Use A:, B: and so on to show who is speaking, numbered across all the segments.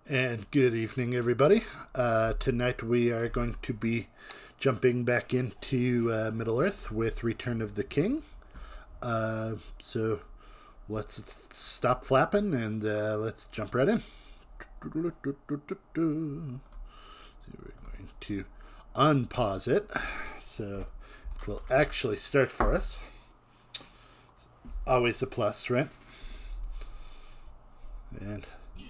A: And good evening, everybody. Tonight we are going to be jumping back into Middle-earth with Return of the King. So let's stop flapping and let's jump right in. So we're going to unpause it so it will actually start for us. Always a plus, right? And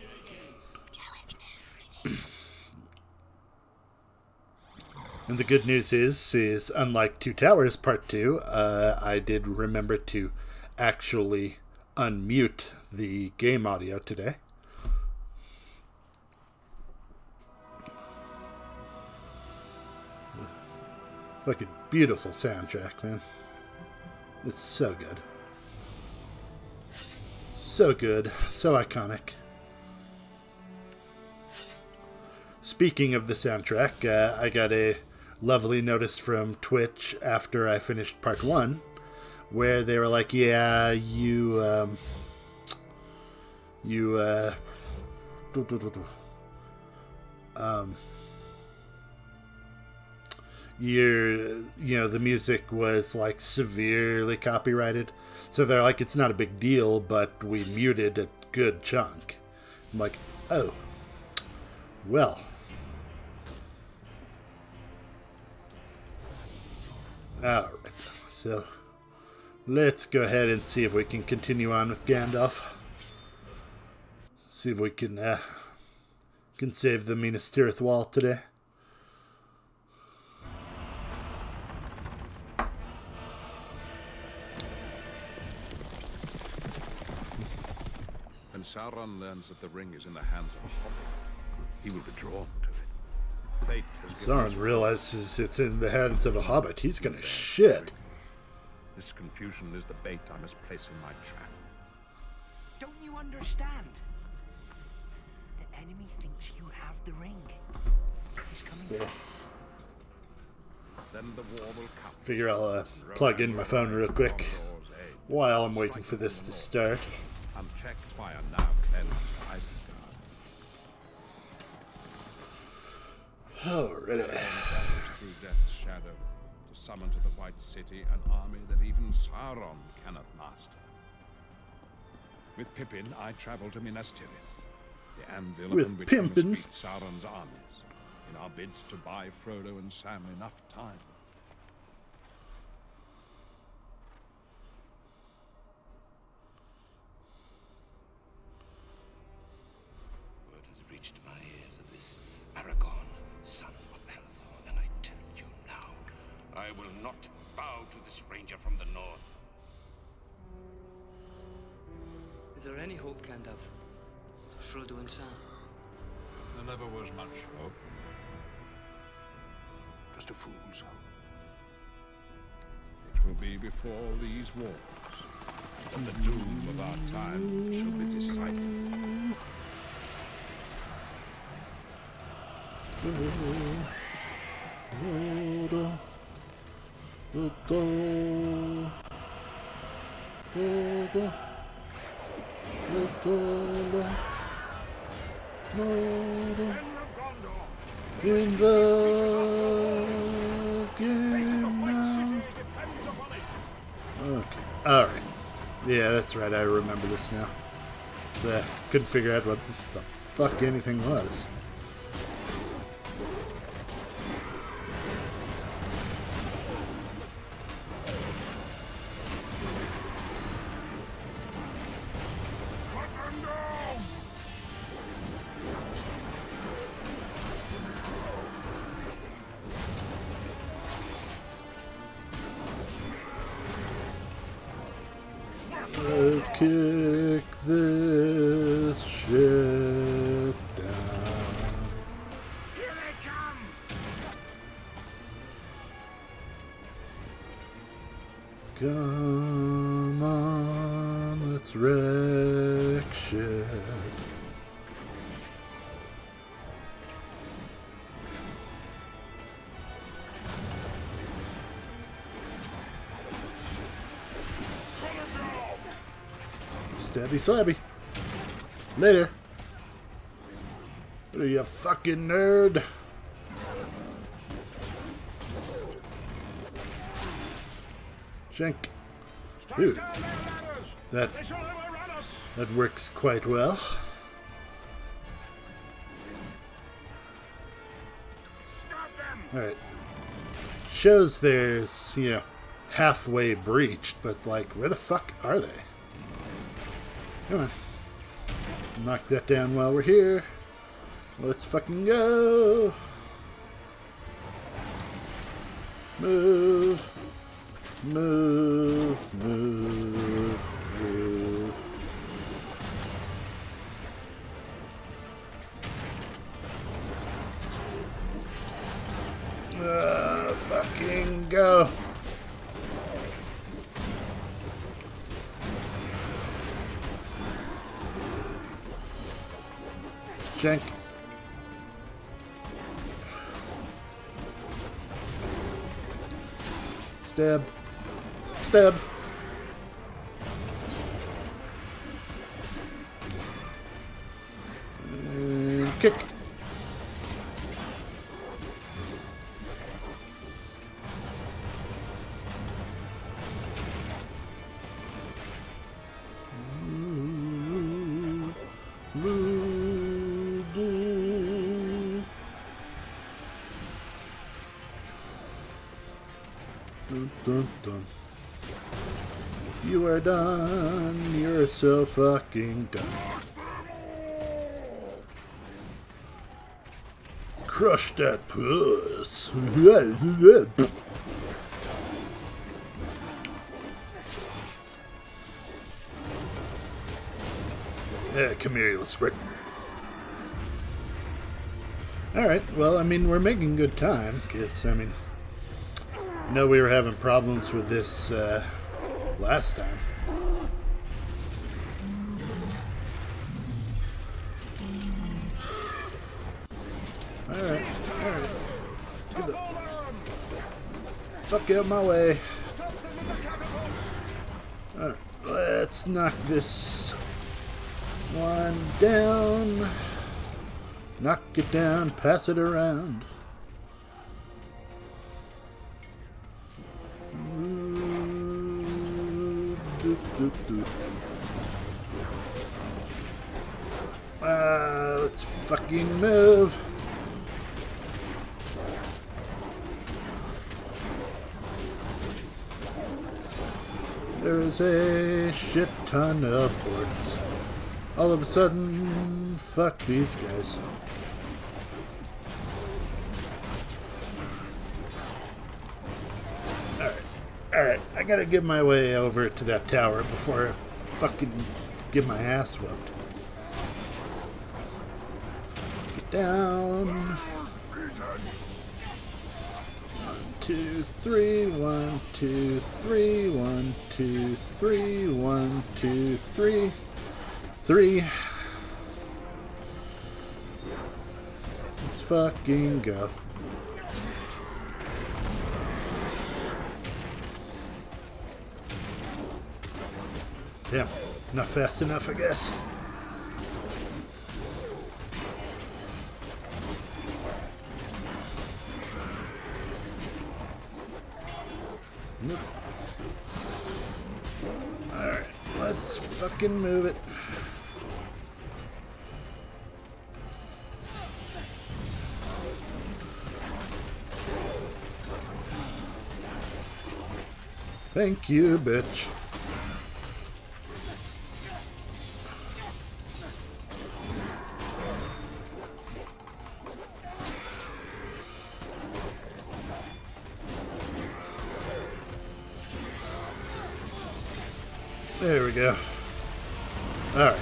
A: and the good news is unlike Two Towers Part 2, I did remember to actually unmute the game audio today. Fucking beautiful soundtrack, man. It's so good. So good. So iconic. Speaking of the soundtrack, I got a lovely notice from Twitch after I finished part 1, where they were like, yeah, the music was like severely copyrighted. So they're like, it's not a big deal, but we muted a good chunk. I'm like, oh, well. Alright, so let's go ahead and see if we can continue on with Gandalf. See if we can save the Minas Tirith wall today.
B: When Sauron learns that the ring is in the hands of a hobbit, he will be drawn to it. Fate has
A: Sauron realizes it's in the hands of a hobbit. He's gonna shit.
B: This confusion is the bait I must place in my trap.
C: Don't you understand? The enemy thinks you have the ring. He's coming.
A: Yeah.
B: Then the war will come.
A: Figure I'll plug in my phone real quick while I'm waiting for this to start.
B: Unchecked by a now cleansed Isengard.
A: Alrighty.
B: Through death's shadow, to summon to the White City an army that even Sauron cannot master. With Pippin, I travel to Minas Tirith, the anvil
A: With
B: upon which
A: Pippin.
B: we must beat Sauron's armies, in our bid to buy Frodo and Sam enough time.
D: Word has reached my ears of this Aragorn, son of Belethor, and I tell you now, I will not bow to this stranger from the north.
E: Is there any hope, Gandalf, for Frodo and Sam?
B: There never was much hope. Just a fool's hope. It will be before these wars, and the doom of our time shall be decided.
A: In the game now. Okay. Alright. Yeah, that's right. I remember this now. So I couldn't figure out what the fuck anything was. Let's kick this ship down.
C: Here they come!
A: Come on, let's wreck shit. Stabby slabby. Later. You fucking nerd. Shank. Ooh. That works quite well. Alright. Shows there's, you know, halfway breached, but like, where the fuck are they? Come on. Knock that down while we're here. Let's fucking go. Move. Move. Move. Move. Fucking go. Shank. Stab. Stab. And kick. Dun, dun, dun. You are done. You're so fucking done. Crush that puss. Yeah, come here, you little spread. Alright, well, I mean, we're making good time, because, I mean, I know we were having problems with this last time. Alright, alright. Get the fuck out of my way. Alright, let's knock this one down. Knock it down, pass it around. Let's fucking move. There's a shit ton of orcs. All of a sudden, fuck these guys. Alright, I gotta get my way over to that tower before I fucking get my ass whooped. Get down. 1, 2, 3, 1, 2, 3, 1, 2, 3, 1, 2, 3. 3. Let's fucking go. Yeah, not fast enough, I guess. Nope. Alright, let's fucking move it. Thank you, bitch. There we go. Alright.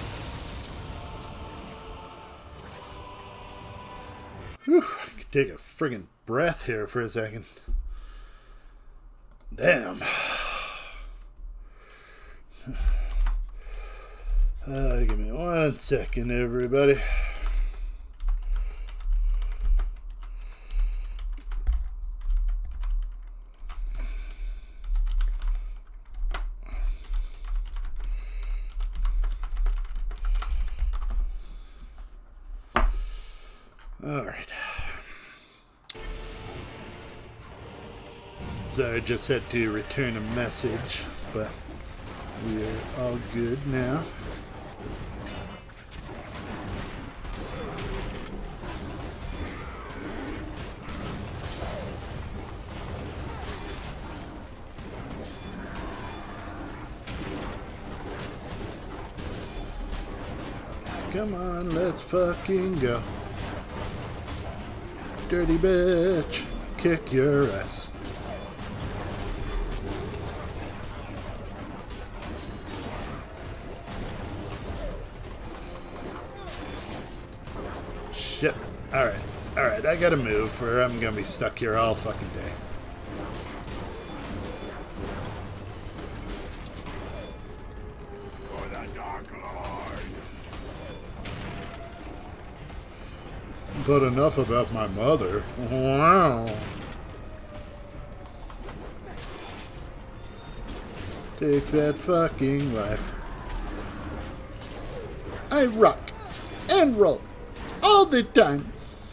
A: Whew, I could take a friggin' breath here for a second. Damn. Give me 1 second, everybody. So I just had to return a message, but we're all good now. Come on, let's fucking go. Dirty bitch, kick your ass. Shit. Alright, I gotta move or I'm gonna be stuck here all fucking day.
B: For the Dark Lord.
A: But enough about my mother. Wow. Take that fucking life. I rock and roll all the time.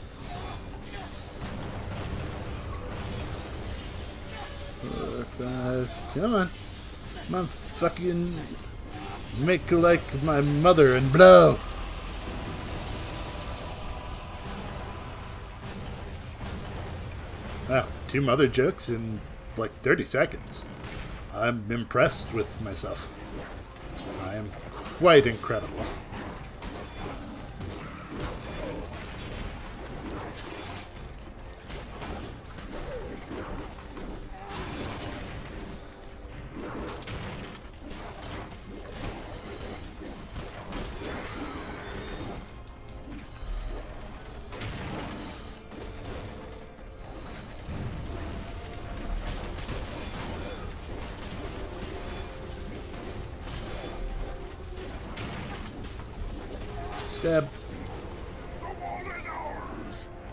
A: Come on. Come on, fucking make like my mother and blow. Wow, 2 mother jokes in like 30 seconds. I'm impressed with myself. I am quite incredible. Stab.
B: The wall is ours.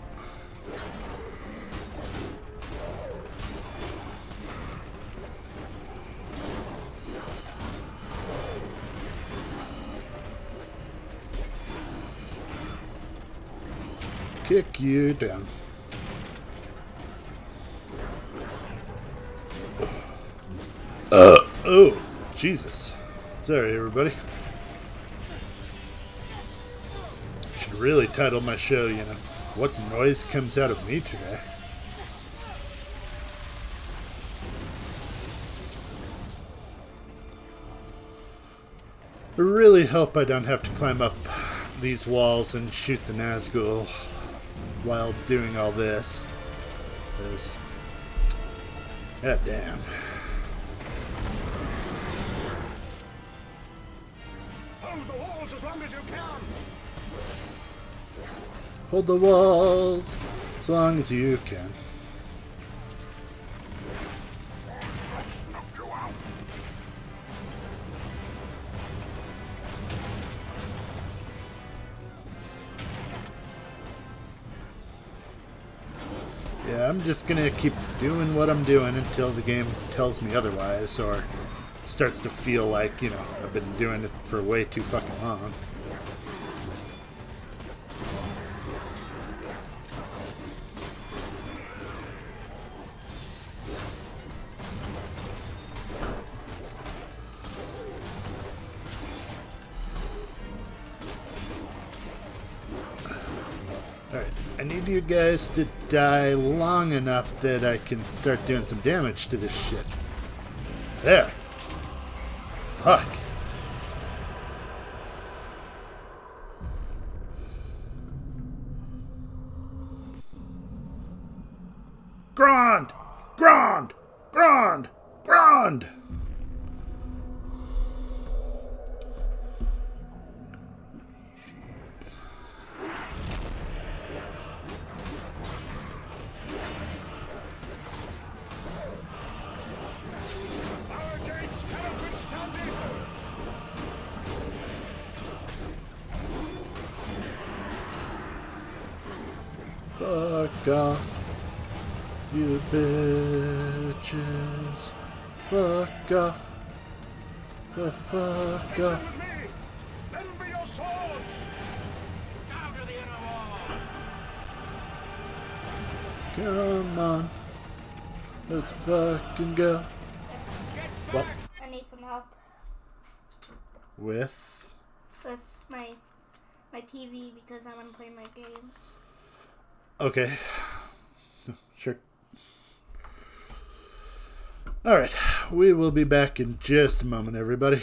A: Kick you down. Oh, Jesus. Sorry, everybody. Should really title my show, you know, What Noise Comes Out of Me Today? I really hope I don't have to climb up these walls and shoot the Nazgul while doing all this. Because, god damn.
B: Hold the walls as long as you can.
A: Hold the walls as long as you can.
B: Snuff you out.
A: Yeah, I'm just gonna keep doing what I'm doing until the game tells me otherwise, or starts to feel like, you know, I've been doing it for way too fucking long. Alright, I need you guys to die long enough that I can start doing some damage to this shit. There. Fuck. Grand! Grand! Grand! Grand!
B: Our gates cannot withstand it.
A: Fuck off, you bitches. Fuck off. Fuck off.
B: With me. Lend me your swords. Down to the inner wall.
A: Come on. Let's fucking go. What?
F: I need some help
A: With?
F: my TV because I want to play my games.
A: Okay. Sure. Alright, we will be back in just a moment, everybody.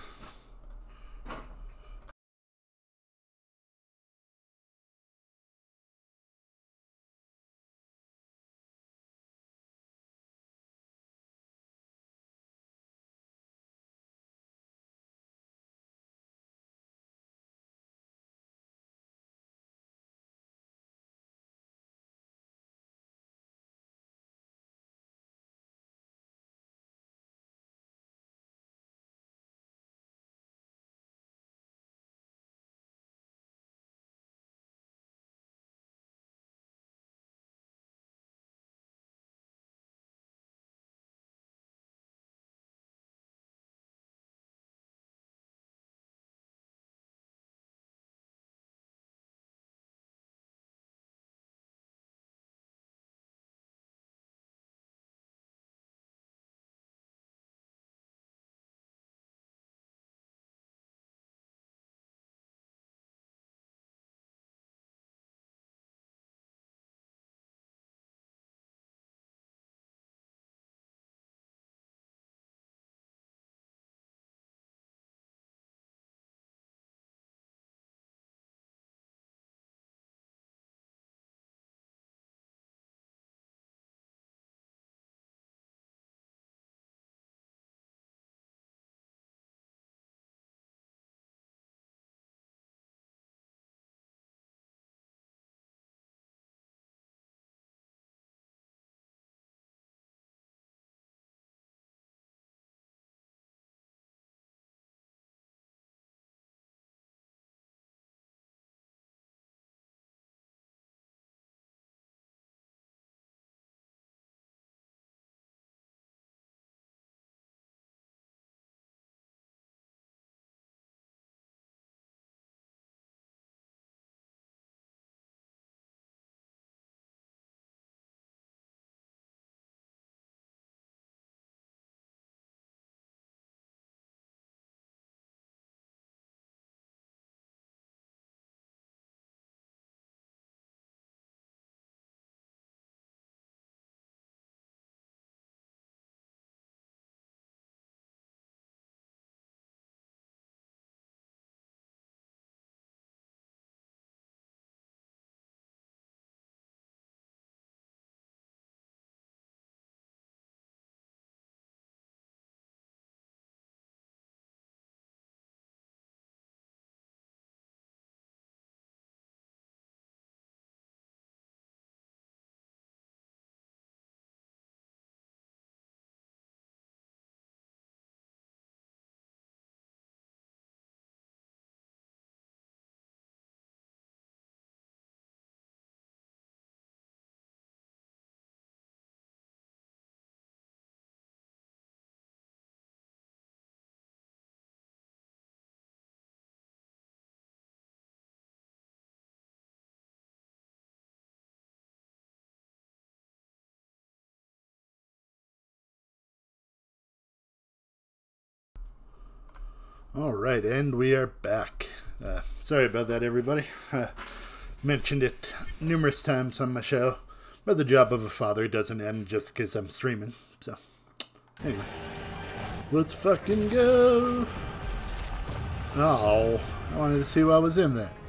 A: Alright, and we are back. Sorry about that, everybody. Mentioned it numerous times on my show, but the job of a father doesn't end just because I'm streaming. So, anyway. Let's fucking go! Oh, I wanted to see what was in there.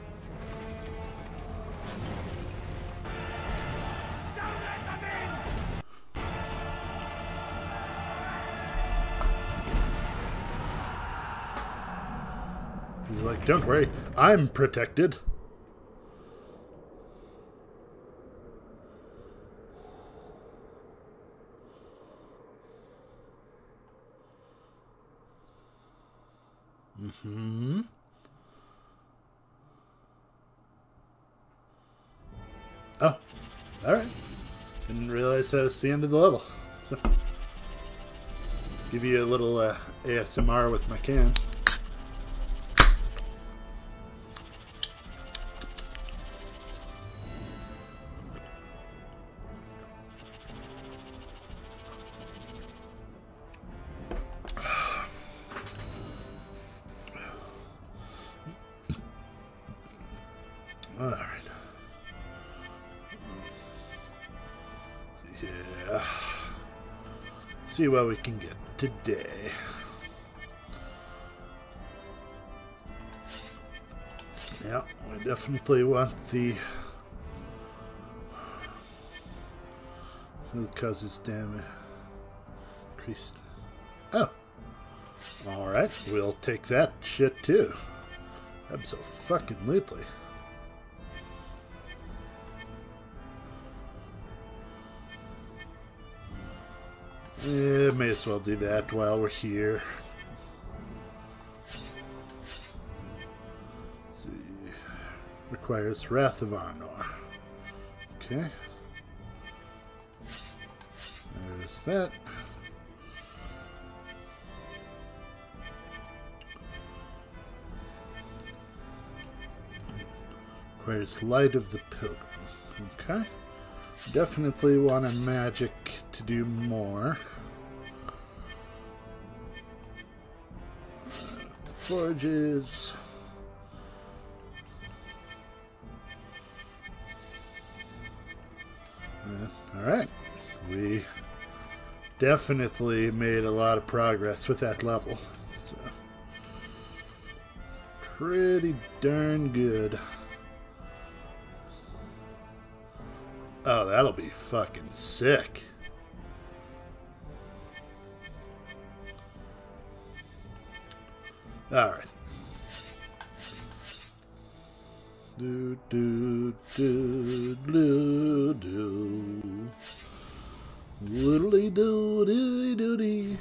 A: He's like, don't worry, I'm protected. Mm-hmm. Oh, alright. Didn't realize that was the end of the level. So, give you a little ASMR with my can. Alright. Yeah. See what we can get today. Yeah, we definitely want the... Who causes damage? Increase. Oh! Alright, we'll take that shit too. Abso-fucking-lutely. Yeah, may as well do that while we're here. Let's see. Requires Wrath of Arnor. Okay. There's that. Requires Light of the Pilgrim. Okay. Definitely want a magic to do more. Forges. Alright. We definitely made a lot of progress with that level. So, pretty darn good. Oh, that'll be fucking sick. Alright. Do do do do do. Woodly do dee doo dee.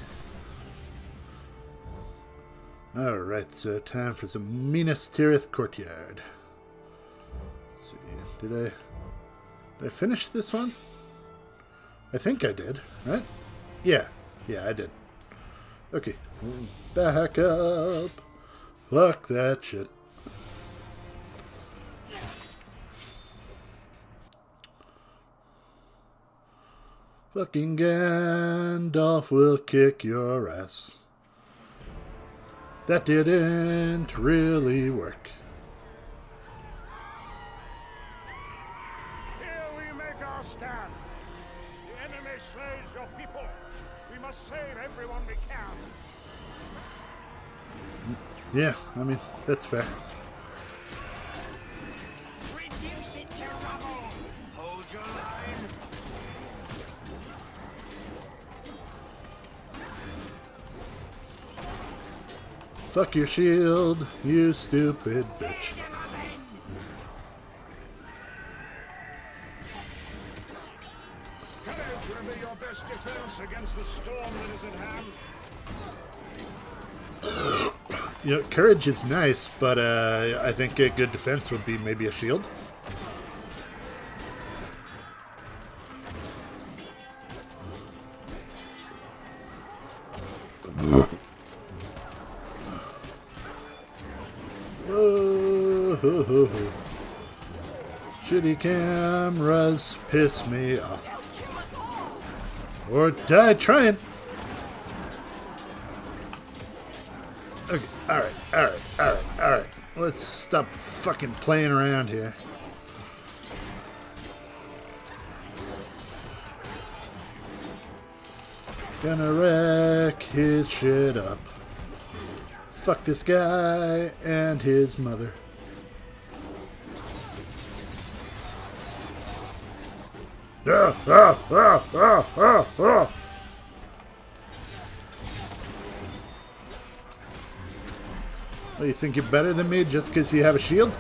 A: Alright, so time for some Minas Tirith Courtyard. Let's see, did I finish this one? I think I did, right? Yeah, I did. Okay, back up. Fuck that shit. Fucking Gandalf will kick your ass. That didn't really work.
G: Here we make our stand. The enemy slays your people. We must save everyone we can.
A: Yeah, I mean, that's fair.
C: Reduce it to rubble. Hold your line.
A: Fuck your shield, you stupid bitch.
G: Courage will be your best defense against the storm that is at hand.
A: You know, courage is nice, but I think a good defense would be maybe a shield. Whoa. Shitty cameras piss me off. Or die trying. Okay, alright. Let's stop fucking playing around here. Gonna wreck his shit up. Fuck this guy and his mother. Well, you think you're better than me just because you have a shield?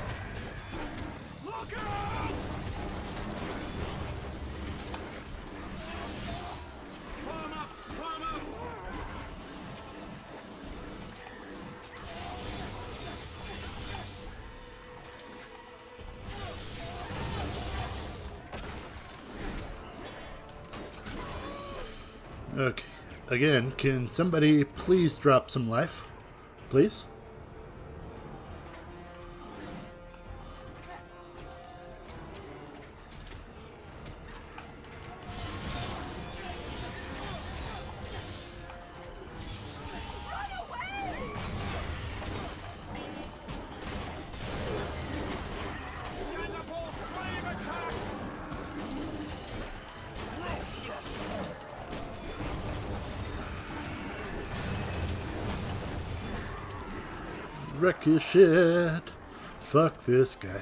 A: Okay. Again, can somebody please drop some life? Please? Wreck his shit. Fuck this guy.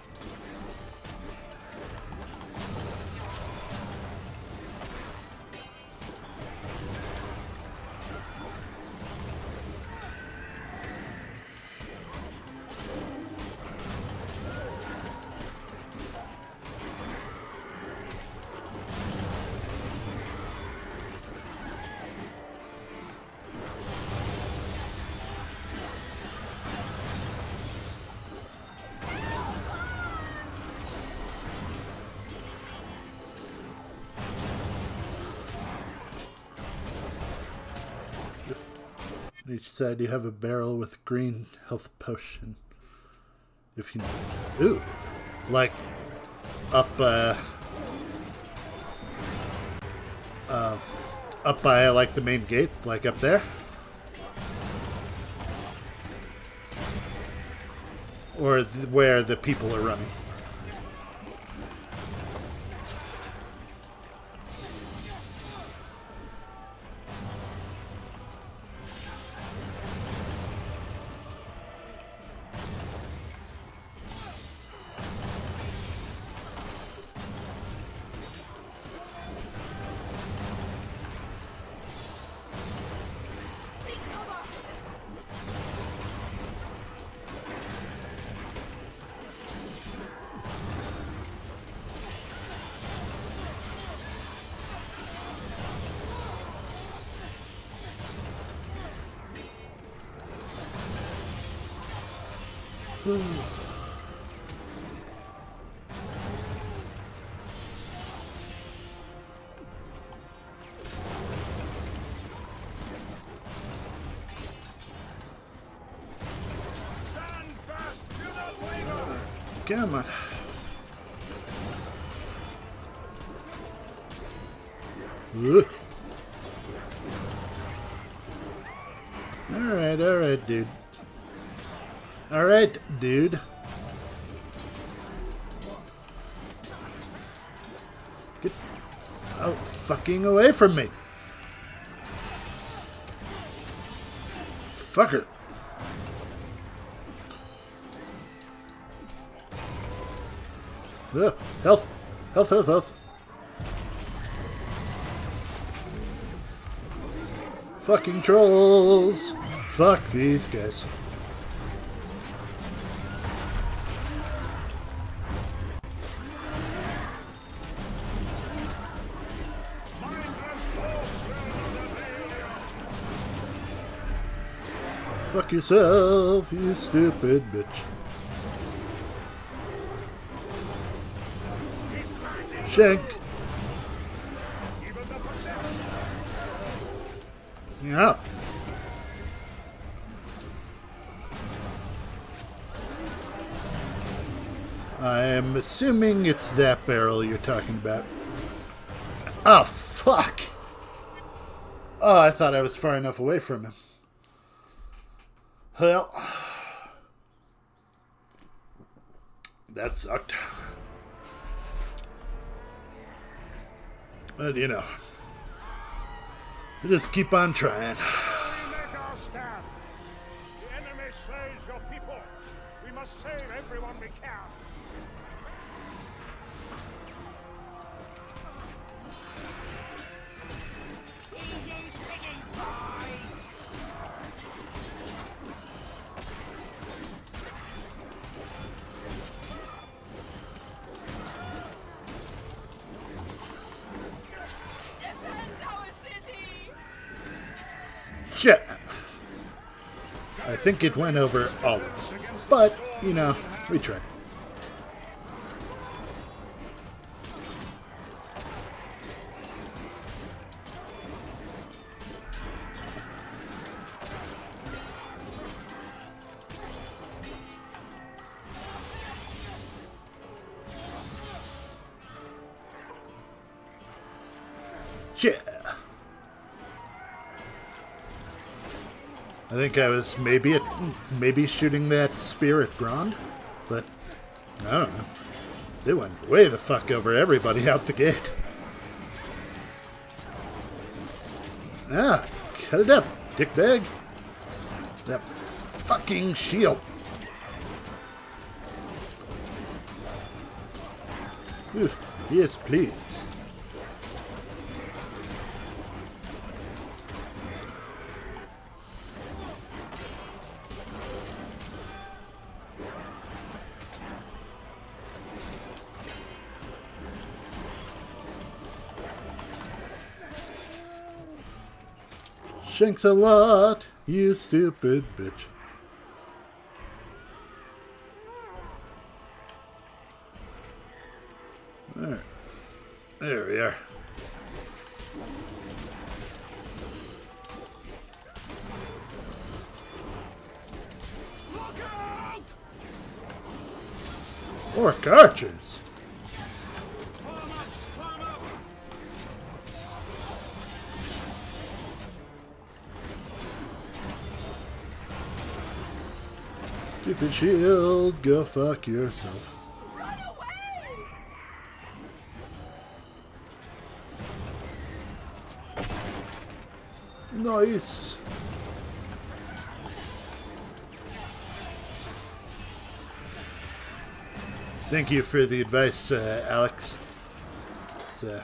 A: On each side you have a barrel with green health potion. If you know. Ooh. Like up up by like the main gate, like up there. Or where the people are running. Come on. Alright, dude. Alright, dude. Get out fucking away from me. Fucker. Health. Health. Fucking trolls. Fuck these guys. Fuck yourself, you stupid bitch. Shank. Yeah. I'm assuming it's that barrel you're talking about. Oh, fuck. Oh, I thought I was far enough away from him. Well, that sucked. But, you know, we just keep on trying.
G: We make our stand. The enemy slays your people. We must save everyone we can.
C: Easy pickings, boys! Defend our city!
A: Shit. I think it went over all of them. But, you know, we tried. Shit. I think I was maybe shooting that spirit Grond, but I don't know. They went way the fuck over everybody out the gate. Ah, cut it up, dickbag. That fucking shield. Ooh, yes, please. Shanks a lot, you stupid bitch. Alright. There we are.
G: Look out!
A: Orc archers.
G: Climb up! Climb up!
A: Stupid shield, go fuck yourself.
C: Run away!
A: Nice. Thank you for the advice, Alex. So,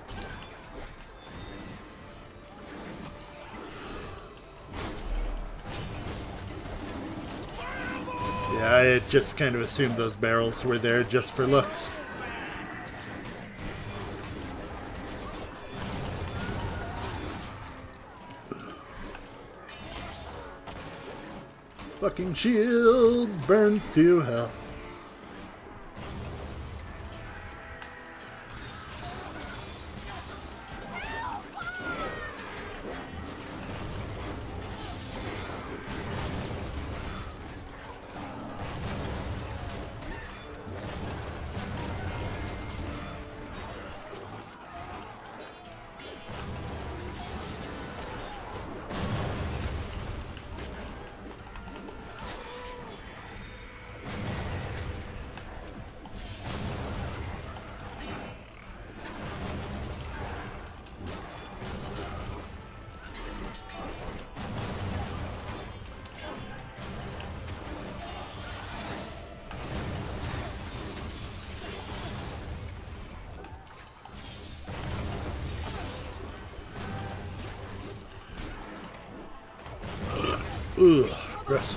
A: yeah, I had just kind of assumed those barrels were there just for looks. Fucking shield burns to hell. Ugh, gross.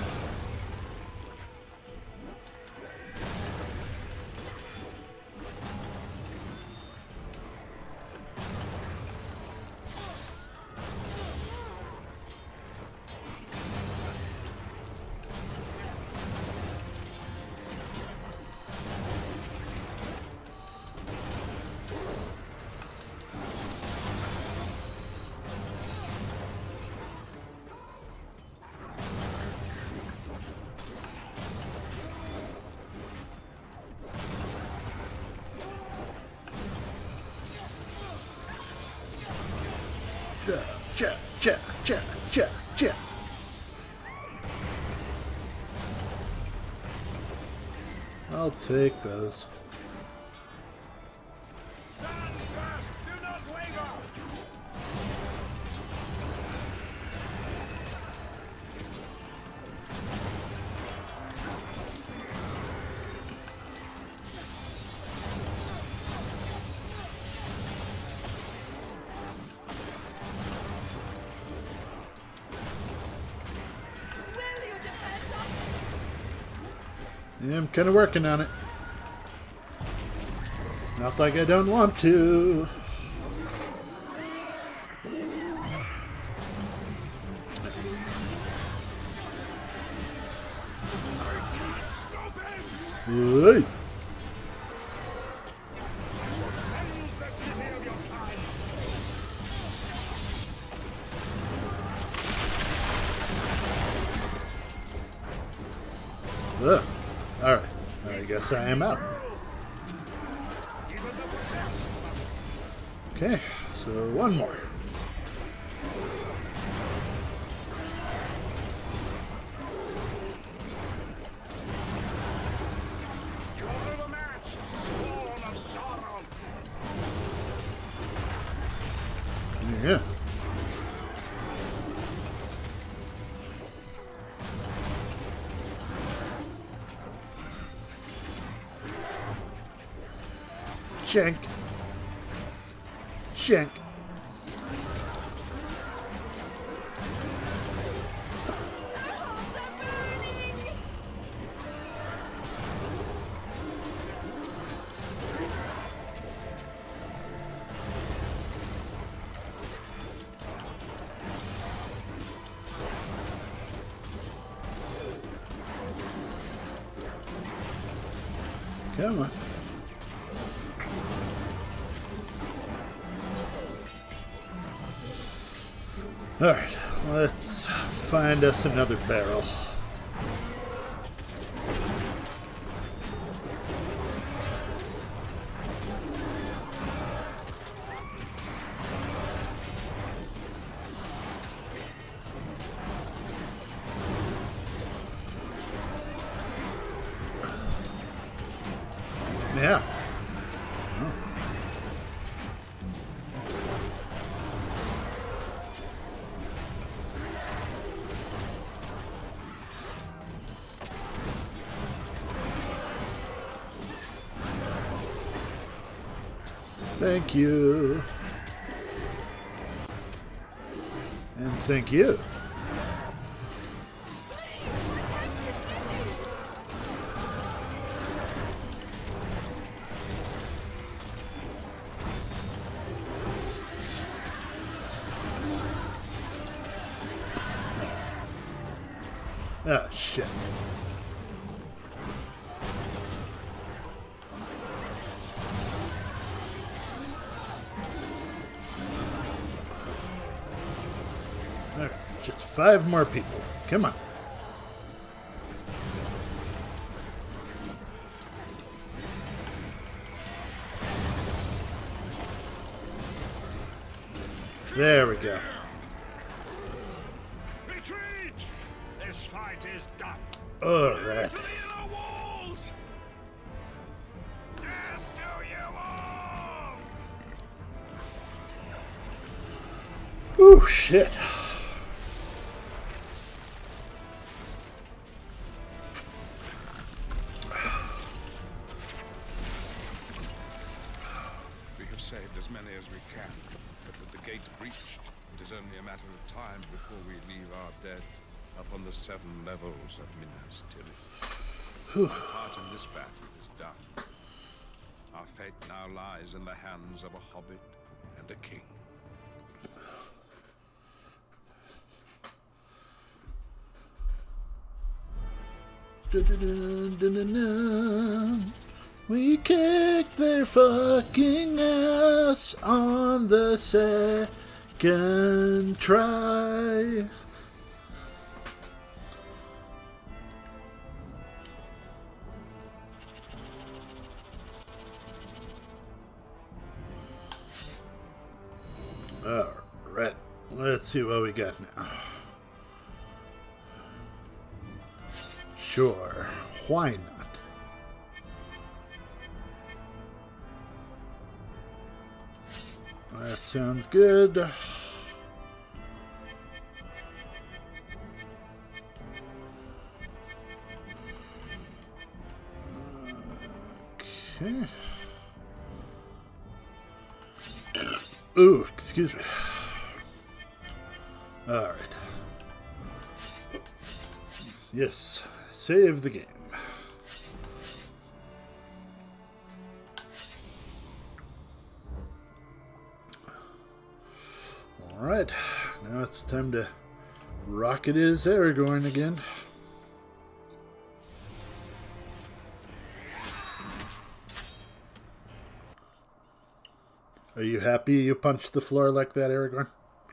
A: Cha. I'll take those.
G: Stand fast! Do not waver!
C: Will you defend us?
A: Yeah, I'm kind of working on it. It's not like I don't want to. Hey. Ugh. All right. I guess I am out. Okay, so one more.
G: You're the match, spawn of sorrow!
A: Yeah. Shank. Shank. Come on. Alright, let's find us another barrel. Yeah. Thank you. And thank you. Oh, shit. All right, just 5 more people. Come on. There we go.
G: Retreat! This fight is done.
A: All right.
G: To the inner walls! Death to you all!
A: Ooh, shit.
B: We have saved as many as we can, but with the gate breached, it is only a matter of time before we leave our dead up on the 7 levels of Minas Tirith. Our part in this battle is done. Our fate now lies in the hands of a hobbit and a king.
A: Dun-dun-dun-dun-dun-dun. We kicked their fucking ass on the 2nd try. Alright, let's see what we got now. Sure, why not? That sounds good. Okay. Ooh, excuse me. All right. Yes, save the game. All right, now it's time to rocket his Aragorn again. Are you happy you punched the floor like that, Aragorn?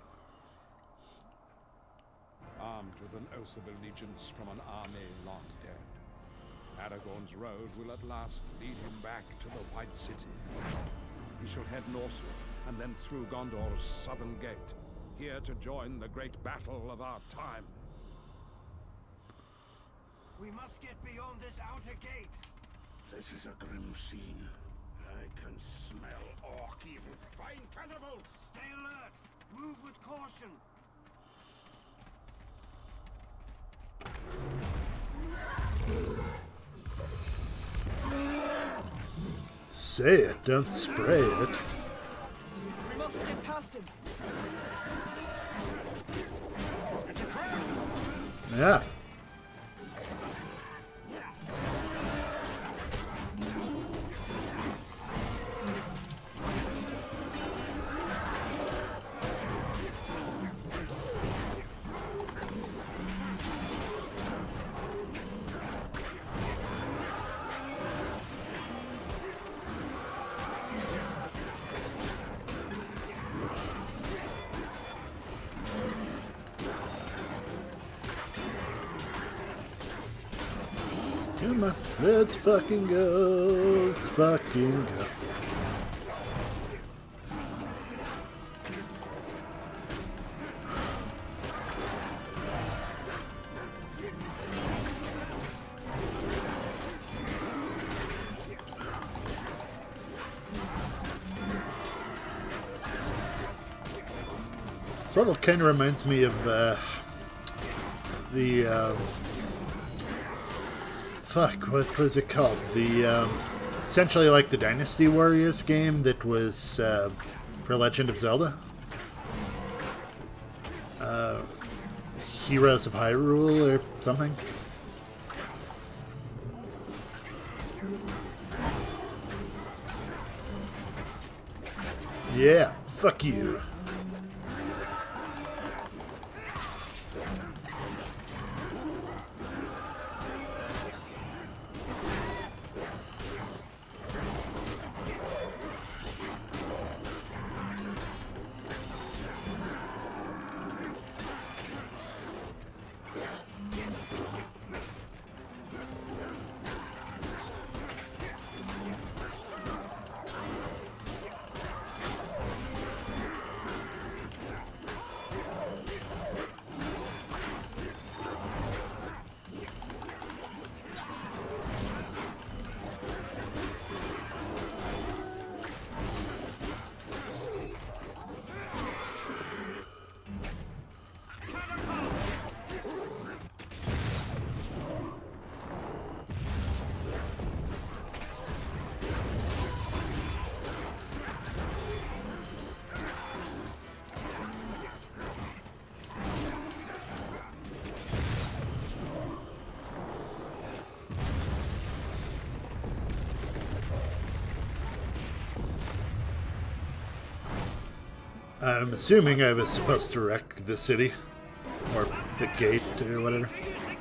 B: Armed with an oath of allegiance from an army long dead, Aragorn's road will at last lead him back to the White City. He shall head northward and then through Gondor's southern gate, here to join the great battle of our time.
C: We must get beyond this outer gate.
D: This is a grim scene. I can smell orc, even fine cannibals.
C: Stay alert. Move with caution.
A: Say it, don't spray it.
E: We must get past him.
A: Yeah. Come on, let's fucking go. Let's fucking go. Sort of kind of reminds me of fuck, what was it called? The essentially like the Dynasty Warriors game that was for Legend of Zelda. Heroes of Hyrule or something. Yeah, fuck you. I'm assuming I was supposed to wreck the city, or the gate, or whatever.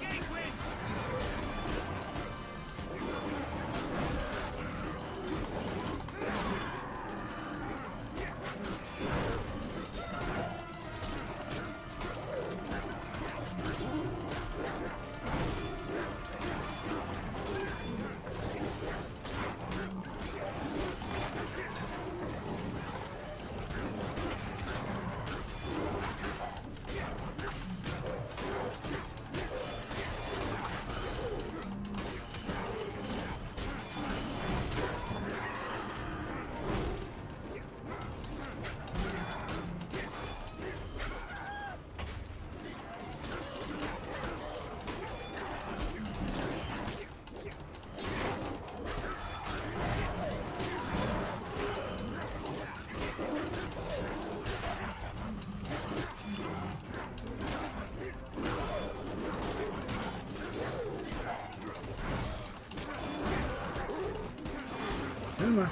A: Come on.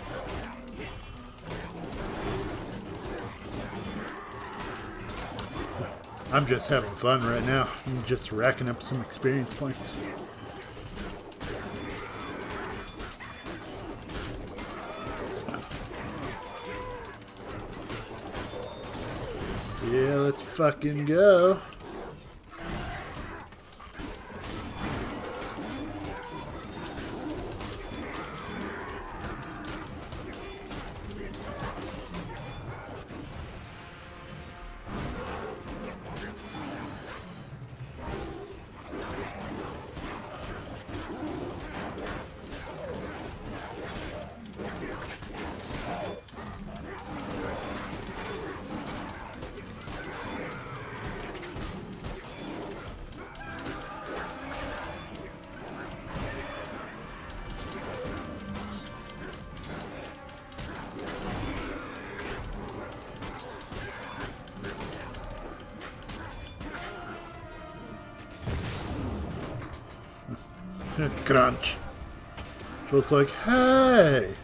A: I'm just having fun right now. I'm just racking up some experience points. Yeah, let's fucking go. Crunch. So it's like, hey!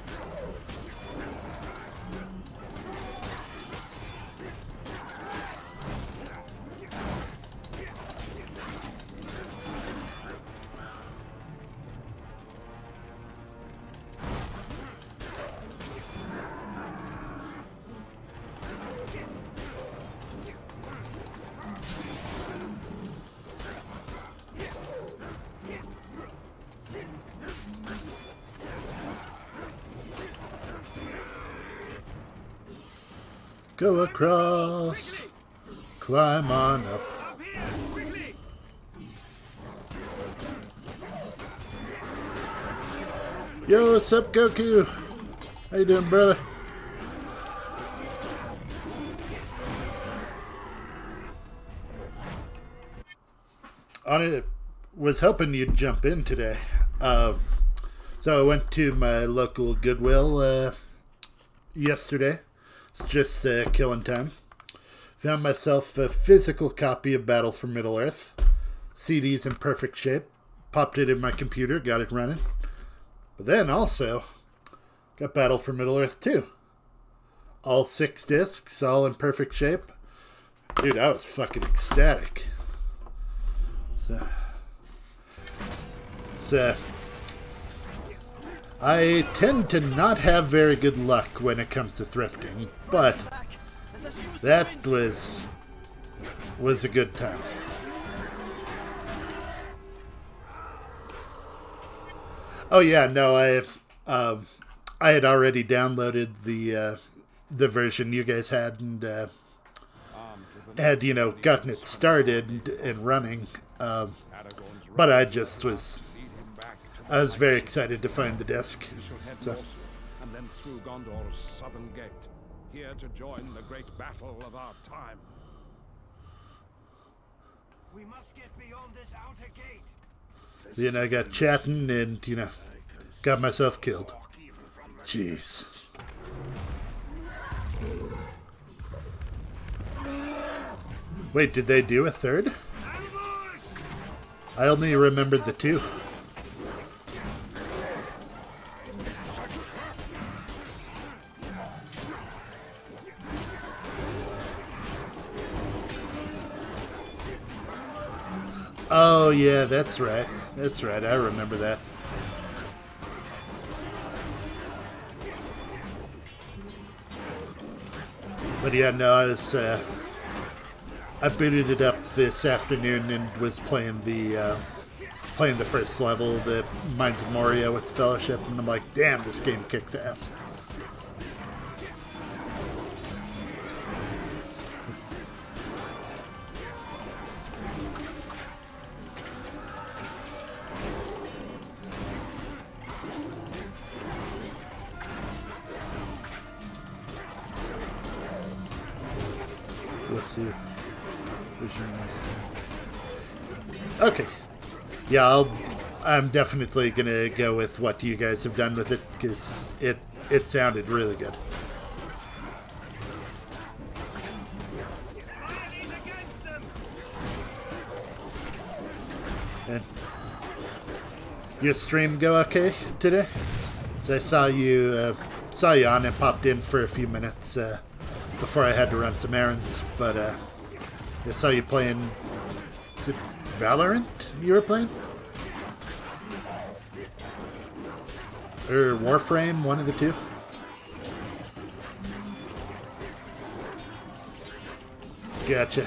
A: Go across, climb on up. Yo, what's up, Goku? How you doing, brother? Was hoping you'd jump in today. So I went to my local Goodwill yesterday. It's just killing time. Found myself a physical copy of Battle for Middle-earth. CD's in perfect shape. Popped it in my computer, got it running. But then also got Battle for Middle-earth 2. All 6 discs, all in perfect shape. Dude, I was fucking ecstatic. So I tend to not have very good luck when it comes to thrifting, but that was a good time. Oh yeah, no, I had already downloaded the version you guys had and had, you know, gotten it started and running. But I was very excited to find the disc. So.
B: And then through Gondor's southern gate, here to join the great battle of our time.
G: We must get beyond this outer gate.
A: Then I got chatting and, you know, got myself killed. Jeez. Wait, did they do a third? I only remembered the 2. Oh yeah, that's right. That's right. I remember that. But yeah, no, I booted it up this afternoon and was playing the first level, the Mines of Moria with Fellowship, and I'm like, damn, this game kicks ass. Let's see. Okay. Yeah, I'm definitely gonna go with what you guys have done with it because it sounded really good. And your stream go okay today? So I saw you on and popped in for a few minutes before I had to run some errands, but I saw you playing. Is it Valorant you were playing? Or Warframe, one of the two? Gotcha.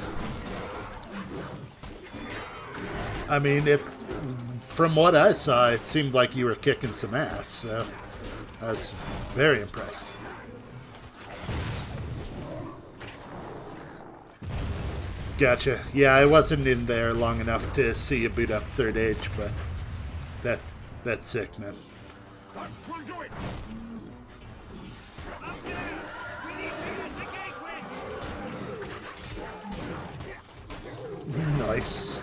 A: I mean, from what I saw, it seemed like you were kicking some ass, so I was very impressed. Gotcha. Yeah, I wasn't in there long enough to see you boot up Third Age, but that's sick, man. Nice.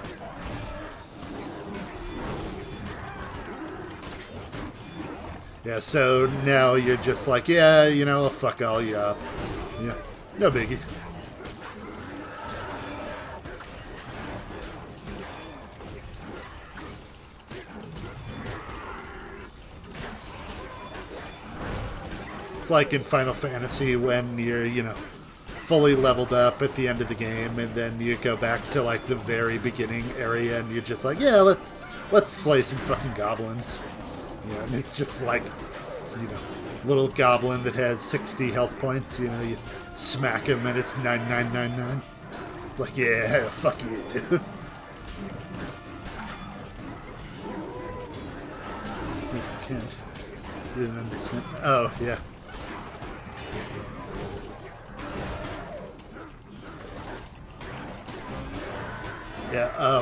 A: Yeah, so now you're just like, yeah, you know, I'll fuck all you up. Yeah, no biggie. It's like in Final Fantasy when you're, you know, fully leveled up at the end of the game, and then you go back to like the very beginning area, and you're just like, yeah, let's slay some fucking goblins. You know, and it's just like, you know, little goblin that has 60 health points. You know, you smack him and it's 9999. It's like, yeah, fuck you. Can't. Didn't understand. Oh, yeah. Yeah,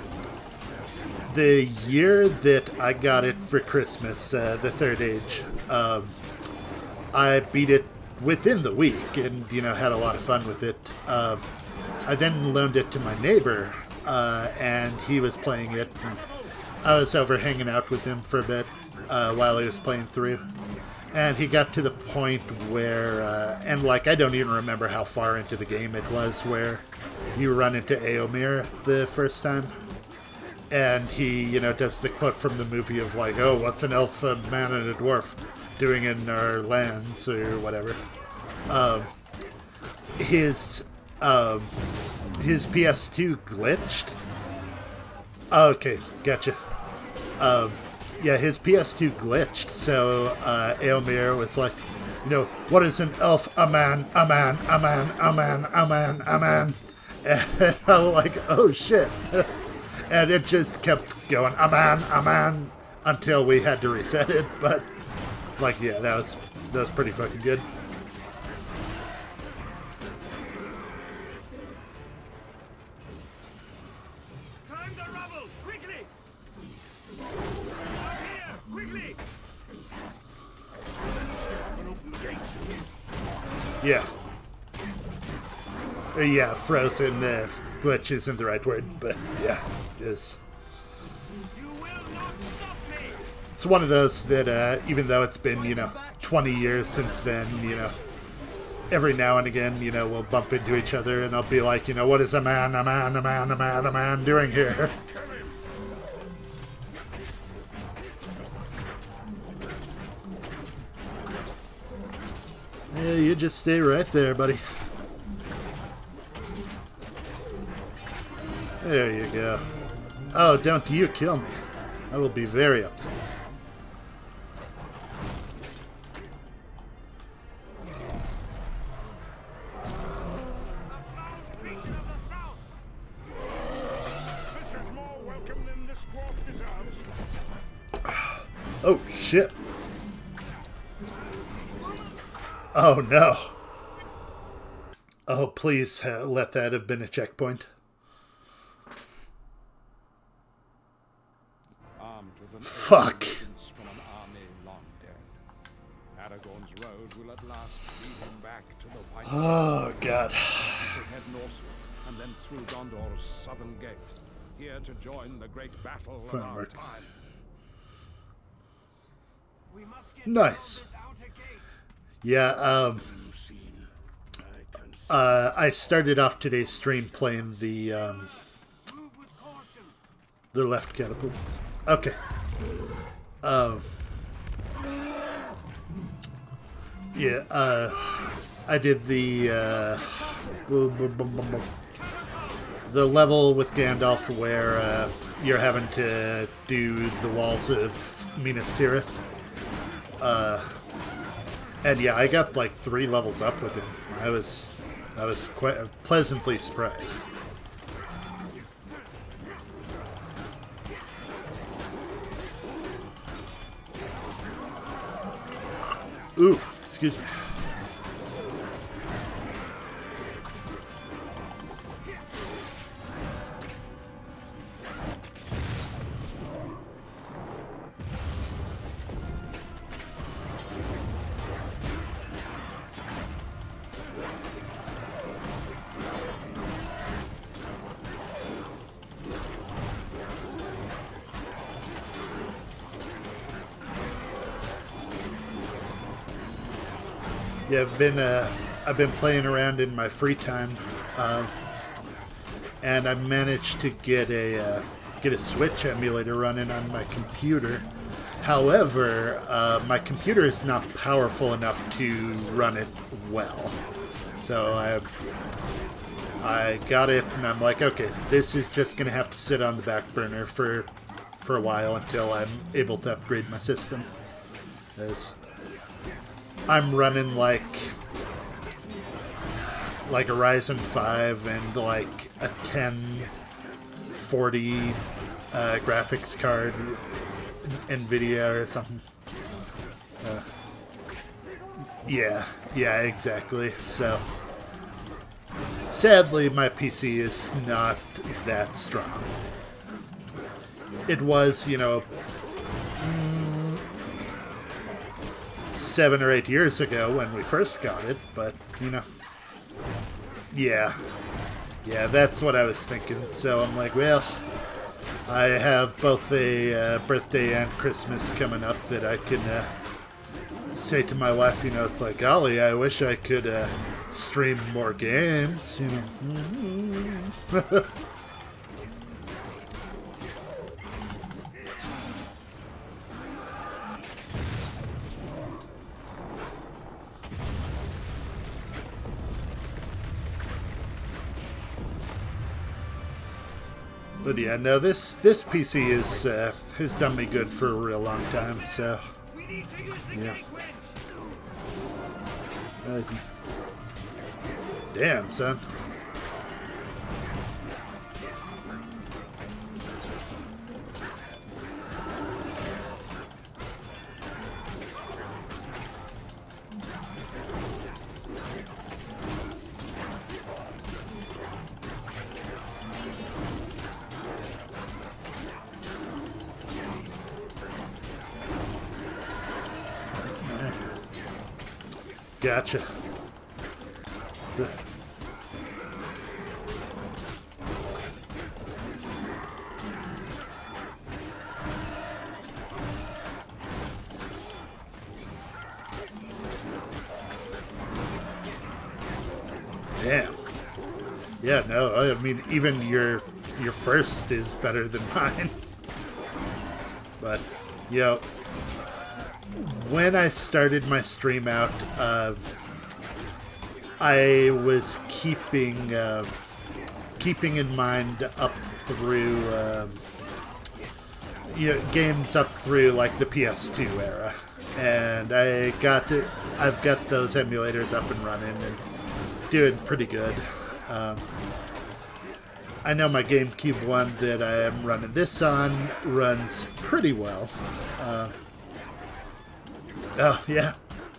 A: the year that I got it for Christmas, the Third Age, I beat it within the week and, you know, had a lot of fun with it. I then loaned it to my neighbor, and he was playing it. And I was over hanging out with him for a bit while he was playing through. And he got to the point where, and like, I don't even remember how far into the game it was, where you run into Eomer the first time. And he, you know, does the quote from the movie of like, oh, what's an elf, a man, and a dwarf doing in our lands, or whatever. His PS2 glitched. Okay, gotcha. Yeah, his PS2 glitched, so Eomer was like, you know, what is an elf? A man, a man, a man, a man, a man, a man. And I'm like, oh shit. And it just kept going, a man, until we had to reset it. But, like, yeah, that was pretty fucking good.
G: Climb the rubble, quickly! Up here, quickly! Stop and open the gate.
A: Yeah. Yeah, frozen glitch isn't the right word, but yeah, it is.
G: You will not stop me!
A: It's one of those that, even though it's been, you know, 20 years since then, you know, every now and again, you know, we'll bump into each other and I'll be like, you know, what is a man doing here? Yeah, you just stay right there, buddy. There you go. Oh, don't you kill me. I will be very upset. Oh, shit. Oh, no. Oh, please let that have been a checkpoint. Fuck.
B: From an army long dead. Aragorn's road will at last lead him back to the White
A: Oh, God.
B: to head northward and then through Gondor's southern gate, here to join the great battle of our
A: Frameworks.
B: time.
G: We must get
A: Nice.
G: down this outer gate.
A: Yeah, I started off today's stream playing the
G: Move with caution.
A: left catapult. Okay. Yeah, I did the level with Gandalf where you're having to do the walls of Minas Tirith. And yeah, I got like 3 levels up with him. I was quite pleasantly surprised. Ooh, excuse me. Yeah, I've been playing around in my free time, and I managed to get a Switch emulator running on my computer, However, my computer is not powerful enough to run it well. So I got it, and I'm like, okay, this is just going to have to sit on the back burner for a while until I'm able to upgrade my system. As I'm running like a Ryzen 5 and like a 1040 graphics card, NVIDIA or something. Yeah, exactly. So sadly, my PC is not that strong. It was, 7 or 8 years ago when we first got it, but, yeah, that's what I was thinking. So I'm like, well, I have both a birthday and Christmas coming up that I can say to my wife, it's like, golly, I wish I could stream more games, But yeah, no, this PC has done me good for a real long time, so yeah. Damn, son. Gotcha. Damn. Yeah, no, I mean, even your first is better than mine. But, when I started my stream out, I was keeping in mind up through games up through like the PS2 era, and I've got those emulators up and running and doing pretty good. I know my GameCube one that I am running this on runs pretty well. Oh, yeah.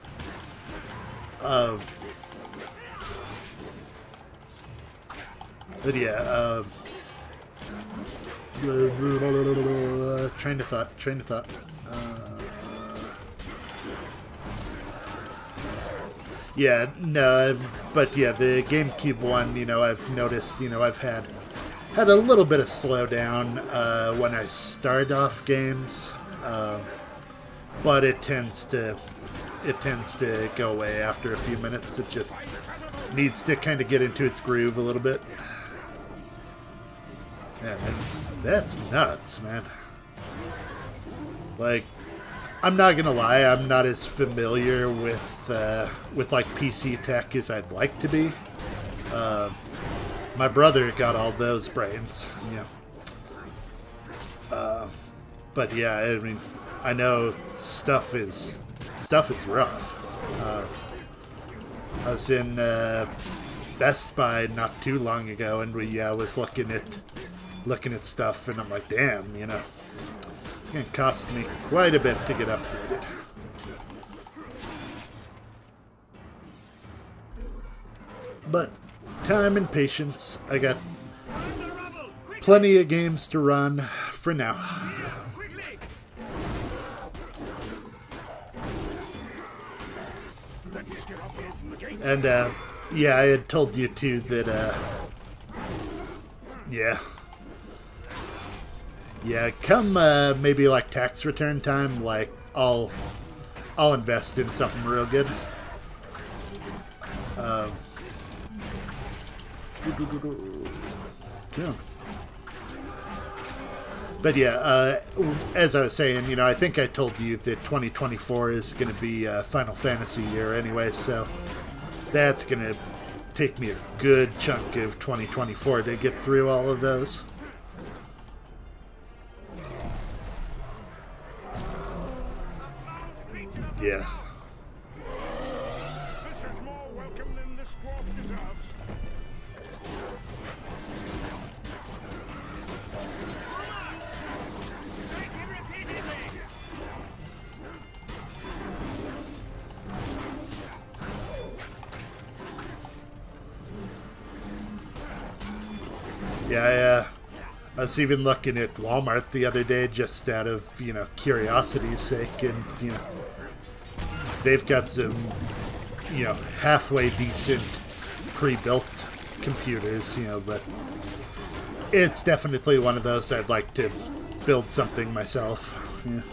A: But yeah, train of thought. Yeah, no, but yeah, the GameCube one, I've noticed, I've had a little bit of slowdown when I start off games. But it tends to go away after a few minutes. It just needs to kind of get into its groove a little bit. Man, that's nuts, man. Like, I'm not gonna lie, I'm not as familiar with like PC tech as I'd like to be. My brother got all those brains, but yeah, I mean, I know stuff is rough. I was in Best Buy not too long ago, and we was looking at stuff, and I'm like, damn, it's gonna cost me quite a bit to get upgraded. But time and patience, I got plenty of games to run for now. And, yeah, I had told you, too, that, yeah, come, maybe, like, tax return time, like, I'll invest in something real good. Yeah. But yeah, as I was saying, you know, I think I told you that 2024 is going to be a Final Fantasy year anyway, so that's going to take me a good chunk of 2024 to get through all of those. Yeah.
G: This is more welcome than this dwarf deserves. Take him repeatedly.
A: Yeah, I was even looking at Walmart the other day just out of, you know, curiosity's sake, and, you know, they've got some, you know, halfway decent pre-built computers, you know, but it's definitely one of those I'd like to build something myself. Yeah.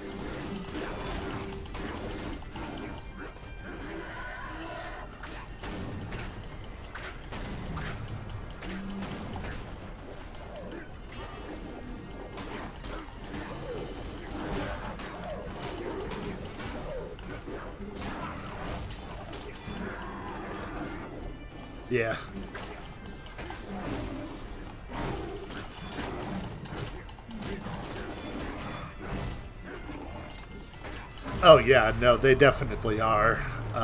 A: Yeah. Oh yeah, no, they definitely are.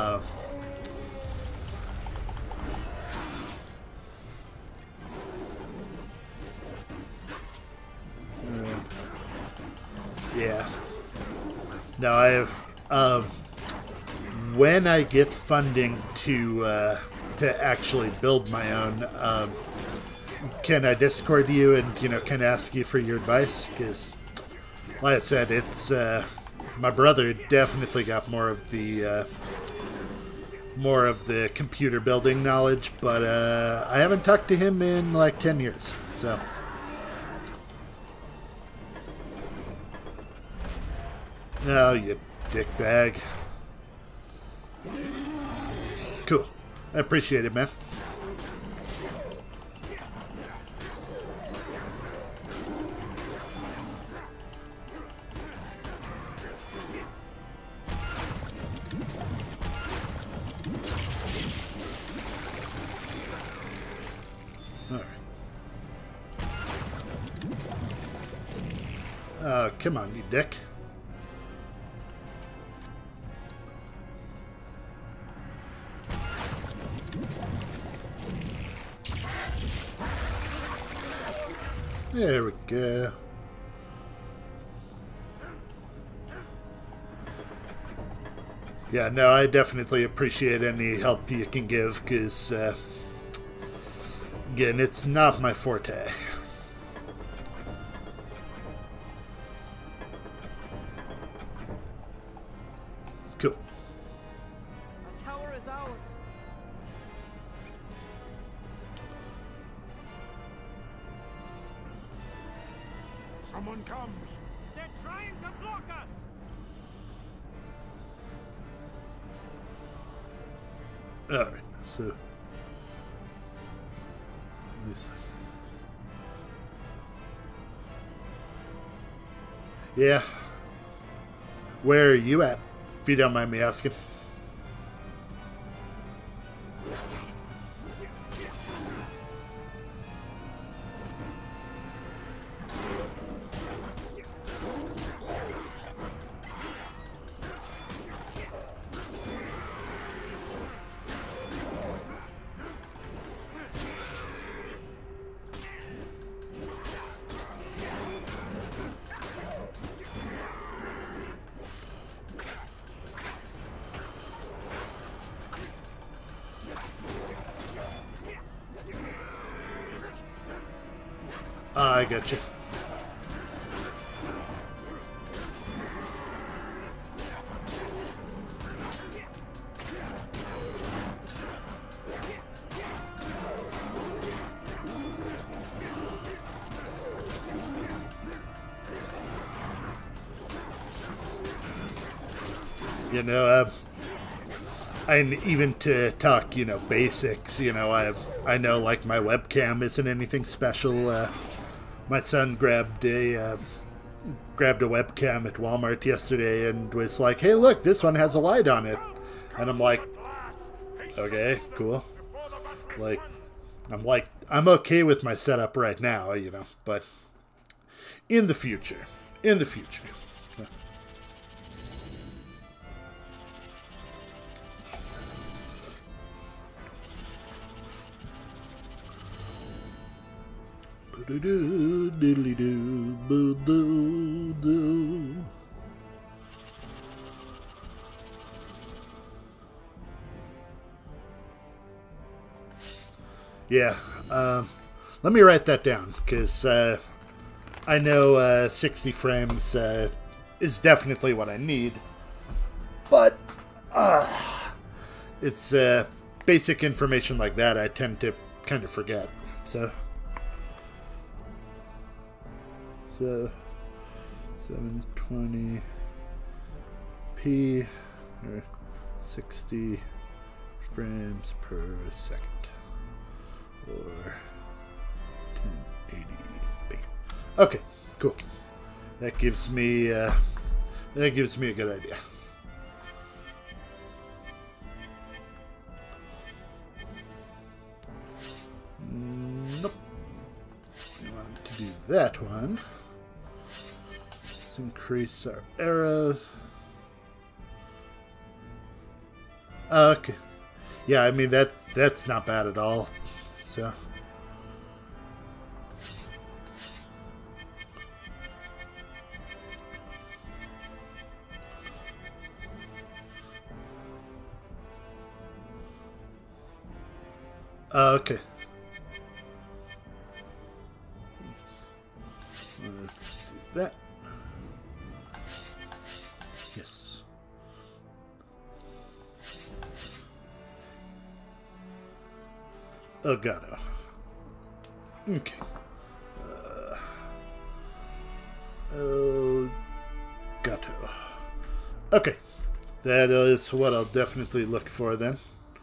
A: Yeah. No, when I get funding to actually build my own, can I Discord you and, you know, can I ask you for your advice? Because, like I said, it's my brother definitely got more of the computer building knowledge, but I haven't talked to him in like 10 years. So, oh, you dickbag. Cool. I appreciate it, man. All right. Come on, you dick. There we go. Yeah, no, I definitely appreciate any help you can give, because, again, it's not my forte. Cool.
C: The tower is ours.
G: Someone comes. They're trying to block us.
A: Alright, so... Yeah. Where are you at, if you don't mind me asking? I got you. You know, and even to talk, you know, basics, you know, I know, like, my webcam isn't anything special. My son grabbed a grabbed a webcam at Walmart yesterday and was like, hey, look, this one has a light on it. And I'm like, okay, cool. Like, I'm okay with my setup right now, you know, but in the future. Yeah, let me write that down, because I know 60 frames is definitely what I need, but it's basic information like that I tend to kind of forget, so 720p or 60 frames per second. Or 1080p. Okay, cool. That gives me a good idea. Nope. We want to do that one. Let's increase our arrows. Okay. Yeah, I mean that's not bad at all. So okay. Let's do that. Yes. Elgato. Okay. Elgato. Okay. That is what I'll definitely look for then.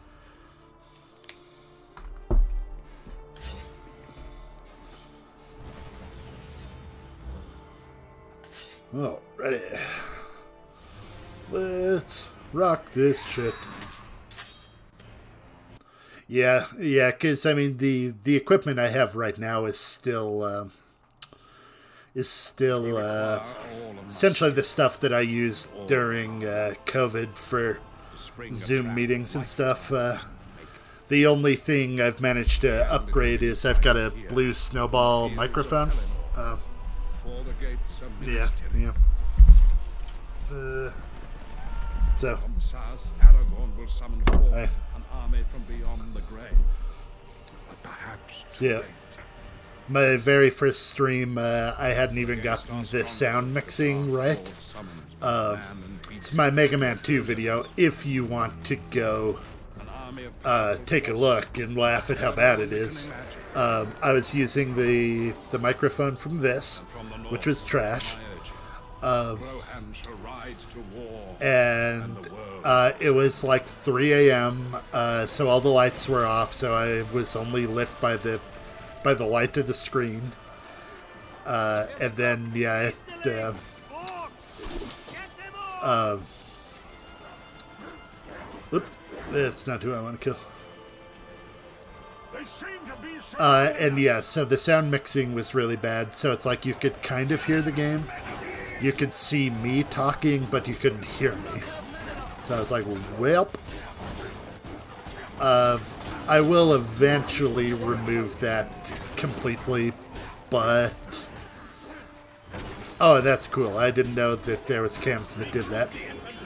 A: Alrighty. Let's rock this shit. Yeah, because I mean the equipment I have right now is still essentially the stuff that I used during COVID for Zoom meetings and stuff. The only thing I've managed to upgrade is I've got a blue snowball microphone. Yeah. So.
B: From south, Aragorn will summon forth an army from beyond the grave. But perhaps too late.
A: My very first stream, I hadn't even gotten the sound mixing right. It's my Mega Man 2 video. If you want to go take a look and laugh at how bad it is. I was using the microphone from this, which was trash. And it was like 3 a.m. So all the lights were off, so I was only lit by the light of the screen. And then yeah, that's not who I want to kill. And yeah, so the sound mixing was really bad, so it's like you could kind of hear the game. You could see me talking, but you couldn't hear me. So I was like, well, I will eventually remove that completely, but... Oh, that's cool. I didn't know that there was cams that did that.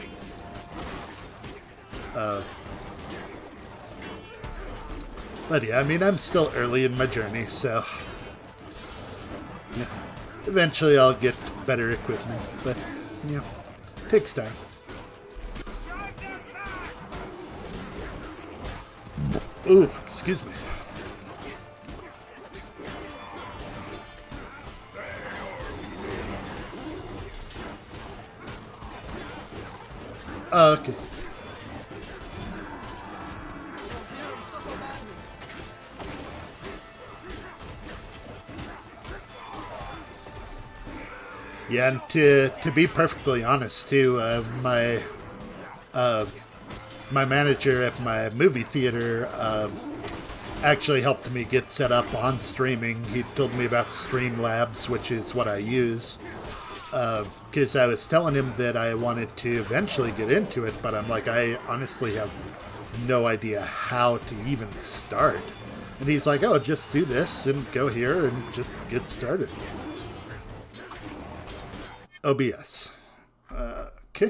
A: But yeah, I mean, I'm still early in my journey, so... Yeah. Eventually I'll get better equipment, but, you know, takes time. Ooh, excuse me. Okay. Yeah, and to be perfectly honest, too, my manager at my movie theater actually helped me get set up on streaming. He told me about Streamlabs, which is what I use. Because I was telling him that I wanted to eventually get into it, but I'm like, I honestly have no idea how to even start. And he's like, oh, just do this and go here and just get started. OBS. Okay.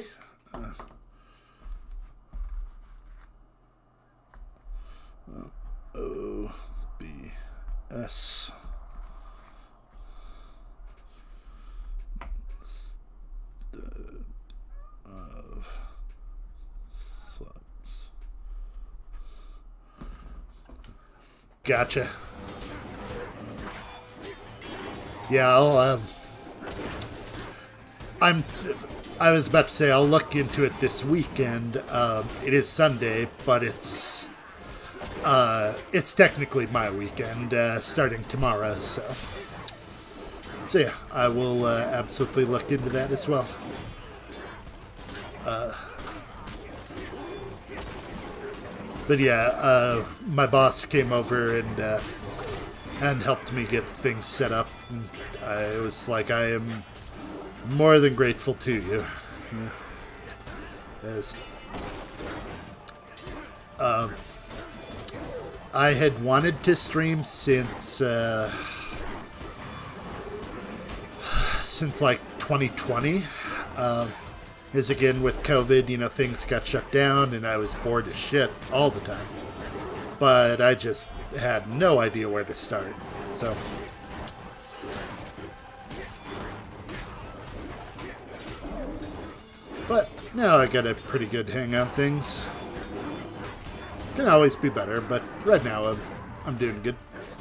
A: OBS. Gotcha. Yeah, I was about to say I'll look into it this weekend. It is Sunday, but it's technically my weekend, starting tomorrow, so yeah, I will absolutely look into that as well. But yeah, my boss came over and helped me get things set up. And I was like, I am more than grateful to you. As I had wanted to stream since like 2020. As again, with COVID, you know, things got shut down and I was bored as shit all the time. But I just had no idea where to start. So but now I got a pretty good hang on things. Can always be better, but right now I'm doing good.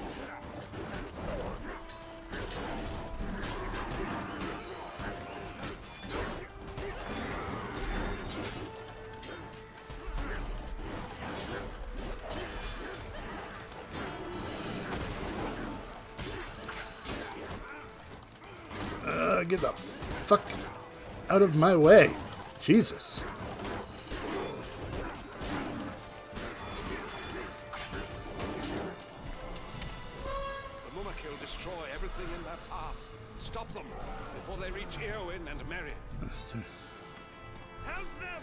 A: Get the fuck out of my way. Jesus.
B: The Mumakil destroy everything in their path. Stop them before they reach Eowyn and Merry.
G: Help them!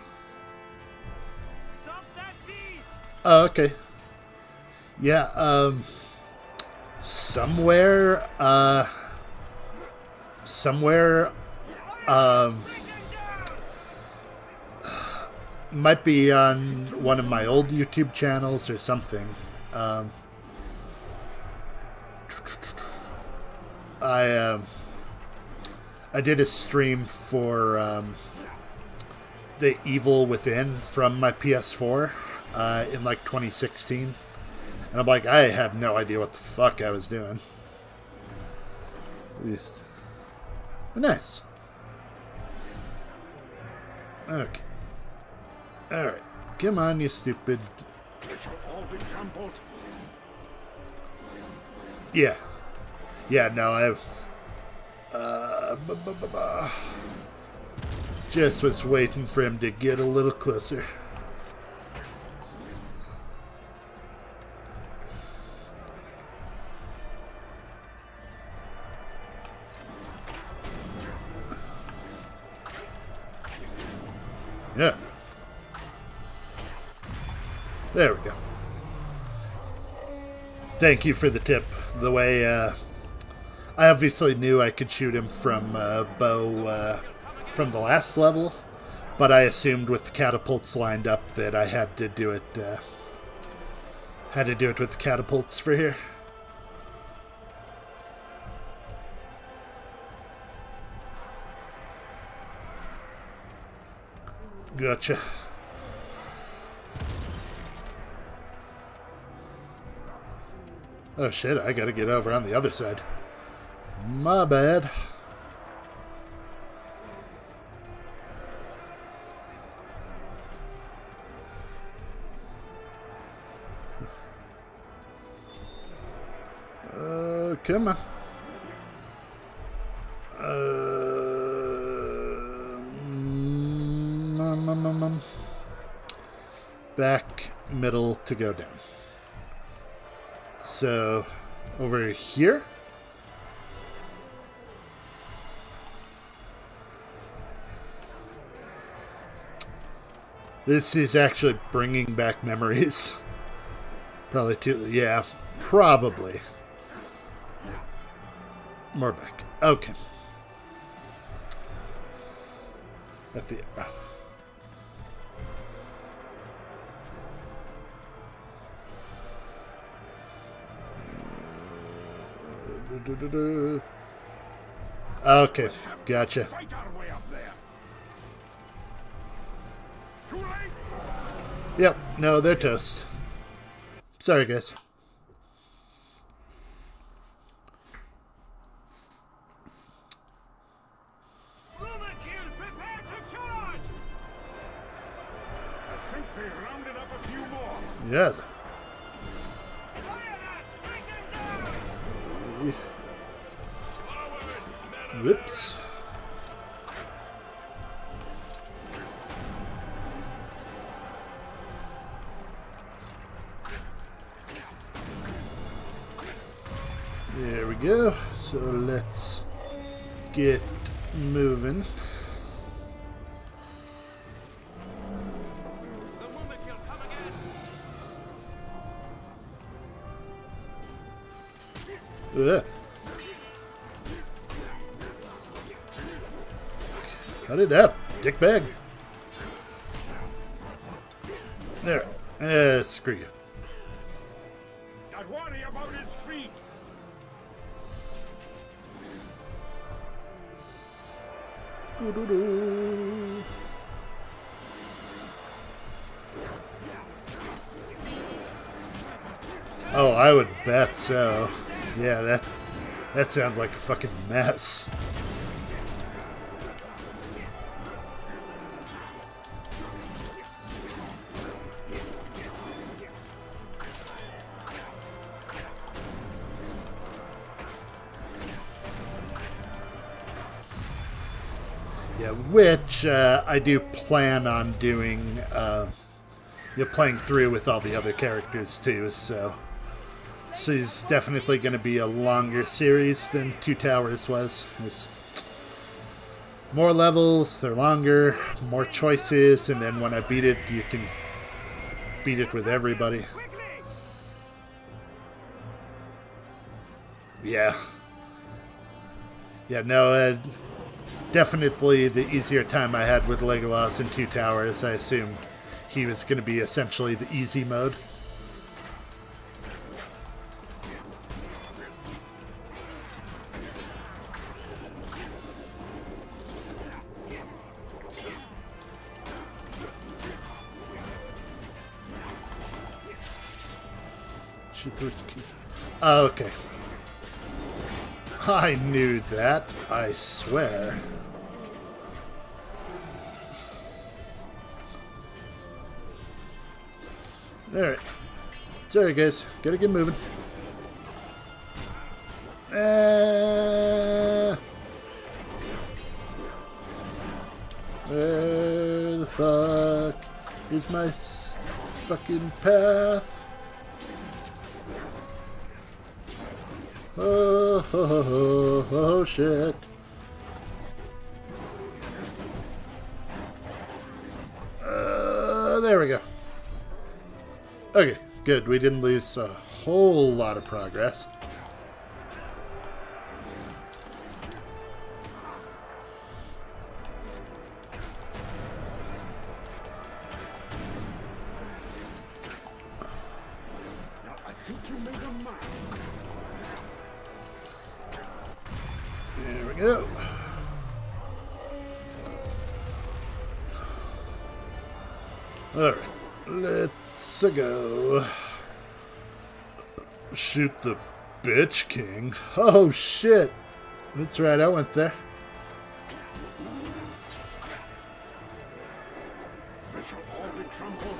G: Stop that beast!
A: Oh, okay. Yeah, somewhere, might be on one of my old YouTube channels or something. I did a stream for The Evil Within from my PS4 in like 2016. And I'm like, I had no idea what the fuck I was doing. Nice. Okay. Alright. Come on, you stupid.
G: They shall all be trampled.
A: Yeah. Yeah, no, just was waiting for him to get a little closer. Yeah. There we go. Thank you for the tip. The way, I obviously knew I could shoot him from bow from the last level, but I assumed with the catapults lined up that I had to do it with the catapults for here. Gotcha. Oh shit, I gotta get over on the other side. My bad. Come on. back, middle to go down. So, over here. This is actually bringing back memories. Probably too, yeah, probably. More back. Okay. At the, okay, gotcha.
G: Fight our way up there. Too late.
A: Yep, no, they're toast. Sorry, guys.
G: Prepare to charge. I think they rounded up a few more.
A: Yeah. Whoops. There we go. So let's get moving. Ugh. Cut it out, dickbag. There. Screw you.
G: Don't worry about his feet.
A: Doo-doo-doo. Oh, I would bet so. Yeah, that sounds like a fucking mess. Yeah, which I do plan on doing, playing through with all the other characters too, so this is definitely going to be a longer series than Two Towers was. There's more levels, they're longer, more choices, and then when I beat it, you can beat it with everybody. Yeah. Yeah, no, definitely the easier time I had with Legolas in Two Towers. I assumed he was going to be essentially the easy mode. Okay. I knew that, I swear. Alright. Sorry guys, gotta get moving. Where the fuck is my fucking path? Oh, shit. There we go. Okay, good. We didn't lose a whole lot of progress.
G: Now, I think you made a mark.
A: There we go. Alright, let's go. Shoot the bitch king. Oh shit. That's right, I went there.
G: They shall all be trampled.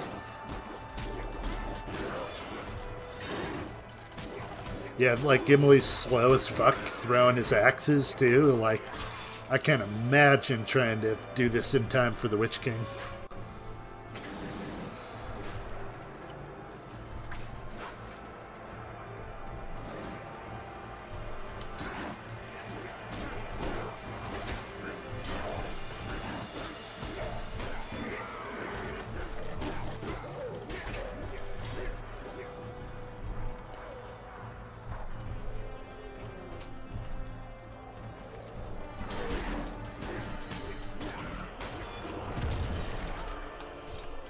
A: Yeah, like Gimli's slow as fuck throwing his axes too. Like, I can't imagine trying to do this in time for the Witch King.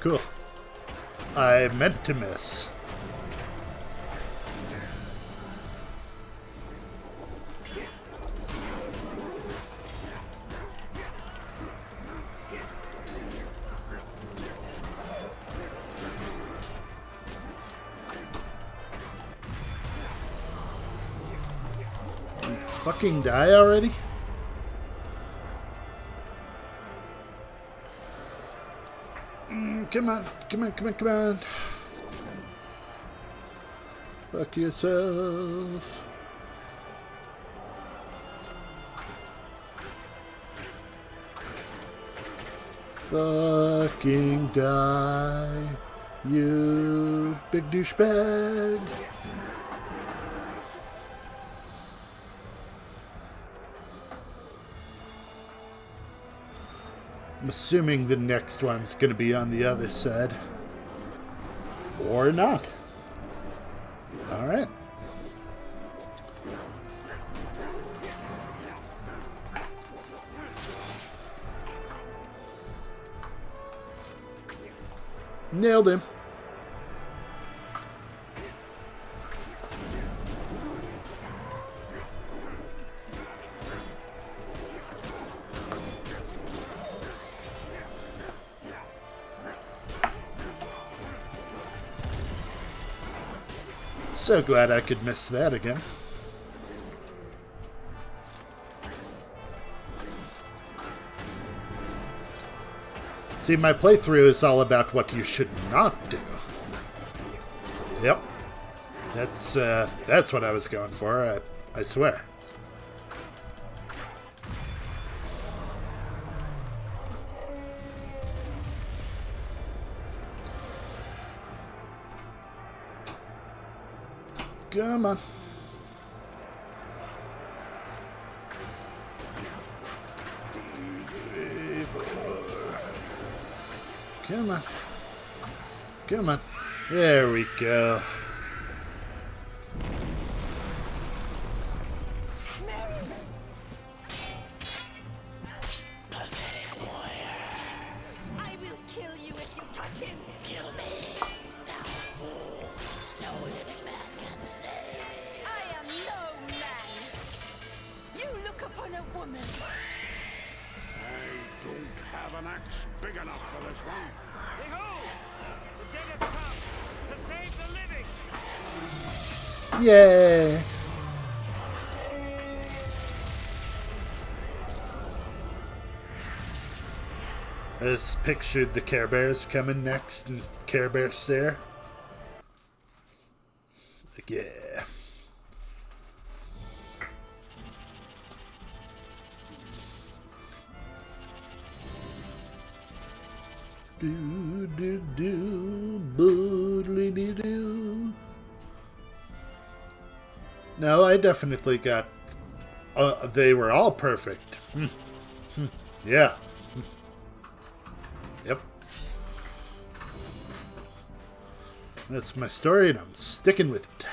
A: Cool. I meant to miss. You fucking die already? Come on, come on, come on, come on. Fuck yourself. Fucking die, you big douchebag. I'm assuming the next one's going to be on the other side. Or not. Alright. Nailed him. So glad I could miss that again. See, my playthrough is all about what you should not do. Yep. That's what I was going for, I swear. Come on. Come on. Come on. There we go.
H: Pathetic warrior. I will kill you if you touch him. Kill me. Thou fool. No living man can slay me. I am no man. You look upon a woman.
G: I don't have an axe big enough for this one. Behold! The dead have come to save the living!
A: Yay! I just pictured the Care Bears coming next and Care Bear stare. Like, yeah. Do do do boodly doo doo. No, I definitely got. They were all perfect. Yeah. Yep. That's my story, and I'm sticking with it.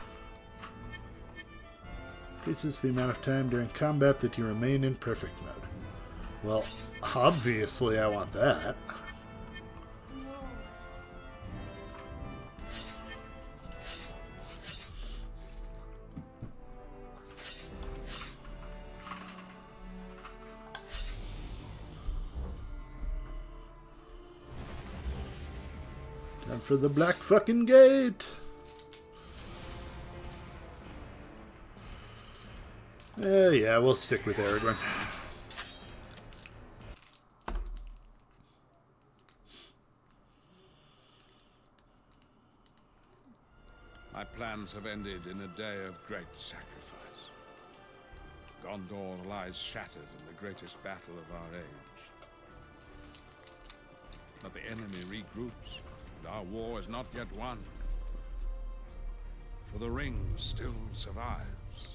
A: Increases the amount of time during combat that you remain in perfect mode. Well, obviously I want that. Time for the black fucking gate. Yeah, we'll stick with Aragorn.
B: My plans have ended in a day of great sacrifice. Gondor lies shattered in the greatest battle of our age. But the enemy regroups, and our war is not yet won. For the ring still survives.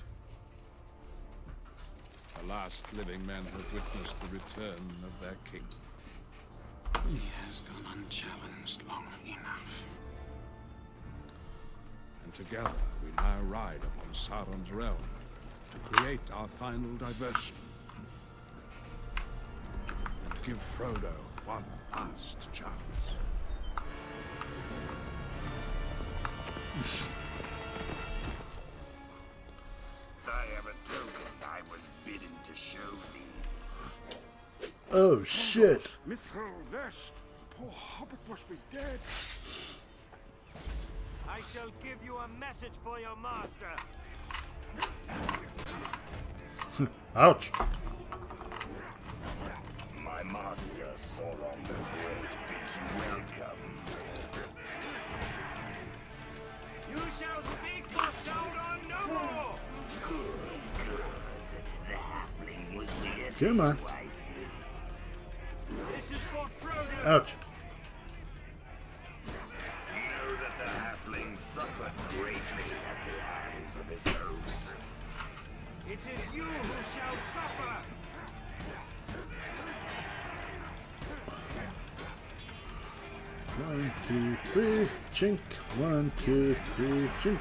B: The last living men have witnessed the return of their king.
D: He has gone unchallenged long enough.
B: And together we now ride upon Sauron's realm to create our final diversion. And give Frodo one last chance.
D: I have a token I was bidden to show thee.
A: Oh shit!
G: Mithril vest. Poor hobbit must be dead.
I: I shall give you a message for your master.
A: Ouch!
D: My master Sauron the Great bids you welcome.
I: You shall speak for Sauron no more.
D: Good. The halfling was dear to
A: Come on.
D: you, I see.
I: This is for Frodo.
A: Ouch!
D: Know that the halfling suffered greatly at the hands of his host.
I: It is you who shall suffer.
A: One, two, three, chink. 1, 2, 3, chink.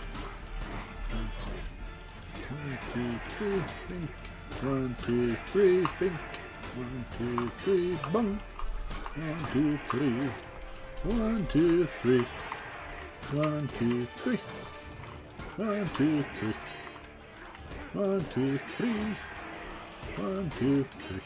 A: 1, 2, 3, bink. 1, 2, 3, bink. 1, 2, 3, bung. 1, 2, 3. 1, 2, 3. 1, 2, 3. 1, 2, 3. 1, 2, 3. 1, 2, 3.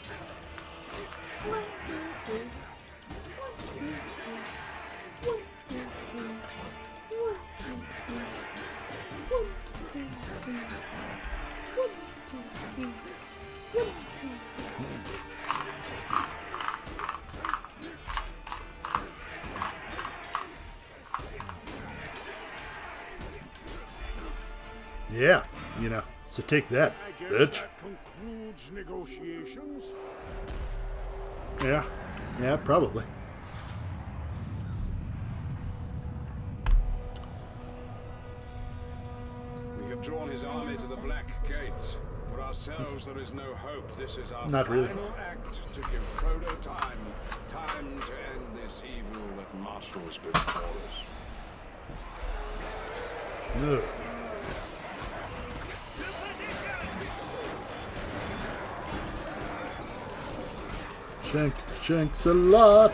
A: Yeah, you know, so take that,
G: I guess
A: bitch.
G: that concludes negotiations.
A: Yeah, probably.
B: We have drawn his army to the Black Gates. For ourselves, there is no hope. This is our
A: Not really.
B: final act to give Frodo time to end this evil that marshals before us.
A: Ugh. Shanks a lot.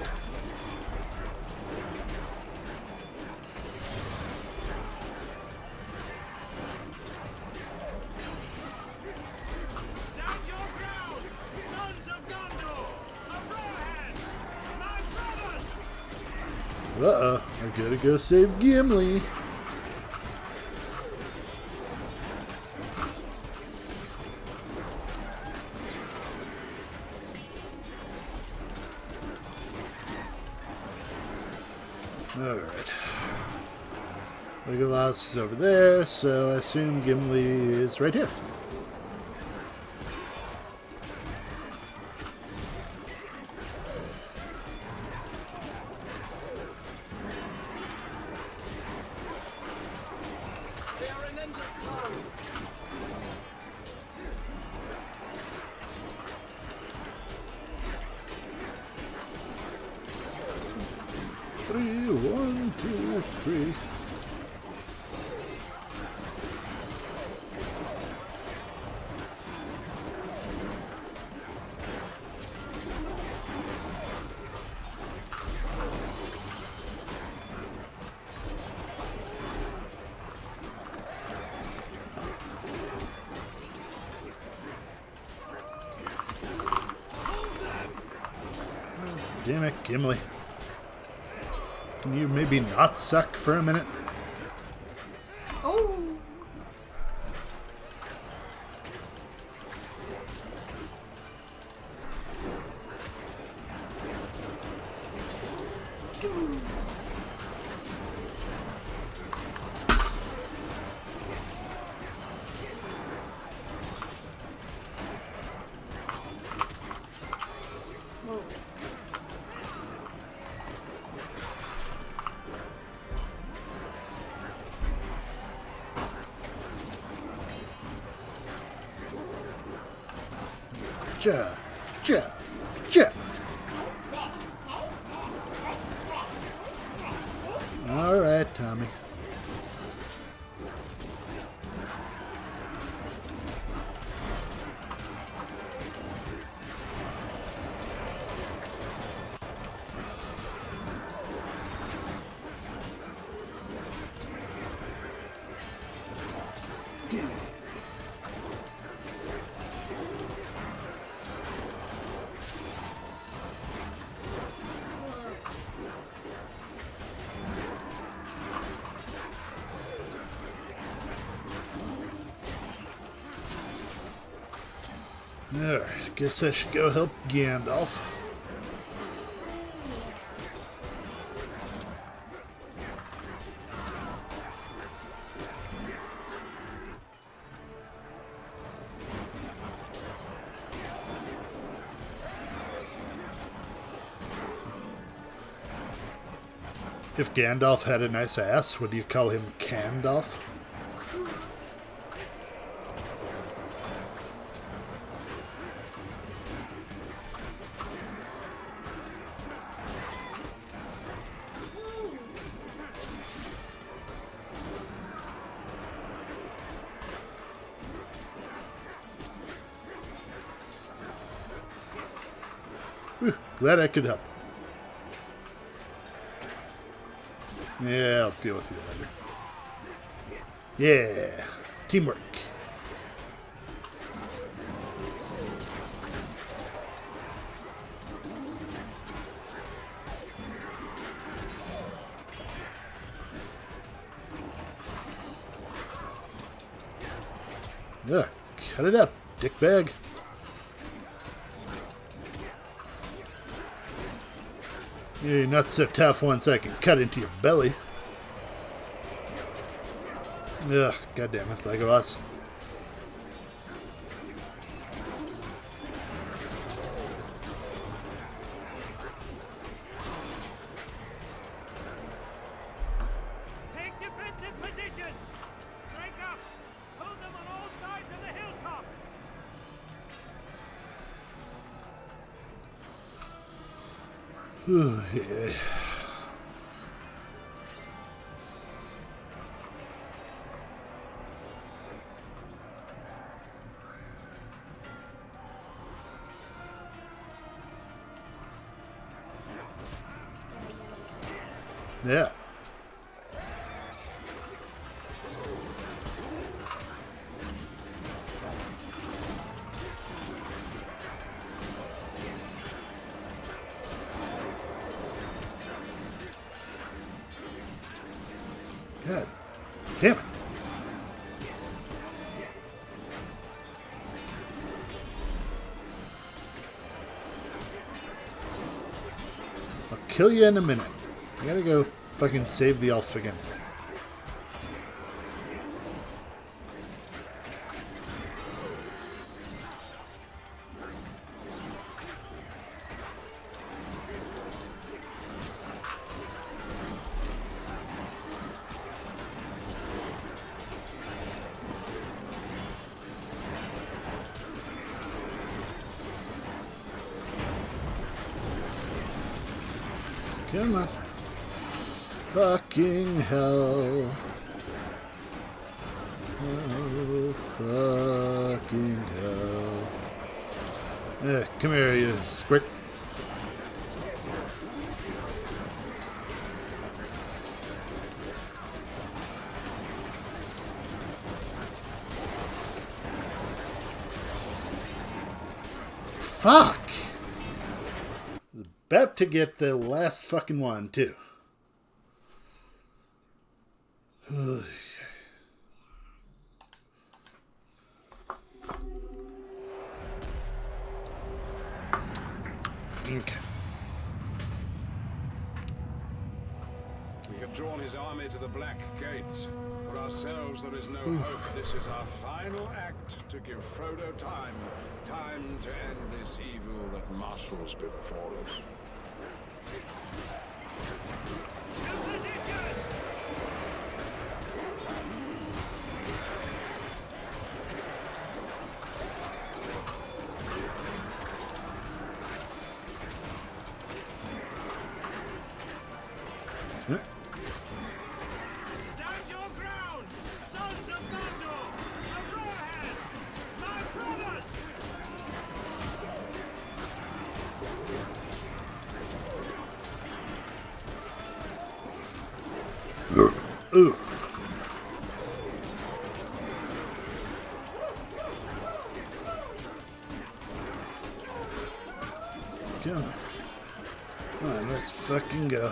I: Stand your ground, sons of Gondor! Arrowhead! My brothers!
A: Uh-oh, I gotta go save Gimli. Alright. Legolas is over there, so I assume Gimli is right here.
E: They are an endless town.
A: 3, 1, 2, 3. Damn it, Gimli. Can you maybe not suck for a minute?
F: Oh. Whoa. Ja, ja, ja. All right, Tommy.
A: Alright, guess I should go help Gandalf. If Gandalf had a nice ass, would you call him Candalf? Whew, glad I could help. Yeah, I'll deal with you later. Yeah, teamwork. Yeah, cut it out, dickbag. You're not so tough once I can cut into your belly. Ugh, goddammit, Legolas.
G: Take defensive position! Break up! Hold them on all sides of the hilltop!
A: Ooh, yeah. Yeah. God damn it. I'll kill you in a minute. I gotta go fucking save the elf again. Come on. Fucking hell. Oh, fucking hell. Come here, you squirt. Fuck! About to get the last fucking one, too. Okay.
B: We have drawn his army to the Black Gates. For ourselves, there is no hope. This is our final act to give Frodo time to end this evil that marshals before us.
G: Stand your ground! Sons of Gondor! The Rohan! My brothers!
A: Ooh. Come on. Come on, let's fucking go.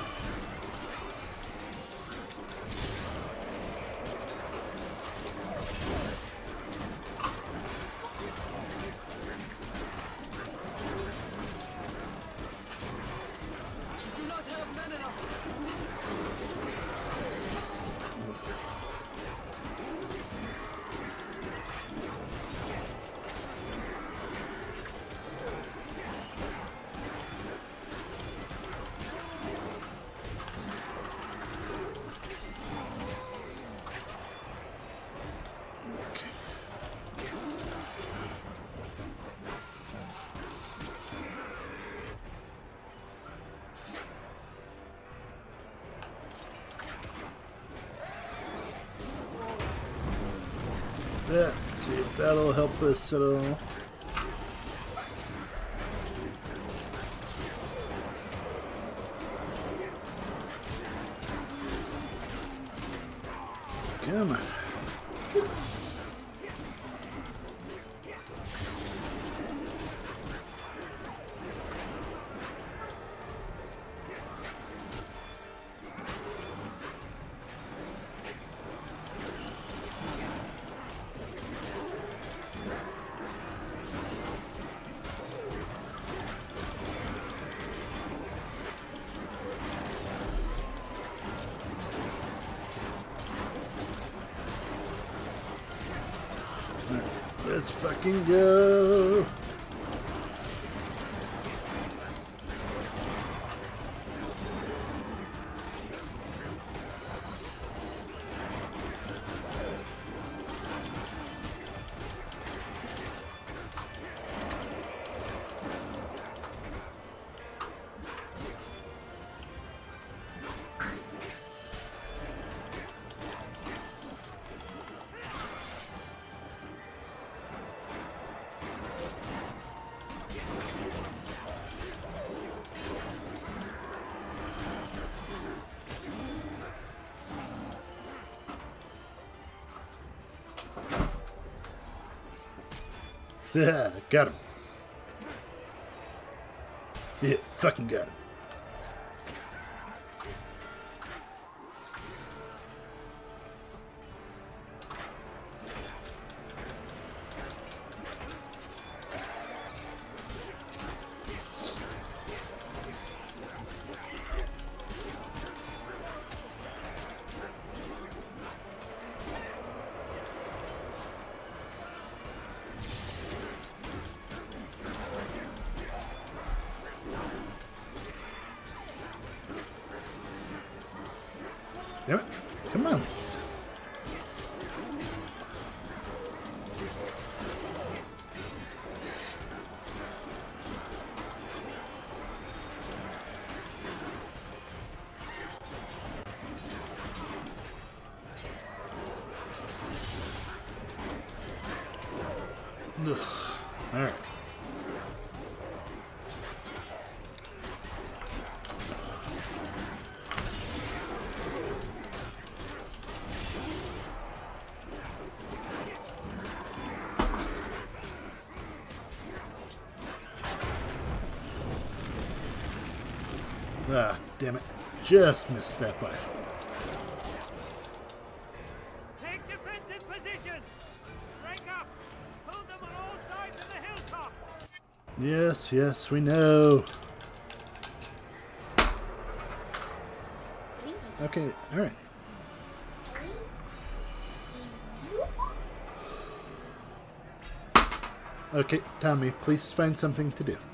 A: Let's see if that'll help us at all. Come on. Let's fucking go. Yeah, got him. Yeah, fucking got him. Damn it. Come on. Ugh. All right. Ah, damn it. Just missed that life.
G: Take defensive position! Break up! Hold them on all sides of the hilltop!
A: Yes, yes, we know. Okay, alright. Okay, Tommy, please find something to do.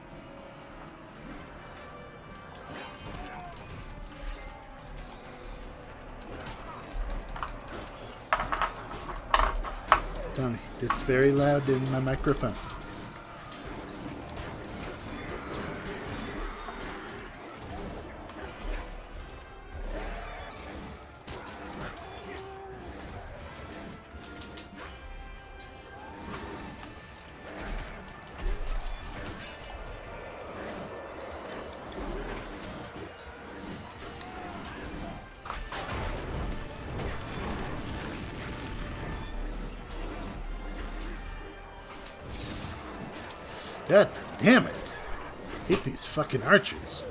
A: Tommy, it's very loud in my microphone. God damn it. Hate these fucking archers.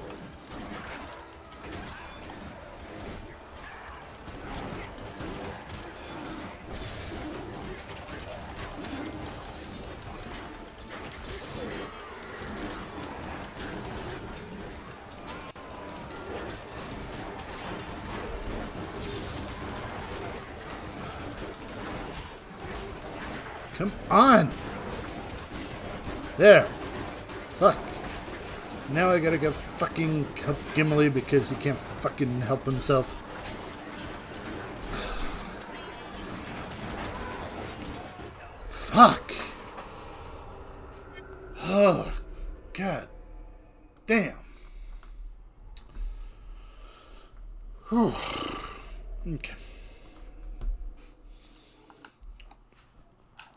A: Come on. There. Fuck. Now I gotta go fucking help Gimli because he can't fucking help himself. Fuck. Oh, God damn. Whew. Okay.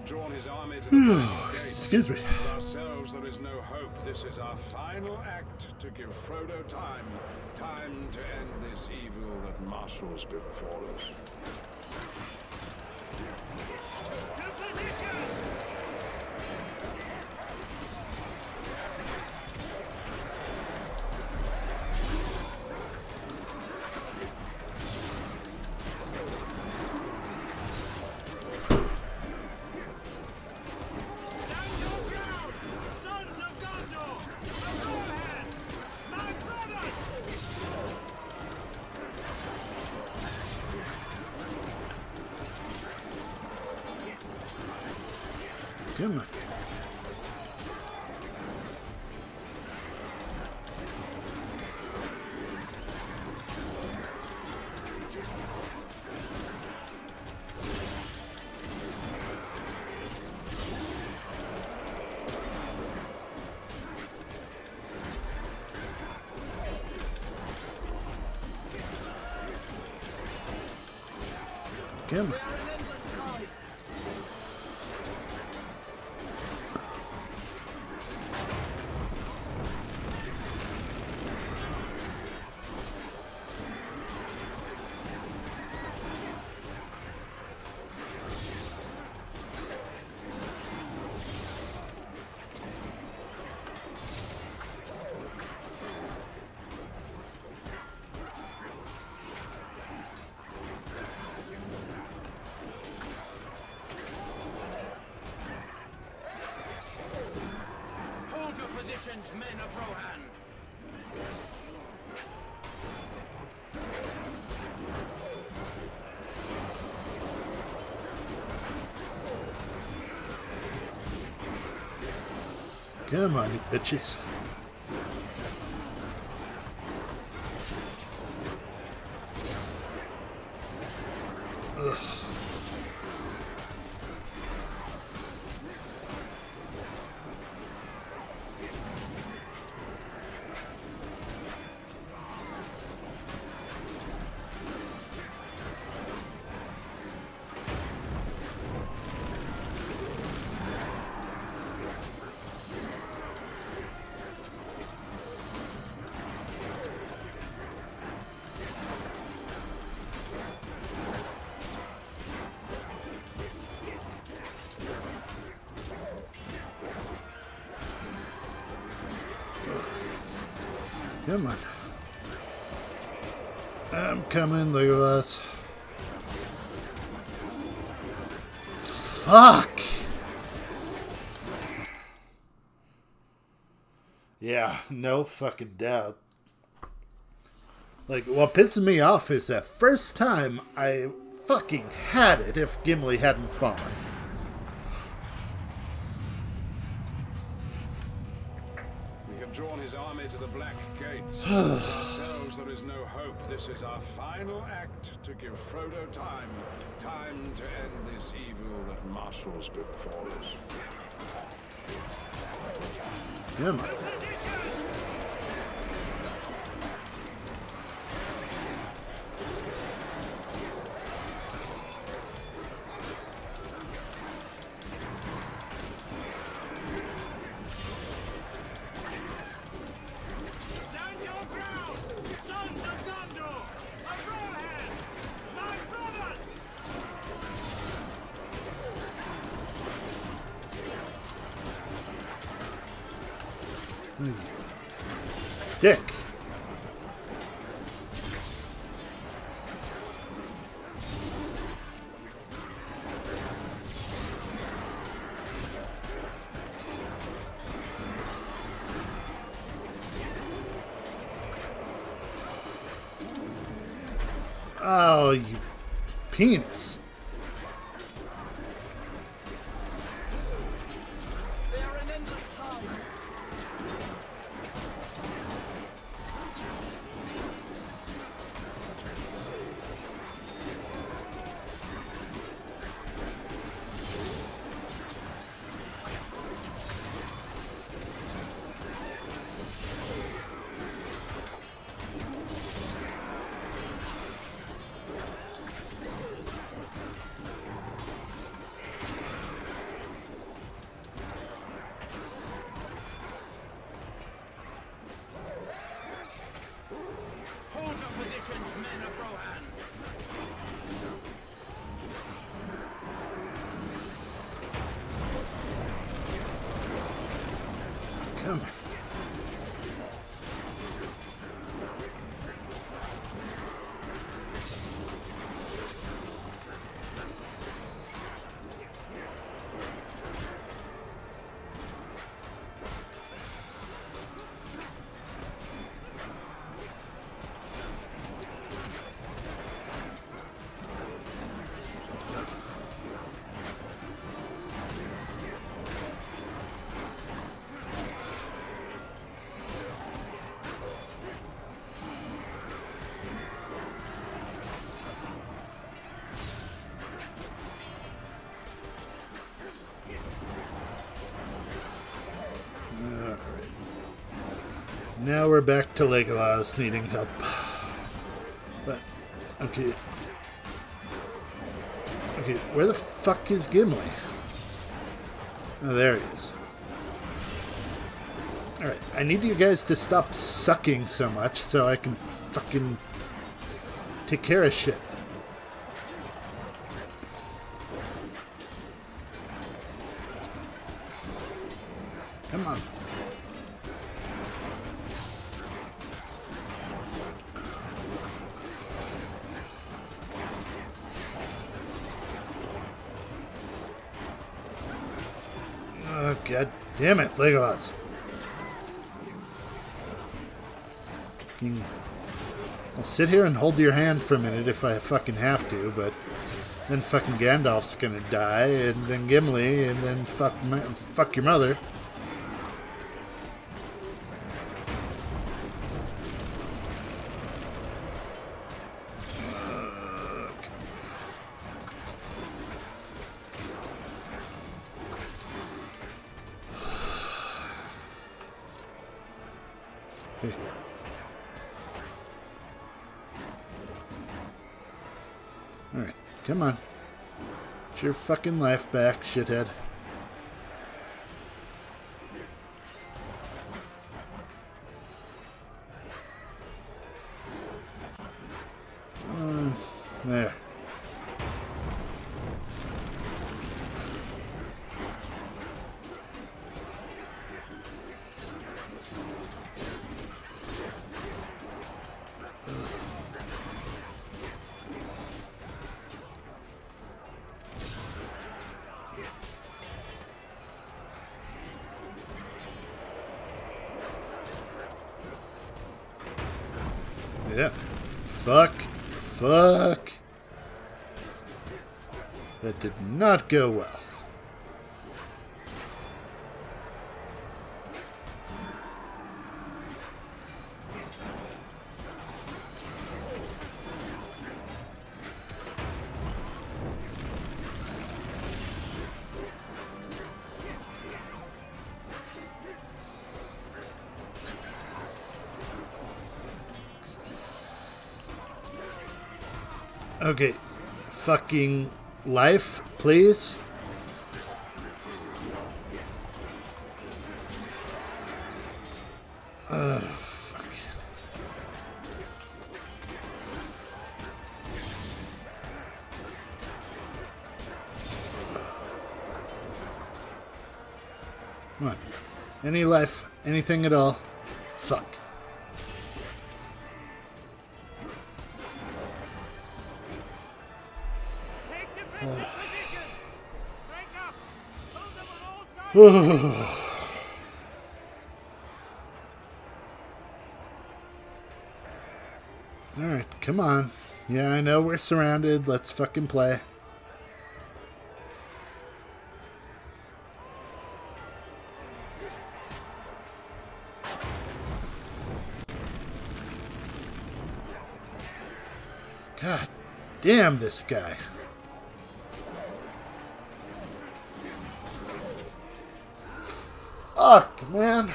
B: drawn his army to the black gate.
A: Excuse me.
B: For ourselves there is no hope. This is our final act to give Frodo time to end this evil that marshals before us.
I: To position!
A: Come on. Come on.
I: Hold your positions, men of Rohan!
A: Come on, you bitches. Ugh. Come on. I'm coming, look at this. Fuck! Yeah, no fucking doubt. Like, what pisses me off is that first time I fucking had it if Gimli hadn't fallen.
B: Drawn his army to the black gates. For ourselves there is no hope. This is our final act to give Frodo time to end this evil that marshals before us.
A: Come on. Dick. Oh, you penis. Come on. Now we're back to Legolas needing help. But, okay. Okay, where the fuck is Gimli? Oh, there he is. Alright, I need you guys to stop sucking so much so I can fucking take care of shit. Come on. Oh, God damn it, Legolas. I'll sit here and hold your hand for a minute if I fucking have to, but then fucking Gandalf's gonna die, and then Gimli, and then fuck your mother. Hey. Alright, come on. Get your fucking life back, shithead. There. Yeah. Fuck. That did not go well. Okay, fucking life, please. Fuck. Come on. Any life, anything at all. Fuck. Alright, come on. Yeah, I know we're surrounded. Let's fucking play. God damn this guy. Fuck, man.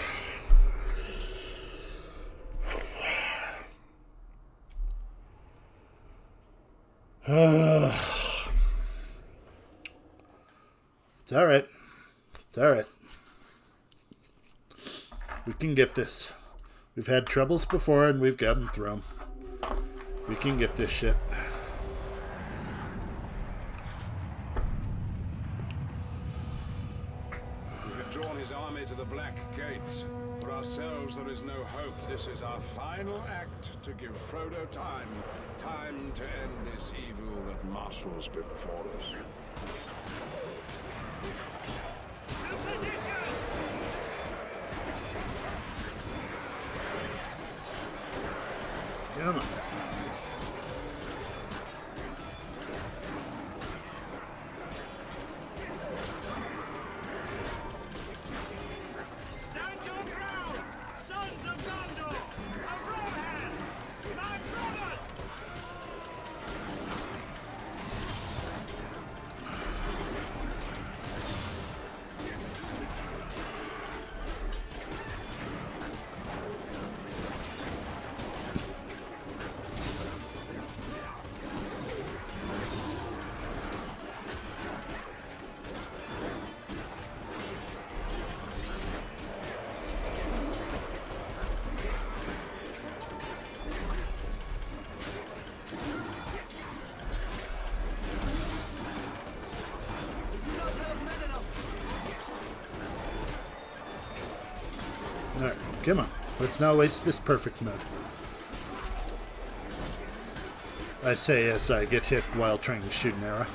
A: It's alright. It's alright. We can get this. We've had troubles before and we've gotten through them. We can get this shit.
B: We've enjoyed drawn his army to the Black Gates. For ourselves, there is no hope. This is our final act to give Frodo time. Time to end this evil that marshals before us.
I: To position!
A: Come on.
I: Stand your ground! Sons of Gondor! A Rohan! My brothers!
A: Alright, come on. Let's not waste this perfect mode. I say as I get hit while trying to shoot an arrow.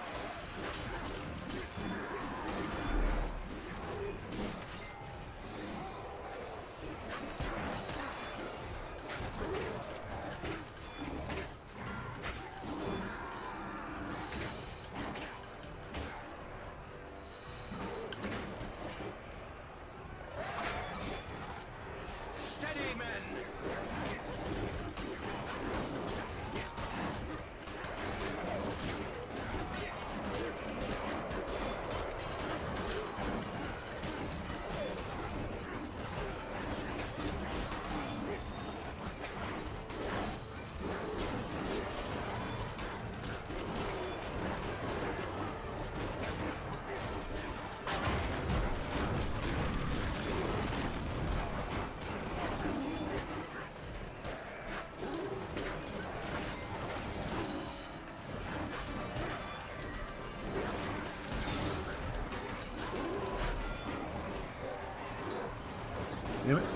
I: Steady, men!
A: Damn it.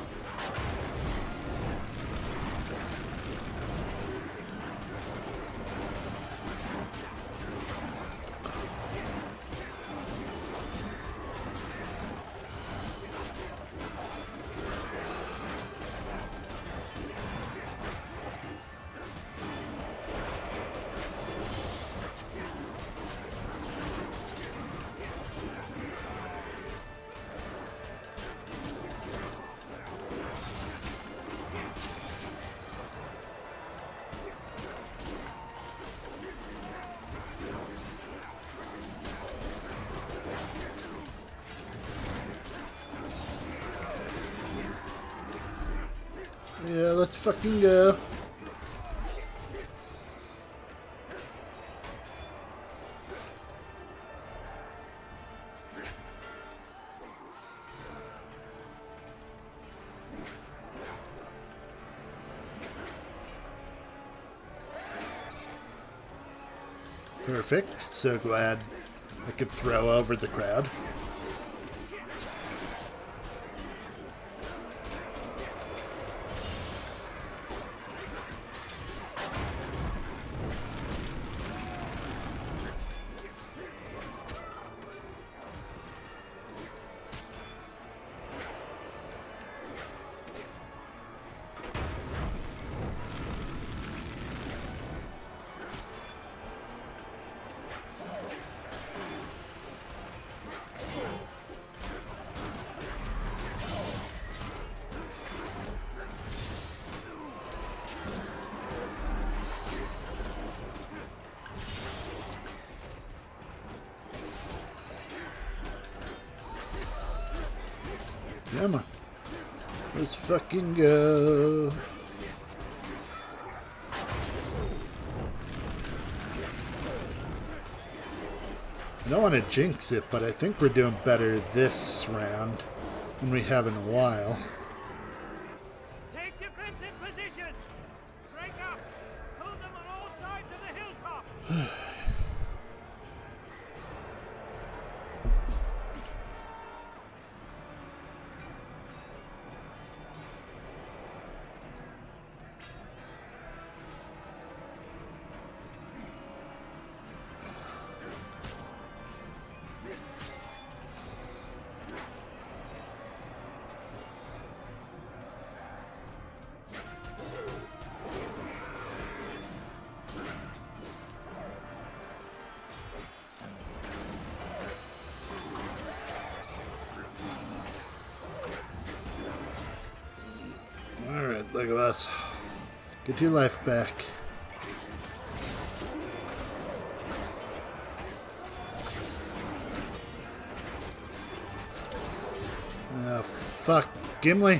A: Yeah, let's fucking go. Perfect. So glad I could throw over the crowd. Come on. Let's fucking go. I don't want to jinx it, but I think we're doing better this round than we have in a while.
I: Take defensive position! Break up! Hold them on all sides of the hilltop!
A: Legolas. Get your life back. Fuck. Gimli.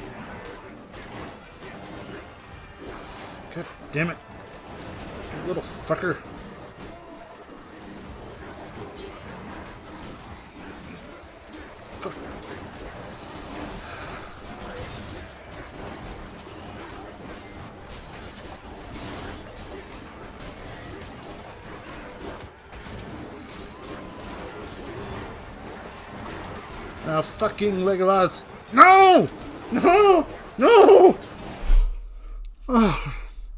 A: God damn it. You little fucker. Fuck. Now fucking Legolas. No! No! No! Oh.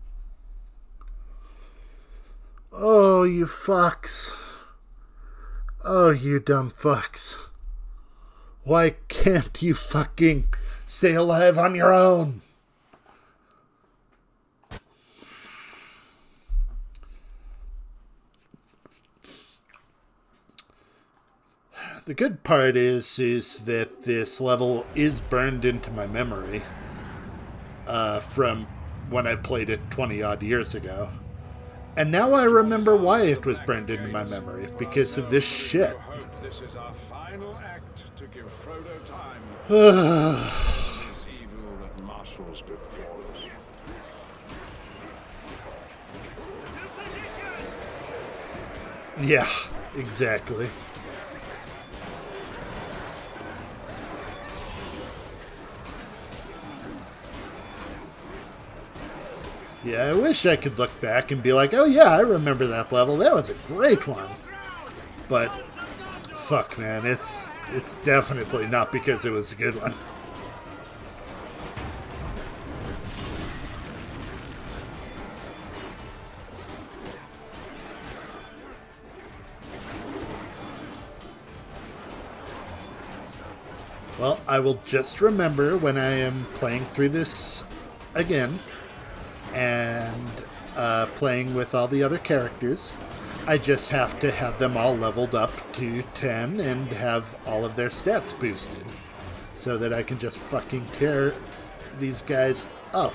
A: Oh, you fucks. Oh, you dumb fucks. Why can't you fucking stay alive on your own? The good part is that this level is burned into my memory from when I played it 20 odd years ago. And now I remember why it was burned into my memory, because of this shit.
B: This is our final act to give Frodo time. This evil that marshals before us.
A: Yeah, exactly. Yeah, I wish I could look back and be like, oh yeah, I remember that level. That was a great one. But, fuck man, it's definitely not because it was a good one. Well, I will just remember when I am playing through this again and playing with all the other characters. I just have to have them all leveled up to 10 and have all of their stats boosted so that I can just fucking tear these guys up.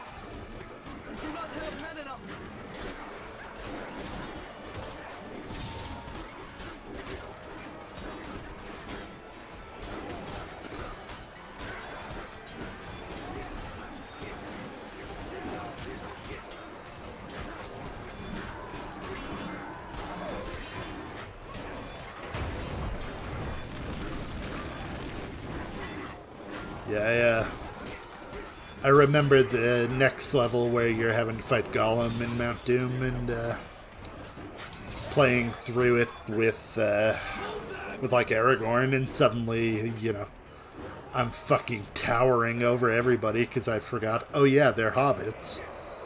A: Yeah. I remember the next level where you're having to fight Gollum in Mount Doom and playing through it with like Aragorn, and suddenly, you know, I'm fucking towering over everybody because I forgot, oh yeah, they're hobbits.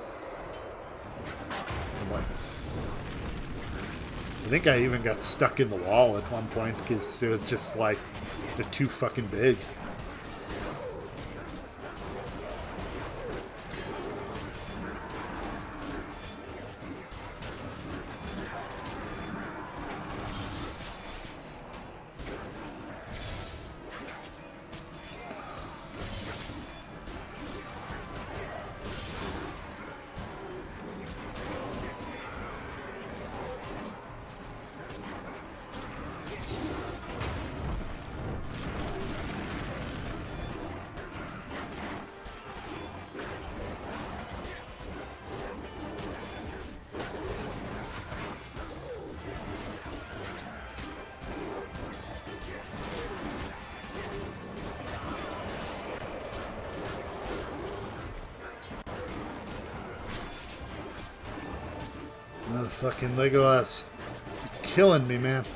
A: I'm like, I think I even got stuck in the wall at one point because it was just like, they're too fucking big. Oh, fucking Legolas. You're killing me, man.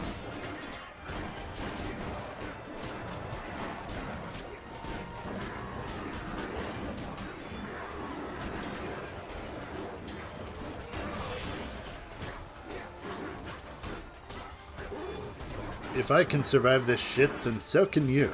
A: If I can survive this shit, then so can you.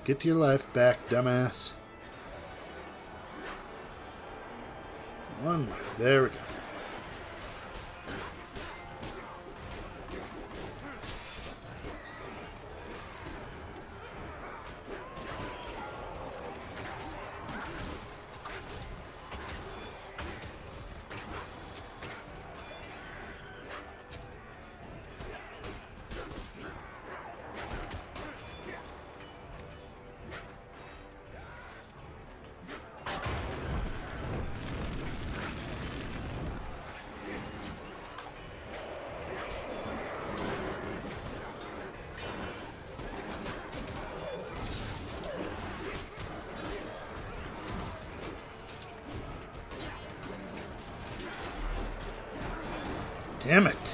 A: Get your life back, dumbass. One more. There we go. Damn it.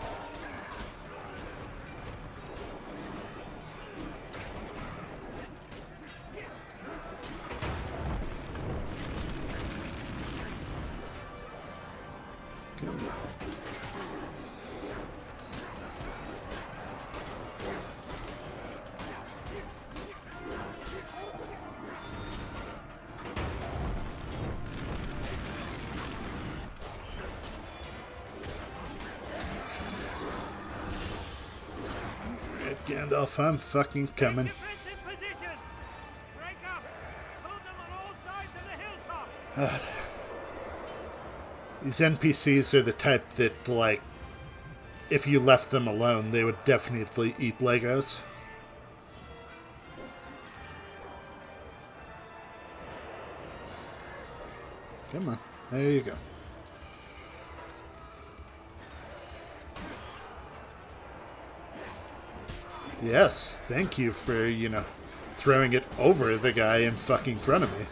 A: Gandalf, I'm fucking coming.
I: Defensive position. Break up. Hold them on all sides of the hilltop.
A: God. These NPCs are the type that, like, if you left them alone, they would definitely eat Legos. Come on. There you go. Yes, thank you for, you know, throwing it over the guy in fucking front of me.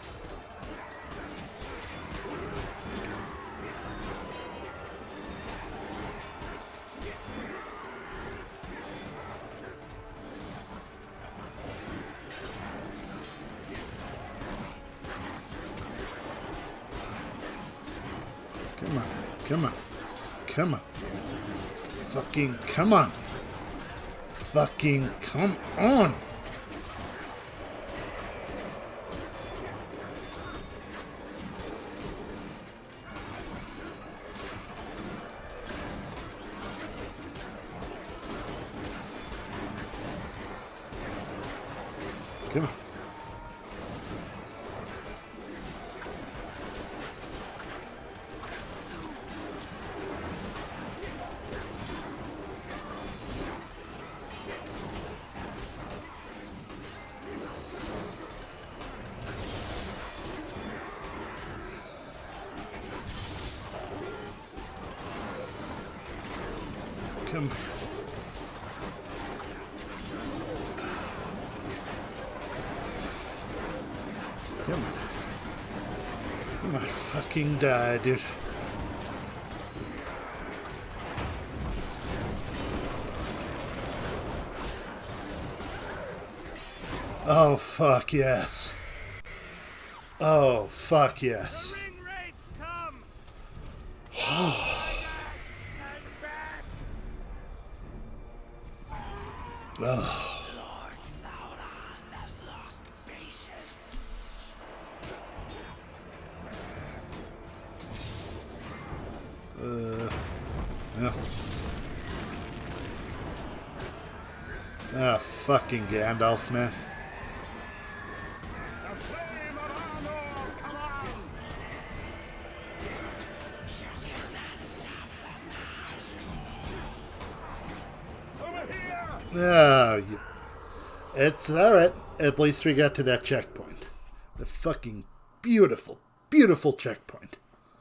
A: Come on, come on, come on. Fucking come on. Fucking come on! Come on. Come. Come on. Come on, fucking die, dude. Oh, fuck yes. Oh, fuck yes.
I: The ring raids come.
A: Oh.
H: Lord Sauron has lost patience.
A: Yeah. Ah, fucking Gandalf, man.
G: The flame of Arnor, come on! Over here!
A: Oh, it's alright. At least we got to that checkpoint. The fucking beautiful, beautiful checkpoint.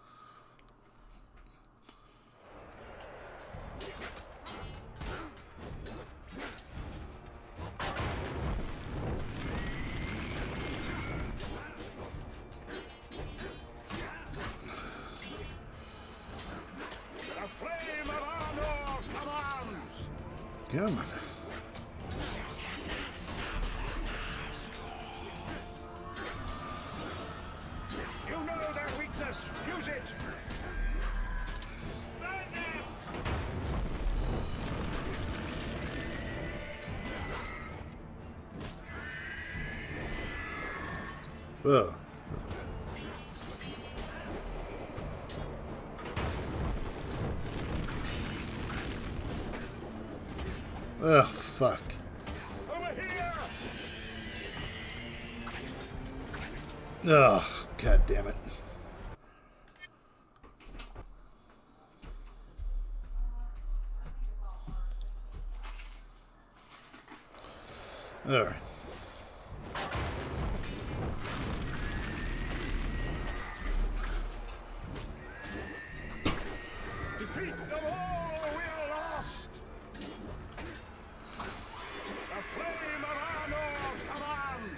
G: The flame of Arnor, come on!
A: Come on.
G: You know their weakness. Use it.
I: Burn them.
A: Whoa. Oh, fuck.
G: Over here!
A: Oh, god damn it. All right.
G: Defeat them all, we are lost! The flame of Arnor commands!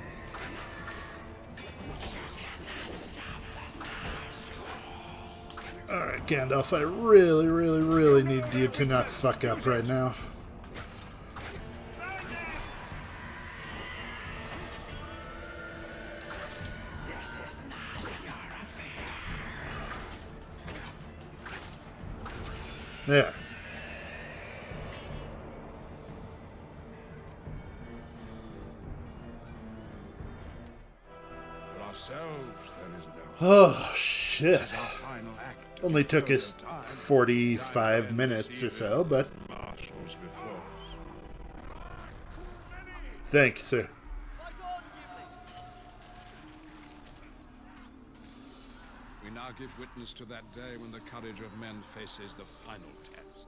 A: Alright, Gandalf, I really need you to not fuck up right now. There.
B: For ourselves, there is no
A: Oh, shit.
B: final act.
A: Only took us 45 minutes or so, but
B: Marshals before us.
A: thank you, sir.
B: We now give witness to that day when the courage of men faces the final test.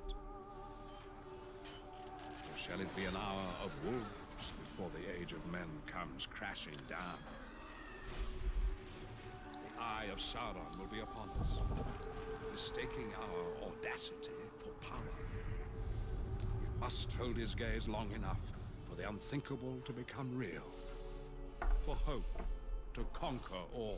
B: Or shall it be an hour of wolves before the age of men comes crashing down? The eye of Sauron will be upon us, mistaking our audacity for power. We must hold his gaze long enough for the unthinkable to become real, for hope to conquer all.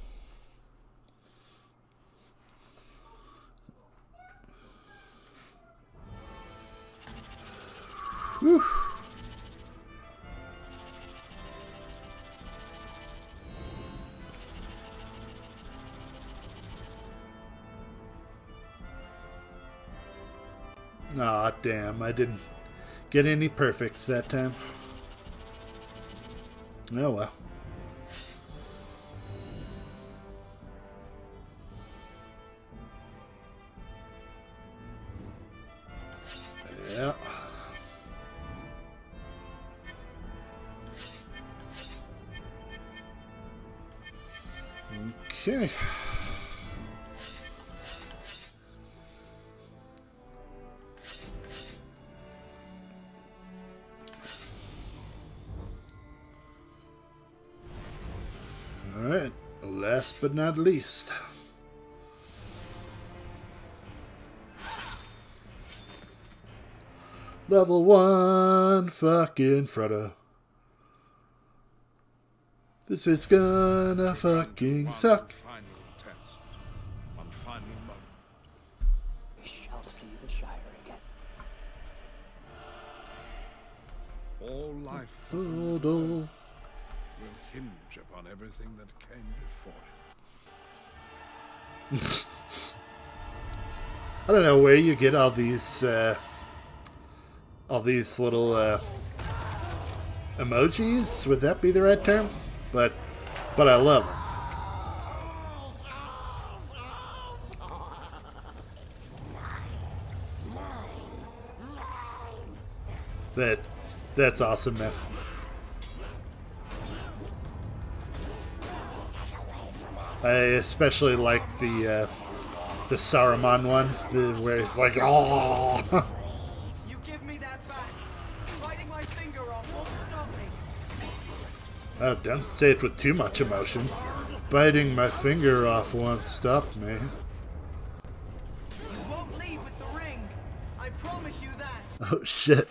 A: Whew. Aw, damn, I didn't get any perfects that time. Oh well. Yeah. Okay. All right. Last but not least. Level 1 fucking Frodo. This is gonna fucking suck.
B: Final test. One final moment.
C: We shall see the Shire again.
B: All life
A: Frodo.
B: will hinge upon everything that came before it.
A: I don't know where you get all these little emojis. Would that be the right term? But I love them. That's awesome, man. I especially like the Saruman one, where it's like, oh.
I: You give me that back. Biting my finger off won't stop me.
A: Oh, don't say it with too much emotion. Biting my finger off won't stop me.
I: You won't leave with the ring. I promise you that.
A: Oh, shit.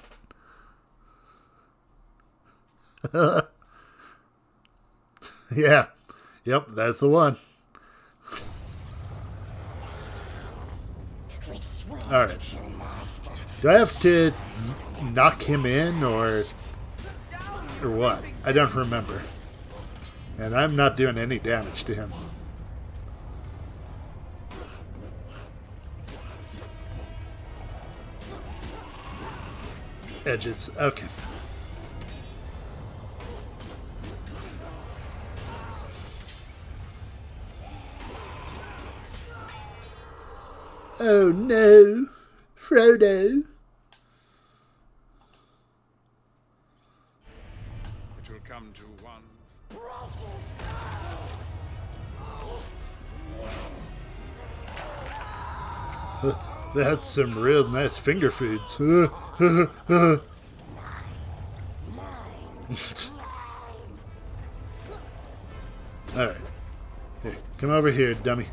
A: Yeah. Yep, that's the one. Alright. Do I have to knock him in or what? I don't remember. And I'm not doing any damage to him. Edges. Okay. Oh no, Frodo.
B: It will come to one.
A: That's some real nice finger foods. Alright. Here, come over here, dummy.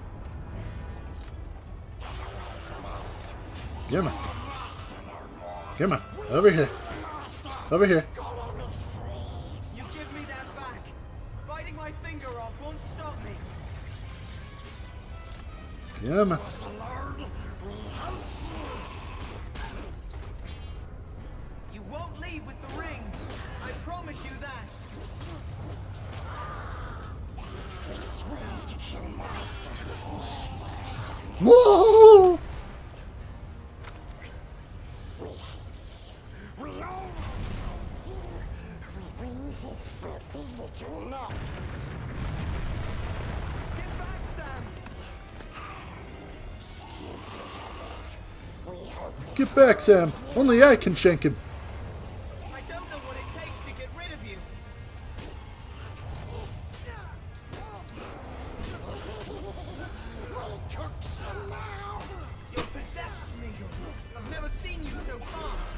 A: Come on. Come on. Over here. Over here.
I: You give me that back. Biting my finger off won't stop me.
A: Come on.
I: You won't leave with the ring. I promise you that.
A: Whoa!
I: Get back, Sam.
A: Get back, Sam. Only I can shank him.
I: I don't know what it takes to get rid of you. You're possessed, Smeagol. I've never seen you so fast.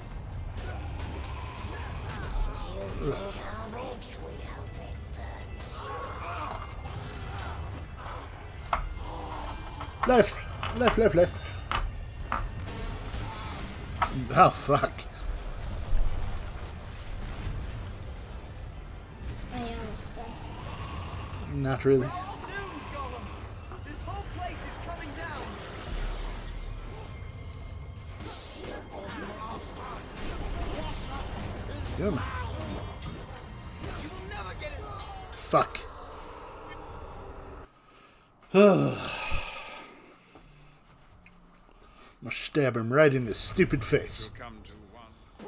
A: Life. Life, life, life. Oh, fuck.
F: I understand.
A: Not really.
I: We're all doomed, Gollum. This whole place is coming down.
A: Come on.
I: You will never get it.
A: Fuck. I'm gonna stab him right in his stupid face.
B: Will come to one.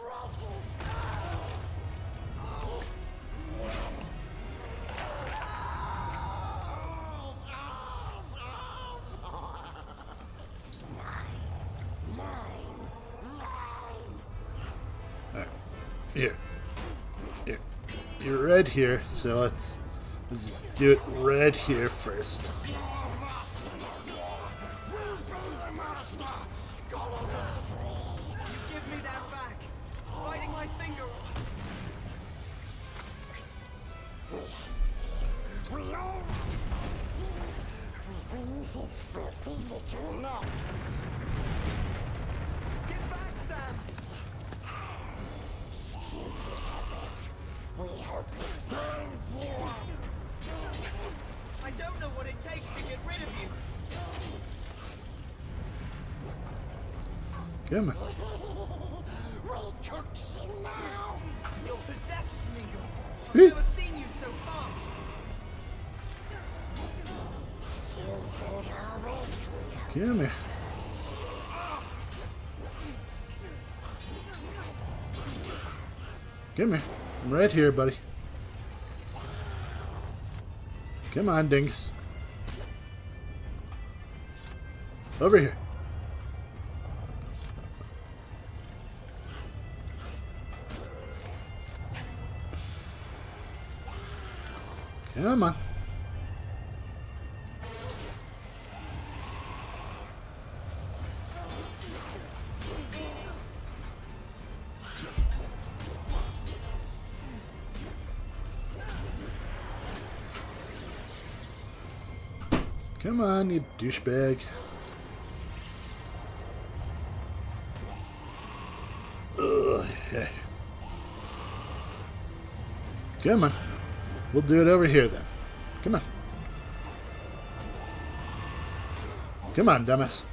A: Alright. Here. Here. You're right here, so let's do it right here first.
I: You give me that back. Biting my finger off. Get back, Sam. I don't know what it takes to get rid of you.
A: Come on.
I: You're possessed, Smeagol. I've
A: Eh.
I: never seen you so fast.
A: Come here. Come here. I'm right here, buddy. Come on, Dingus. Over here. Come on. Come on, you douchebag. Ugh. Come on. We'll do it over here then. Come on. Come on, dumbass.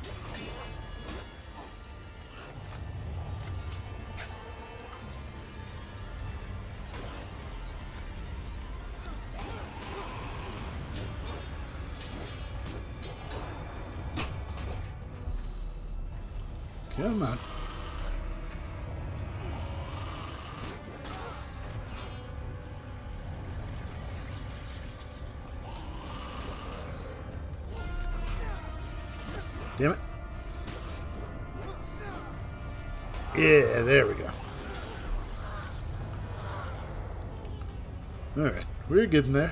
A: Come on. Damn it. Yeah, there we go. Alright, we're getting there.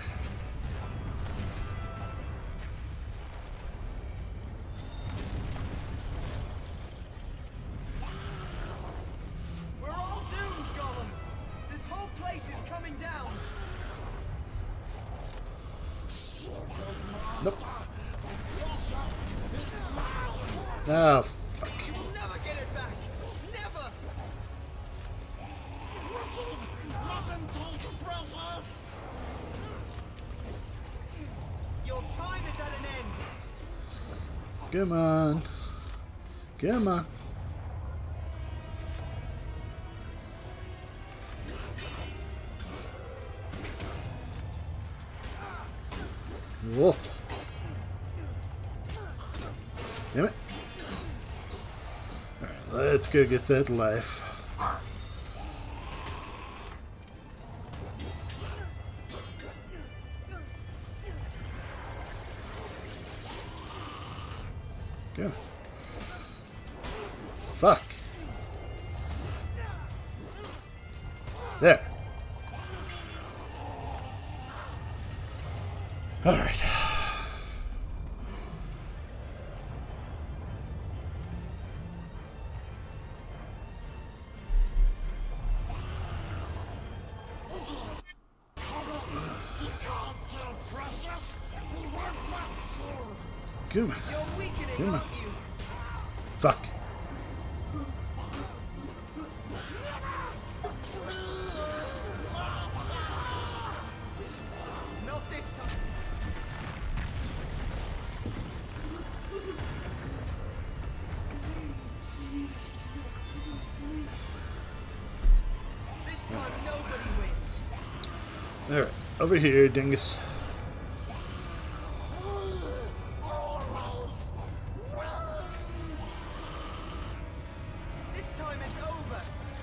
I: We're all doomed, Gollum. This whole place is coming down.
A: Nope. Oh, fuck.
I: You will never get it back. Never. Your time is at an end.
A: Come on. Come on. Whoa. Damn it. Alright, let's go get that life. Go. Fuck. There. Alright. Come on.
I: You're weakening,
A: Come on.
I: aren't you?
A: Fuck.
I: Not this time. This time nobody wins.
A: Alright, over here, dingus.
I: This time it's over.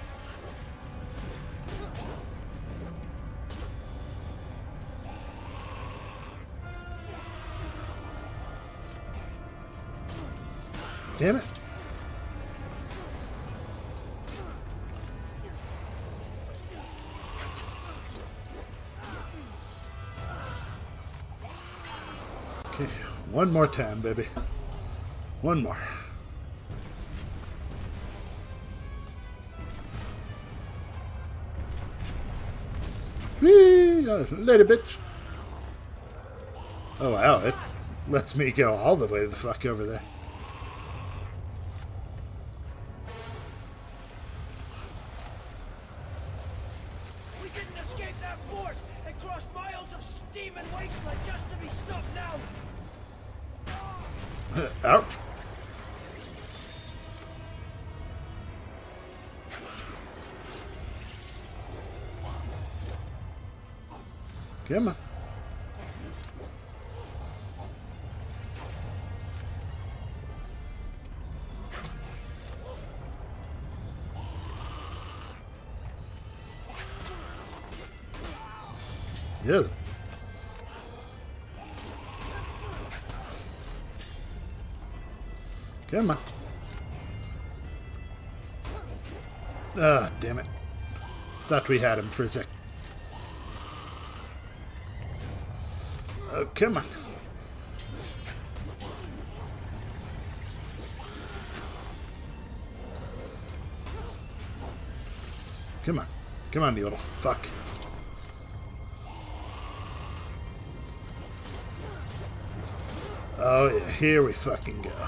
A: Damn it. Okay, one more time, baby. One more. Whee! Later, bitch. Oh, wow. It lets me go all the way the fuck over there.
I: We didn't escape that fort and cross miles of steam and wasteland just to be stopped now.
A: Ouch. Come on. Yeah. Come on. Ah, damn it. Thought we had him for a sec. Oh, come on. Come on. Come on, you little fuck. Oh, yeah. Here we fucking go.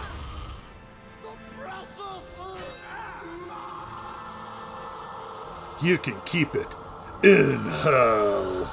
A: You can keep it in hell.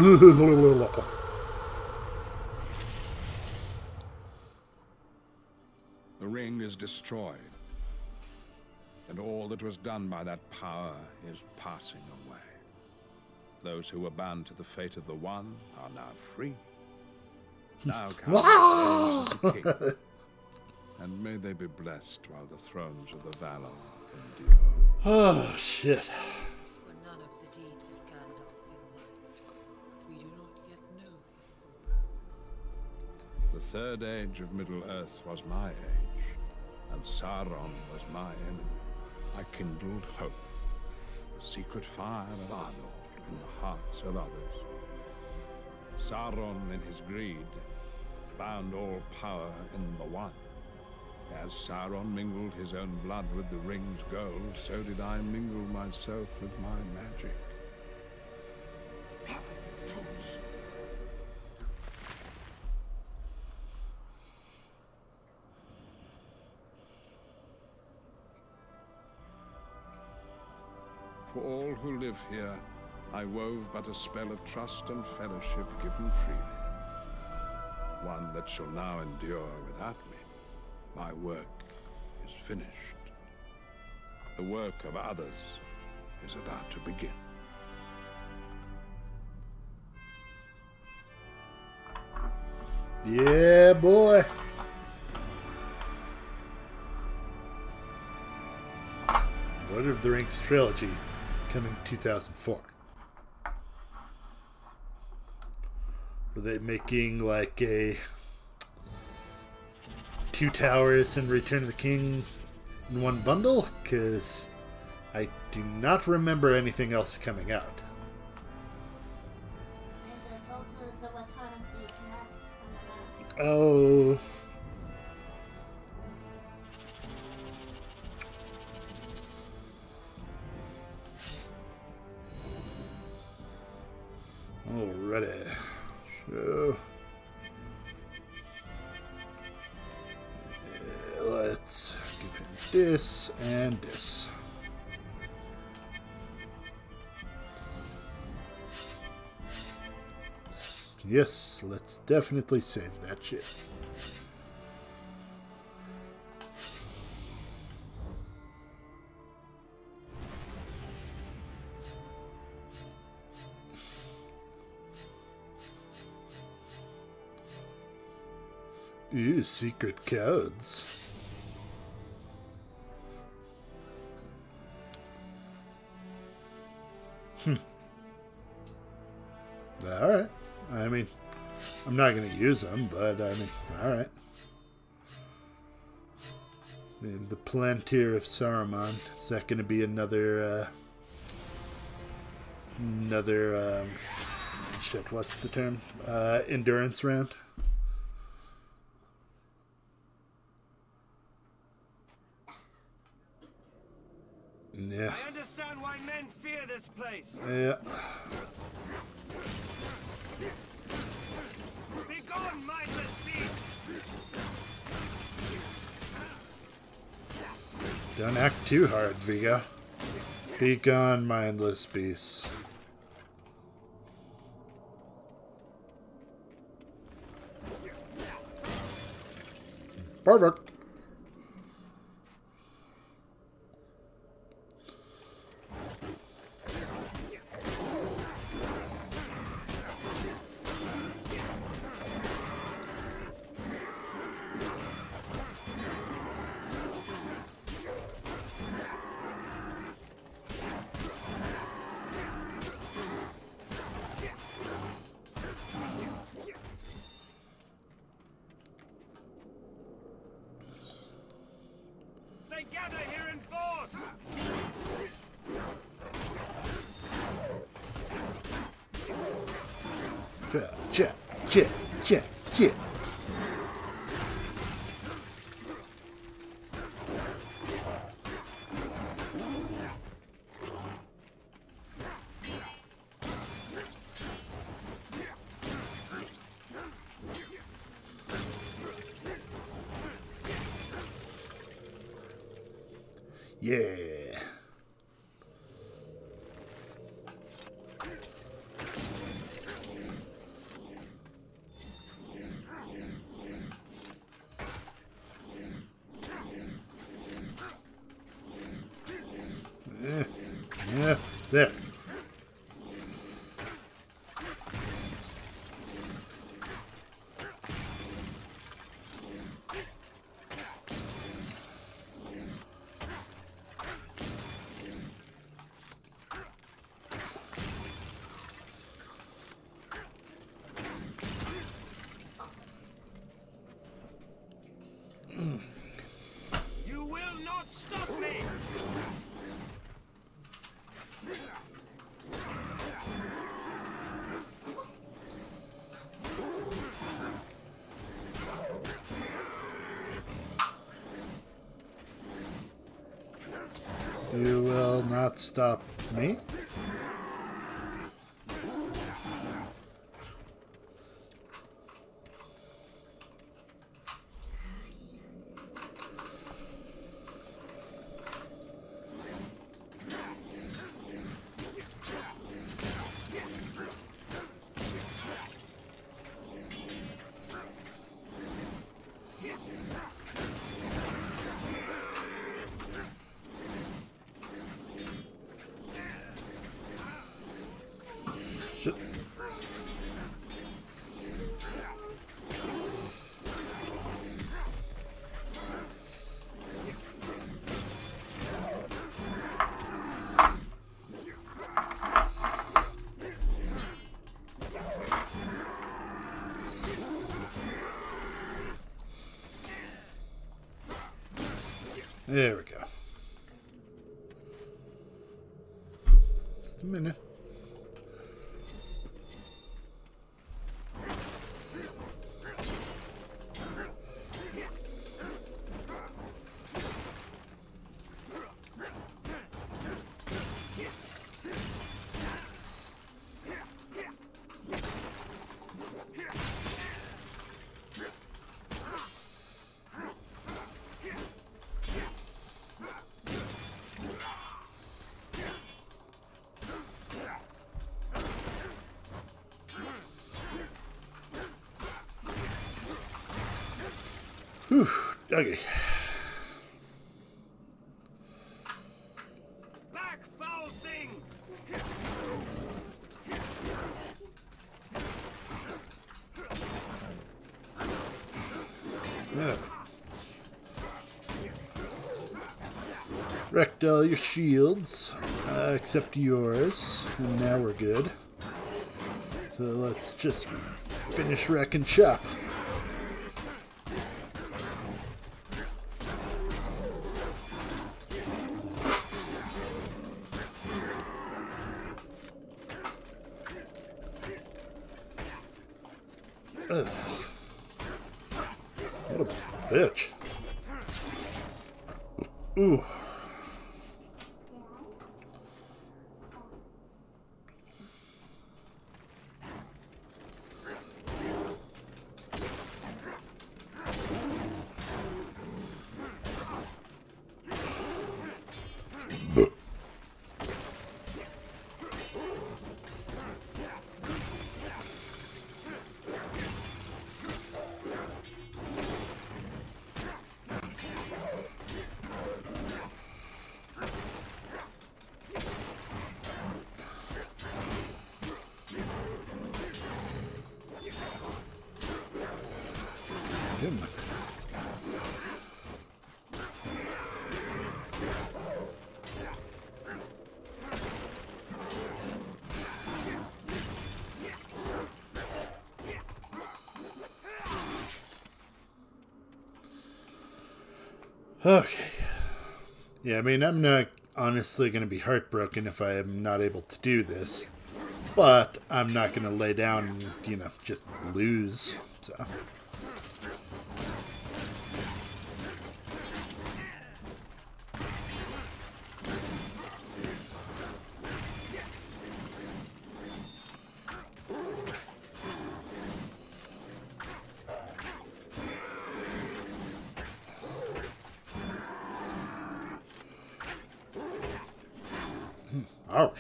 B: The ring is destroyed, and all that was done by that power is passing away. Those who were bound to the fate of the one are now free. Now comes the king, and may they be blessed while the thrones of the Valor endure.
A: Oh, shit.
E: For none of the deeds of Gandalf in life, we do not yet know his full purpose.
B: The third age of Middle-earth was my age, Sauron was my enemy, I kindled hope, the secret fire of Arnor in the hearts of others. Sauron, in his greed, bound all power in the One. As Sauron mingled his own blood with the ring's gold, so did I mingle myself with my magic. Fools. For all who live here, I wove but a spell of trust and fellowship given freely. One that shall now endure without me. My work is finished. The work of others is about to begin.
A: Yeah, boy. Lord of the Rings trilogy, coming 2004. Were they making like a Two Towers and Return of the King in one bundle? Because I do not remember anything else coming out.
F: And there's also the Return of the Connects coming out.
A: Oh. Alrighty. So let's give him this and this. Yes, let's definitely save that shit. Ooh, secret codes. Alright. I mean, I'm not going to use them, but I mean, alright. And the Palantir of Saruman. Is that going to be another, shit, what's the term? Endurance round? Yeah.
I: I understand why men fear this place.
A: Yeah.
I: Be gone, mindless beast!
A: Don't act too hard, Vigo. Be gone, mindless beast. Perfect.
I: They gather here in force!
A: Check. Yeah. Yeah, there. You will not stop me. Shit. There we go. Just a minute. Whew, okay.
I: Back, foul thing!
A: Yeah. Wrecked all your shields, except yours, and now we're good. So let's just finish wrecking shop. Ugh. What a bitch. Ooh. Come on. Okay. Yeah, I mean, I'm not honestly going to be heartbroken if I am not able to do this. But I'm not going to lay down and, you know, just lose. So. Ouch.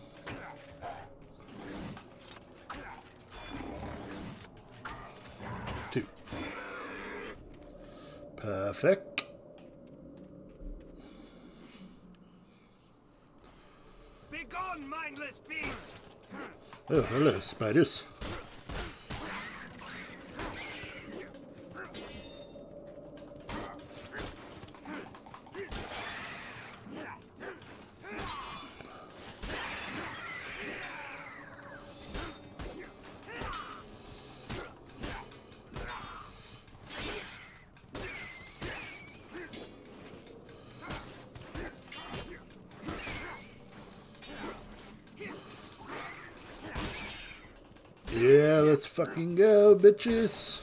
A: Two. Perfect.
I: Be gone, mindless beast!
A: Oh, hello, spiders. Yeah, let's fucking go, bitches.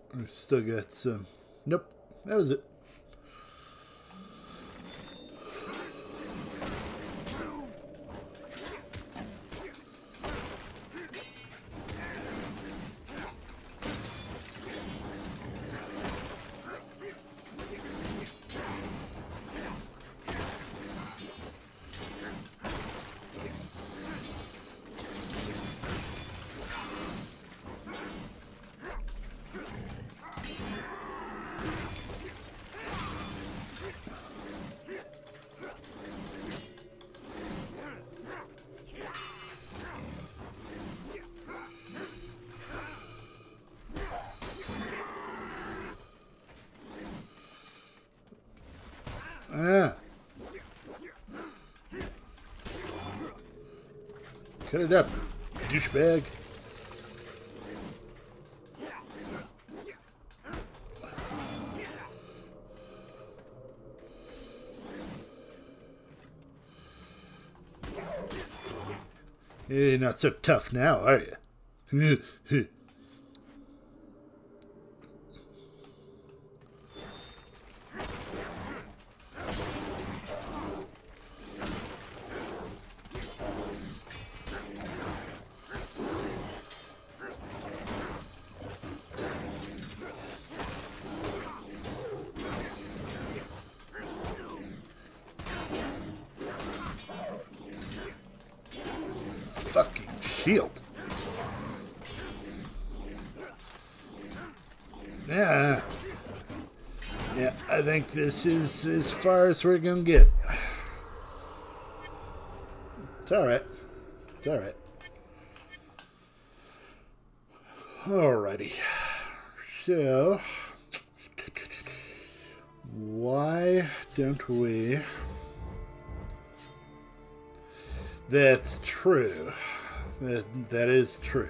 A: We still got some. Nope, that was it. Ah. Cut it up, douchebag. You're not so tough now, are you? Fucking shield. Yeah. Yeah, I think this is as far as we're gonna get. It's alright. It's alright. Alrighty. So, why don't we... That's true. That is true.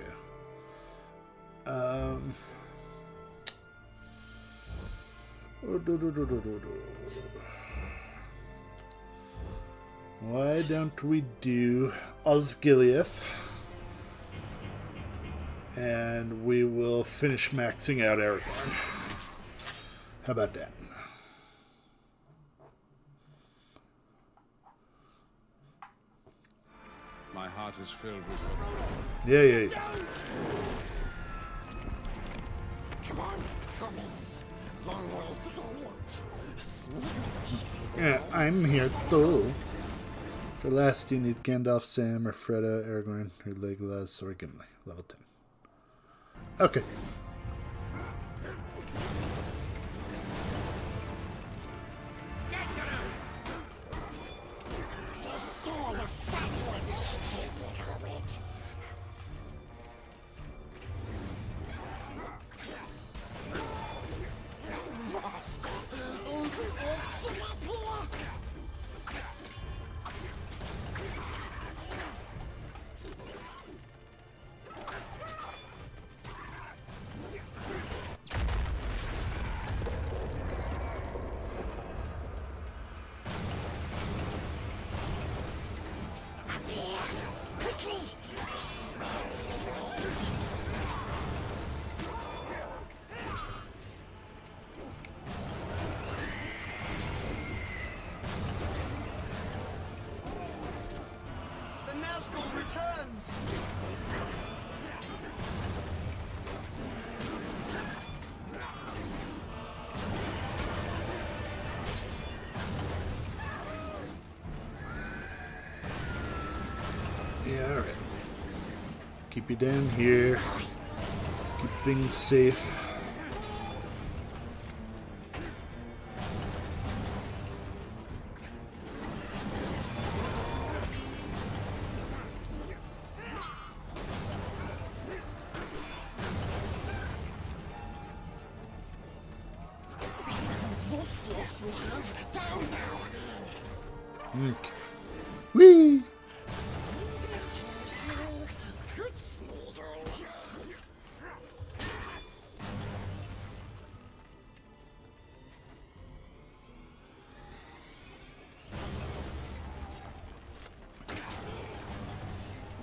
A: Why don't we do Osgiliath, and we will finish maxing out Aragorn. How about that?
B: My heart is filled with hope.
A: Yeah.
D: Come on, comments. Long way to go yet.
A: Yeah, I'm here too. For last, you need Gandalf, Sam, or Frodo, Aragorn, or Legolas, or Gimli. Level 10. Okay.
H: I saw the fat ones, stupid hobbit. Master, all the orcs is up here.
I: The Nazgul returns!
A: Yeah, alright. Keep you down here. Keep things safe.
H: This, yes, we have. Down now.
A: Okay. Whee!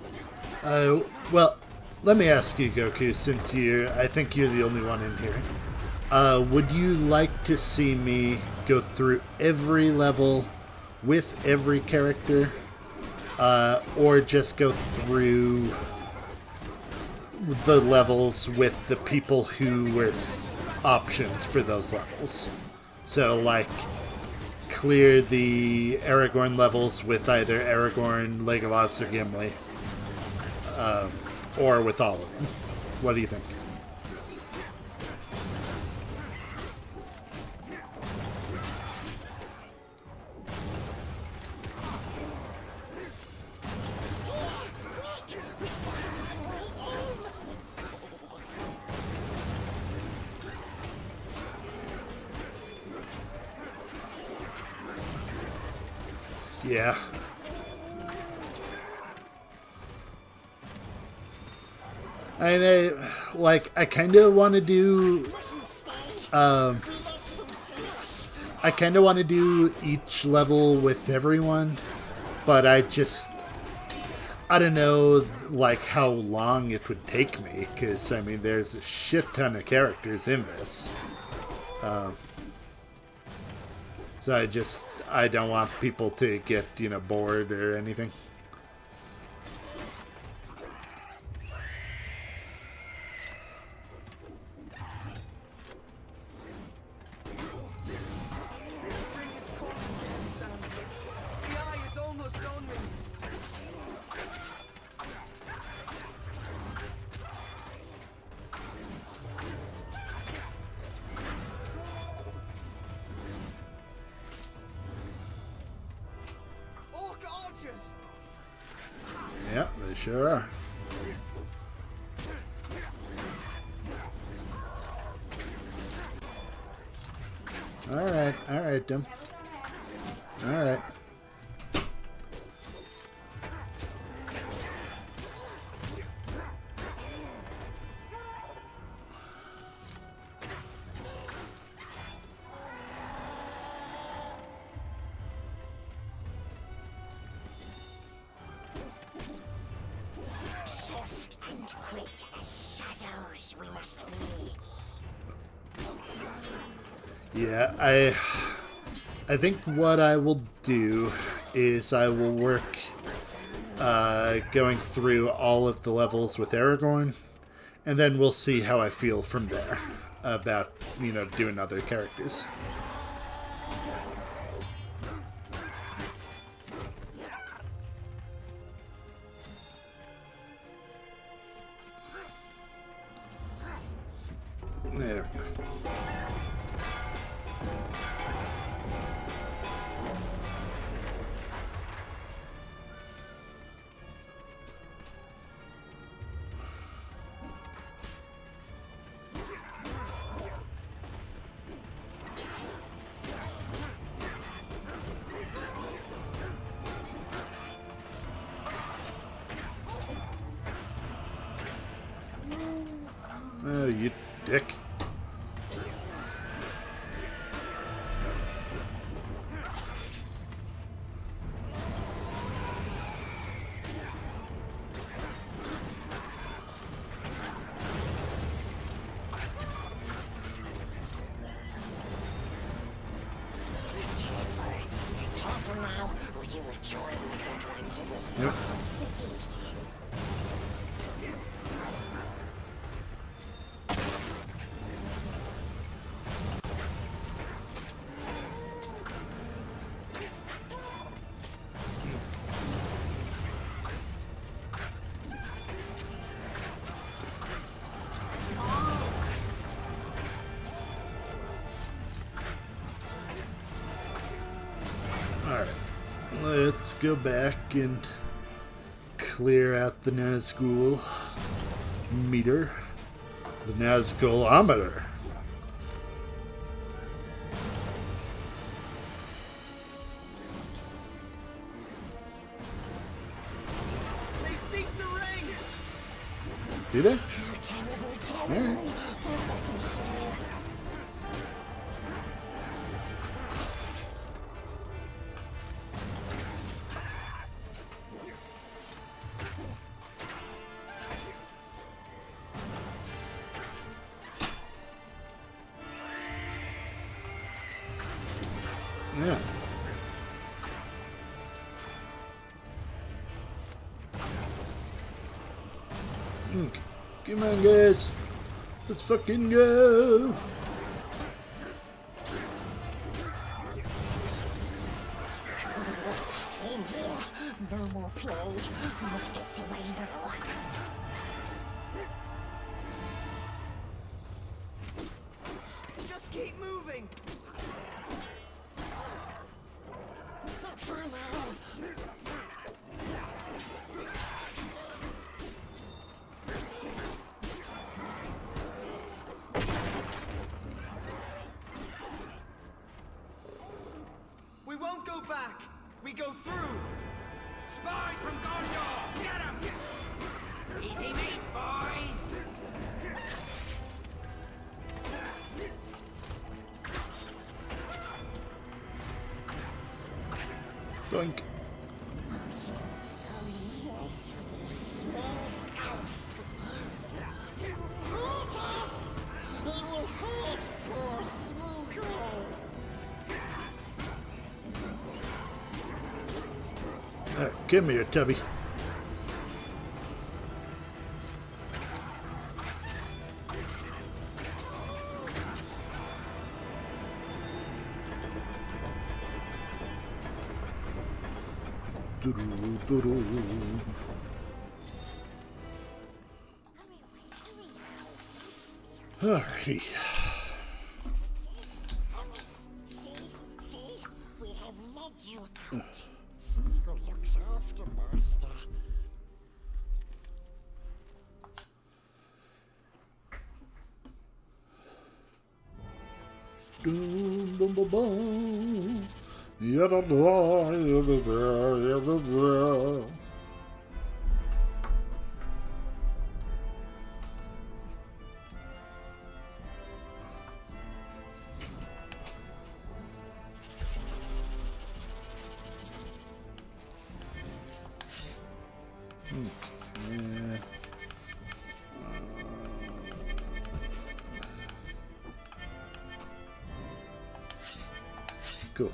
A: Well, let me ask you, Goku, since I think you're the only one in here. Would you like to see me go through every level with every character? Or just go through the levels with the people who were options for those levels? So, like, clear the Aragorn levels with either Aragorn, Legolas, or Gimli. Or with all of them. What do you think? Yeah. I kind of want to do, I kind of want to do each level with everyone, but I don't know, like, how long it would take me, because, I mean, there's a shit ton of characters in this. So I don't want people to get, bored or anything. Yeah, they sure are. Alright, Dim. Alright. Yeah, I think what I will do is I will work going through all of the levels with Aragorn, and then we'll see how I feel from there about, doing other characters. There. Oh, you dick. Yep. Alright, let's go back and clear out the Nazgul meter. The Nazgulometer.
I: They seek the ring!
A: Do they?
H: Alright.
A: Yeah. Come on, guys. Let's fucking go.
H: In here, no more play. We must get surrender.
I: Just keep moving.
H: Not for now.
I: We won't go back. We go through. Spy from Gondor. Get him. Easy meat, boys.
A: Doink.
H: Yes, we smells house. Hurt us! It will hurt poor Smeagol.
A: Come here, Tubby. Alrighty.
H: See, we have led you out. Smeagol looks after Master.
A: Boom, boom, boom, boom. Yada, yada, yada, yada. Yeah. Cool.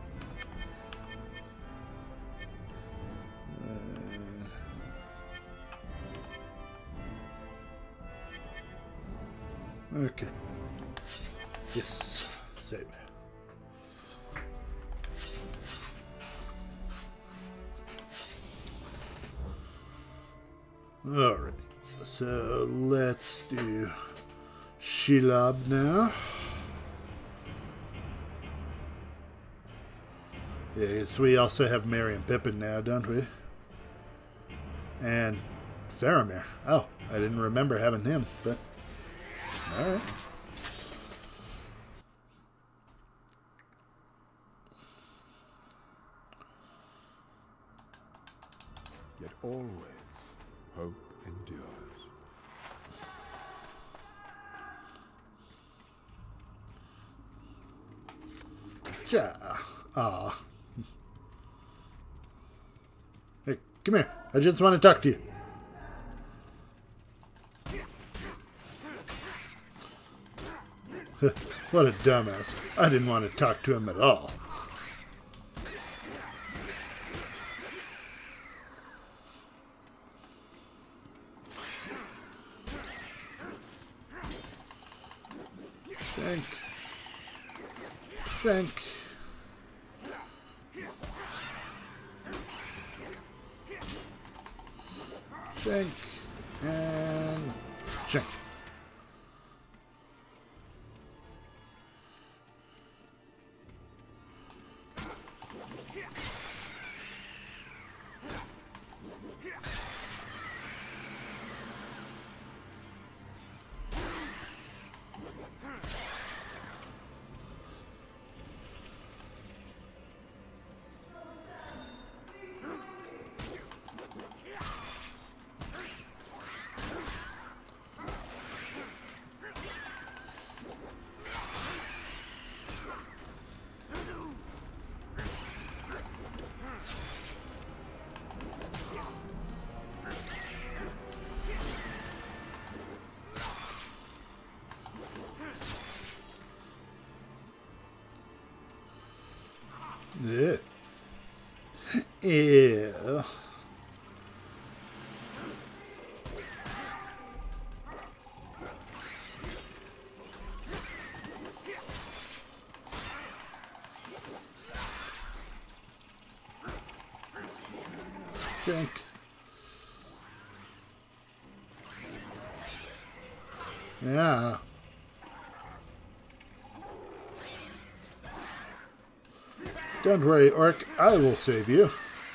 A: Okay. Yes. Save. Alright. So let's do Shelob now. Yes, we also have Merry and Pippin now, don't we? And Faramir. Oh, I didn't remember having him, but alright.
B: Yet always hope endures.
A: Ja. Ah. Hey, come here. I just want to talk to you. What a dumbass. I didn't want to talk to him at all. Shank. Shank. Shank. And shank. Yeah. Ew. Drink. Yeah. Don't worry, Orc. I will save you.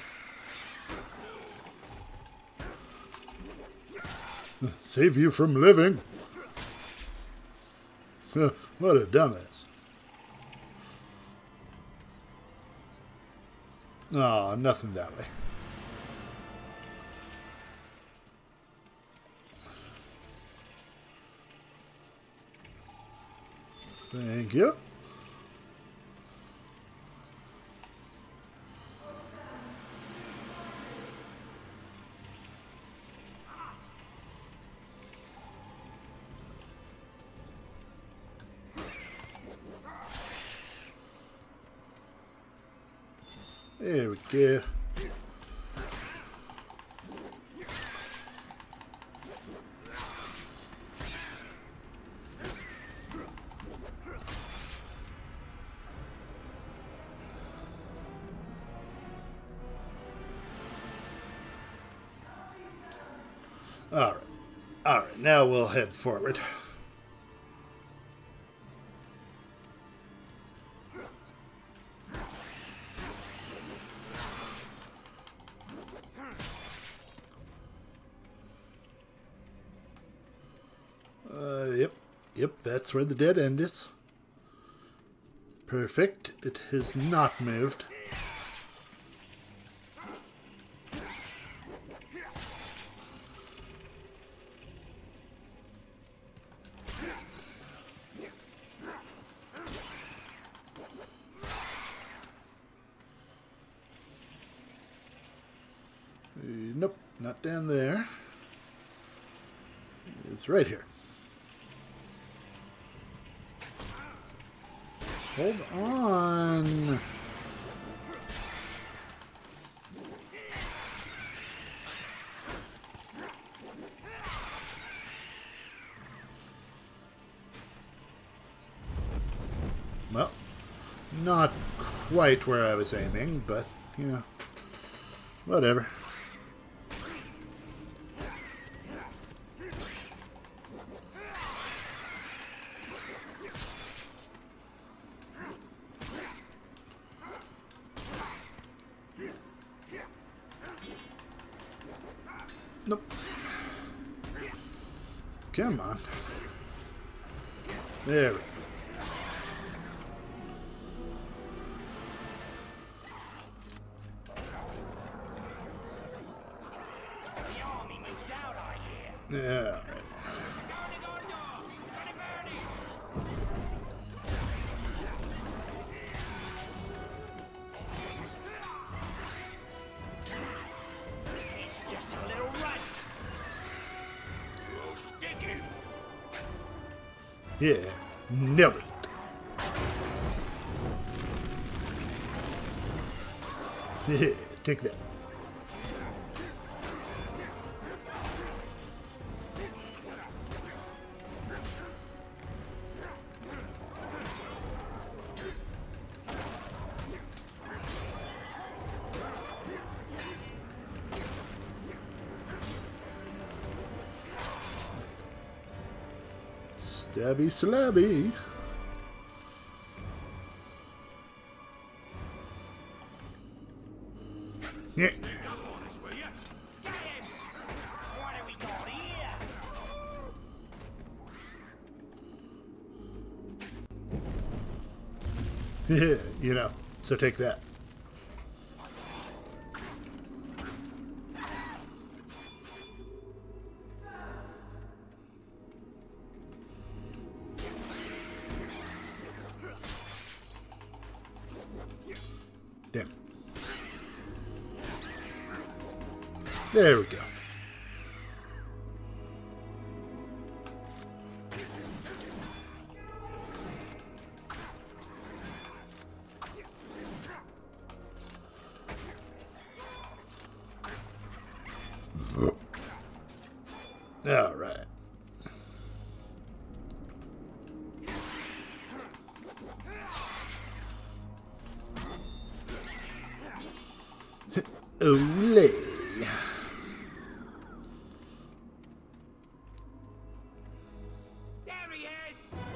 A: Save you from living. What a dumbass. Oh, nothing that way. Thank you. There we go. All right, now we'll head forward. Yep, that's where the dead end is. Perfect. It has not moved. Nope, not down there. It's right here. Hold on. Well, not quite where I was aiming, but, you know, whatever. Nope. Come on. There we go. Yeah. Right. Yeah, nailed it. Yeah, take that. Stabby slabby. Yeah. Yeah, you know, so take that. Damn. There we go. All right. Ole.
I: There he is!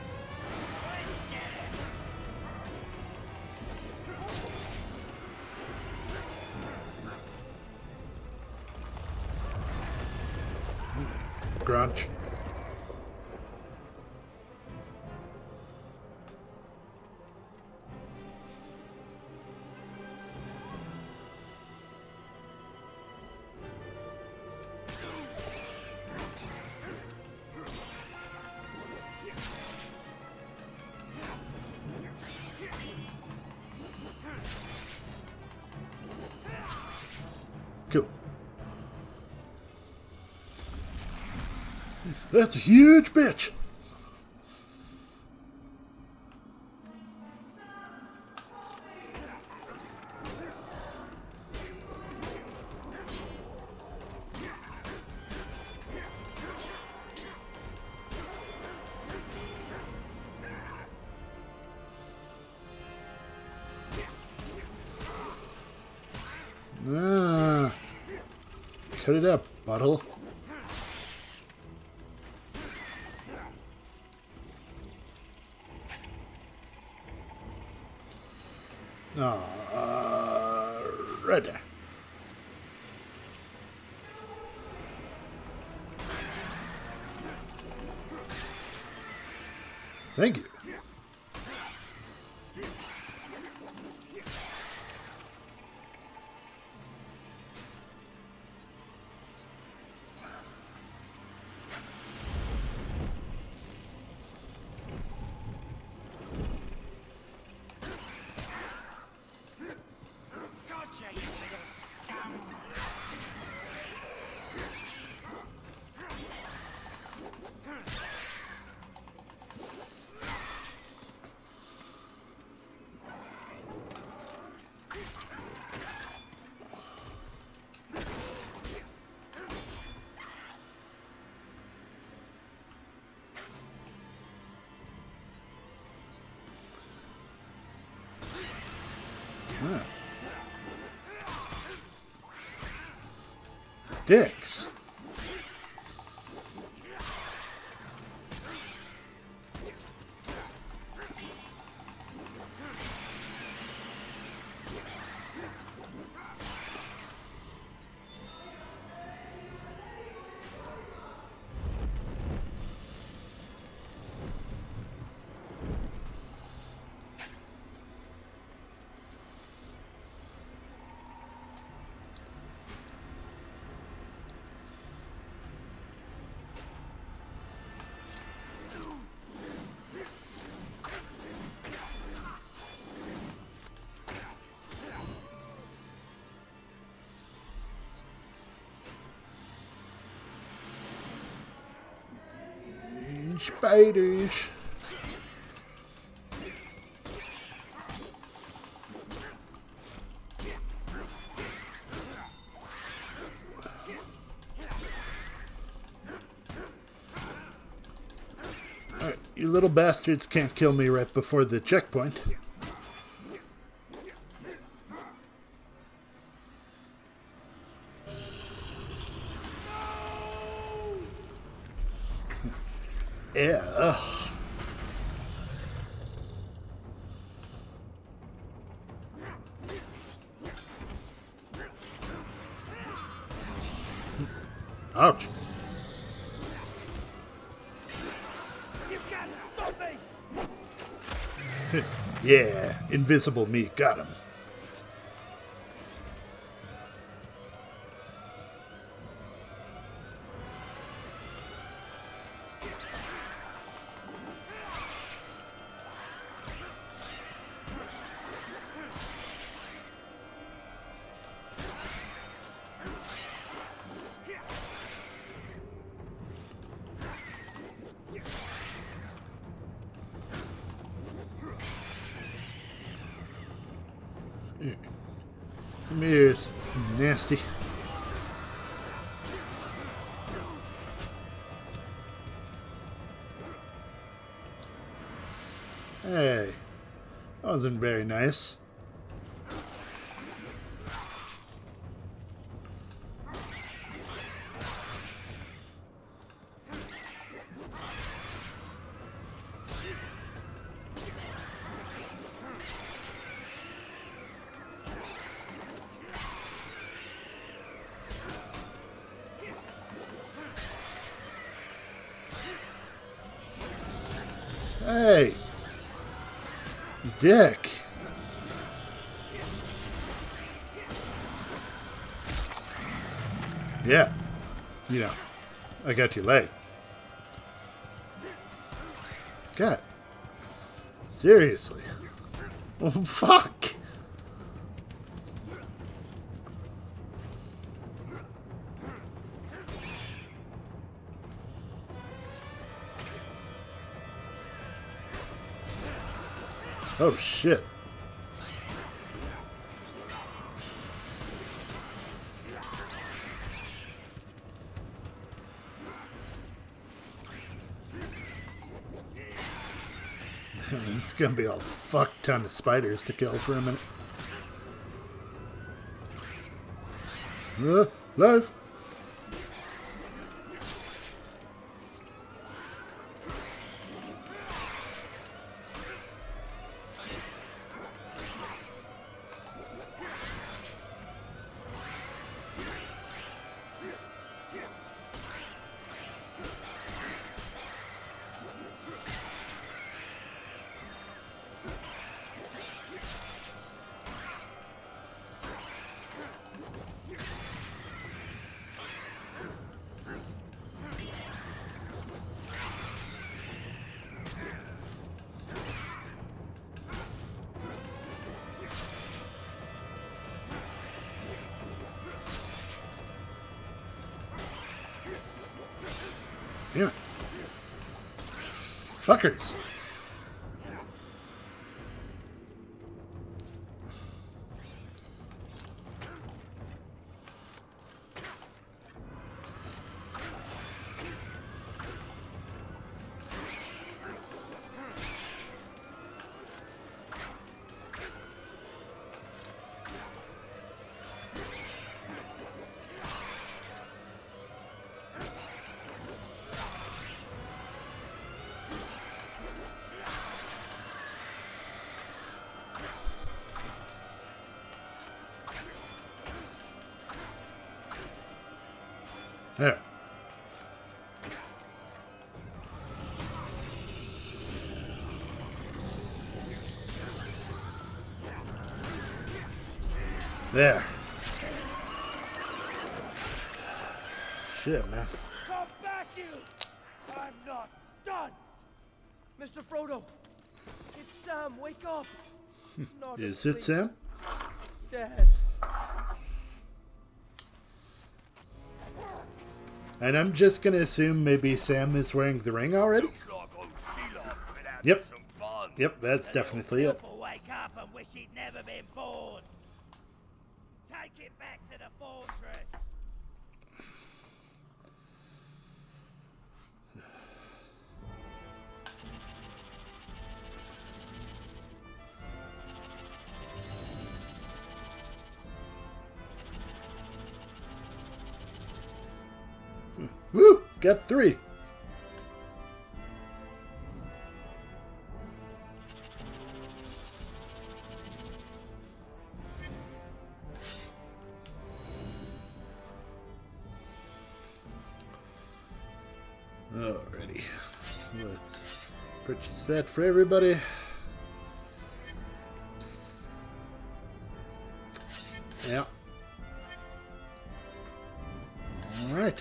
A: Grunch. Cool. That's a huge bitch. Ah, cut it up, butthole. Right there. Thank you.
I: Gotcha, you little scum!
A: Ah. Dicks. Spiders. Alright, you little bastards can't kill me right before the checkpoint. Yeah, ugh. Ouch.
G: You can't stop me!
A: Yeah, invisible me, got him. Come here, it's nasty. Hey, that wasn't very nice. Hey, you dick. Yeah, you know, I got your leg. God, seriously. Oh, fuck. Oh, shit. This is gonna be a fuck ton of spiders to kill for a minute. Live. Damn it. Fuckers. There. There. Shit, man.
I: Come back, you! I'm not done! Mr. Frodo! It's Sam, wake up! Not
A: Is
I: asleep.
A: it Sam?
I: Dead.
A: And I'm just gonna assume maybe Sam is wearing the ring already? Yep. Yep, that's definitely it.
I: Will wake up and wish he'd never been born. Take it back to the fortress.
A: Woo! Got 3. Alrighty. Let's purchase that for everybody. Yeah. Alright.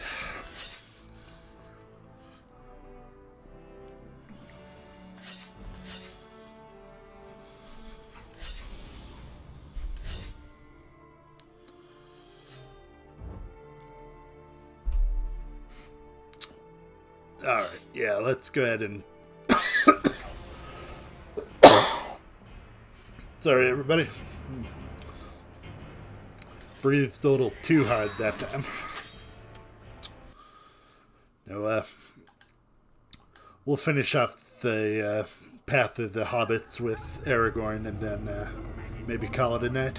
A: Alright, yeah, let's go ahead and... Sorry, everybody. Breathed a little too hard that time. No, we'll finish off the Path of the Hobbits with Aragorn, and then maybe call it a night.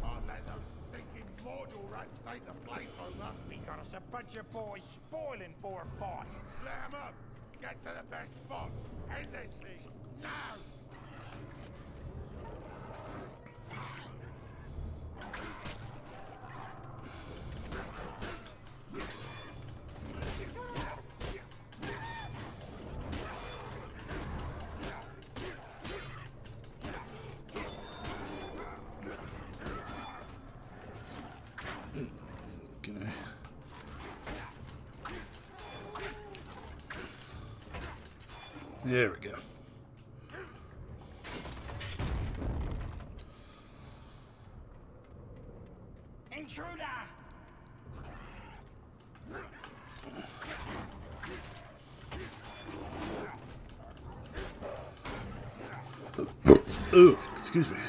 G: We got us a bunch of boys spoiling for a fight. Slam up. Get to the best spot. End this thing. Now.
A: There we go.
C: Intruder!
A: Ooh, excuse me.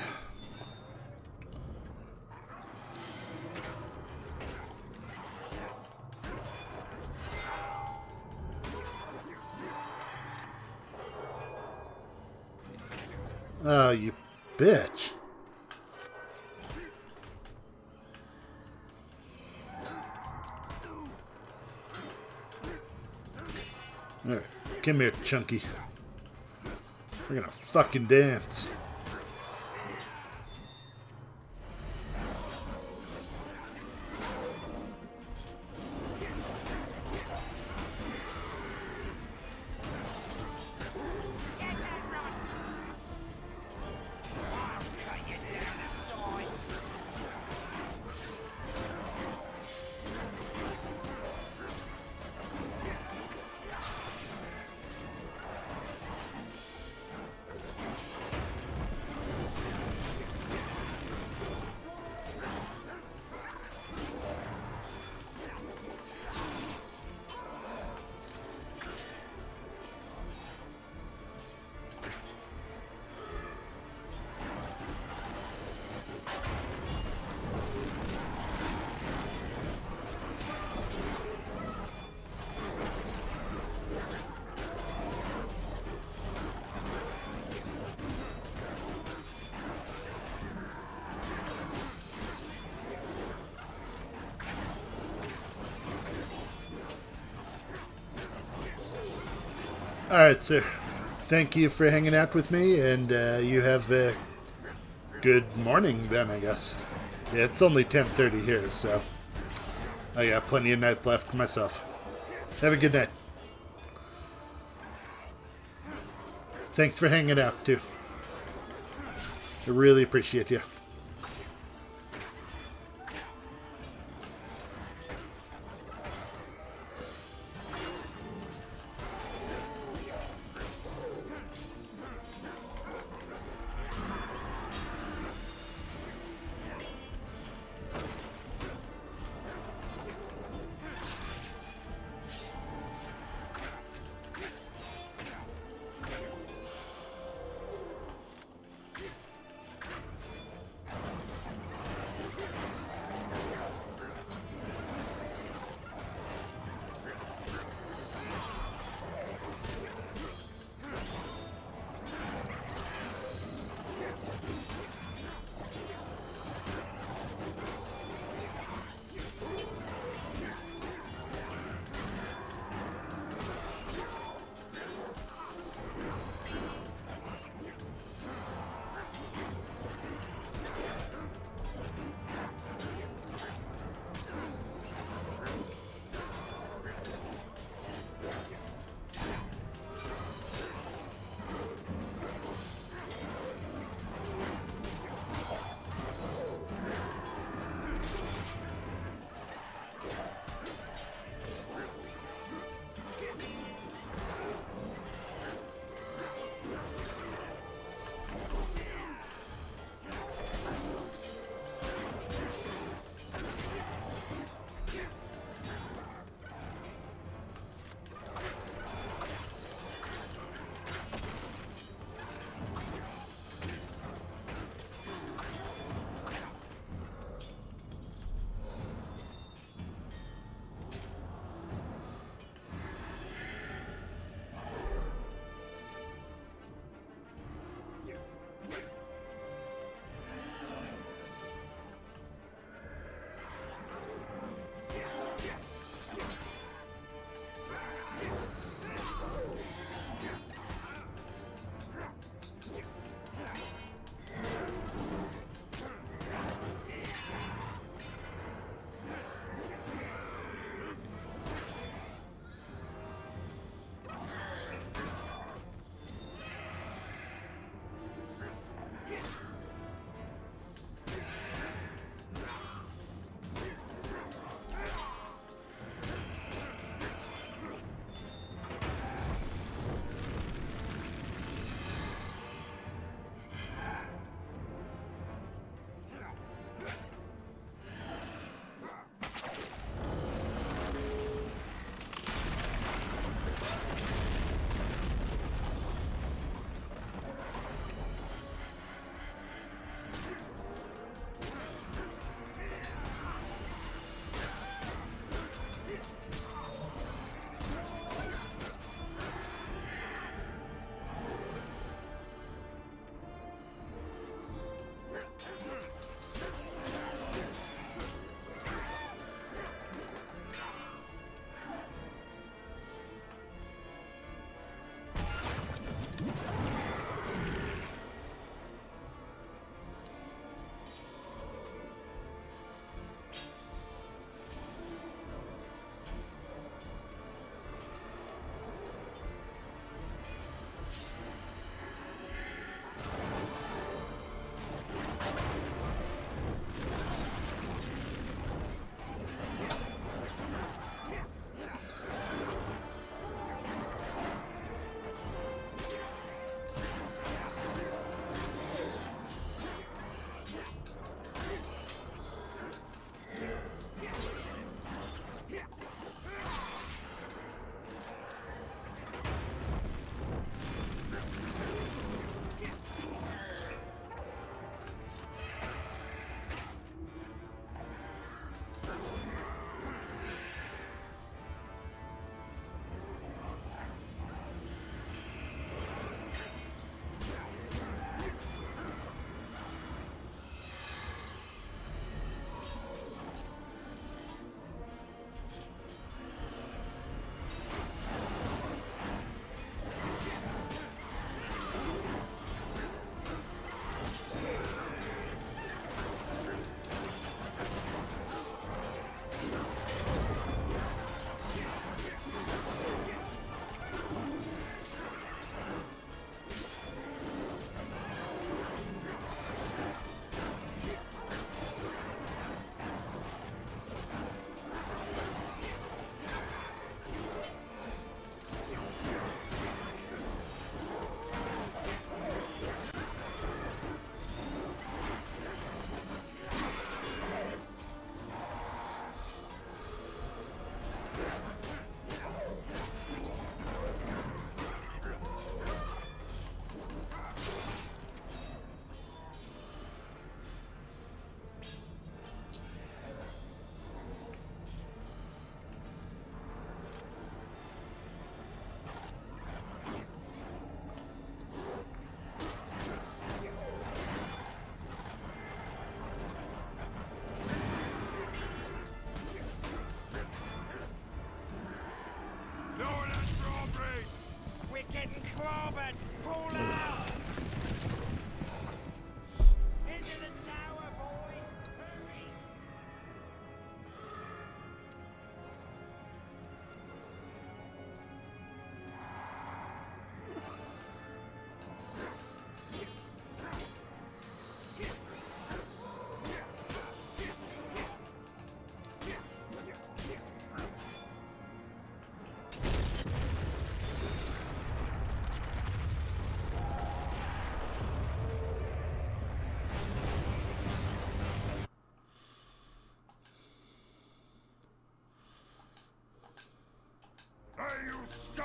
A: Oh, you bitch. Alright, come here, Chunky. We're gonna fucking dance. Alright, sir. Thank you for hanging out with me, and you have a good morning then, I guess. Yeah, it's only 10:30 here, so I got plenty of night left myself. Have a good night. Thanks for hanging out, too. I really appreciate you.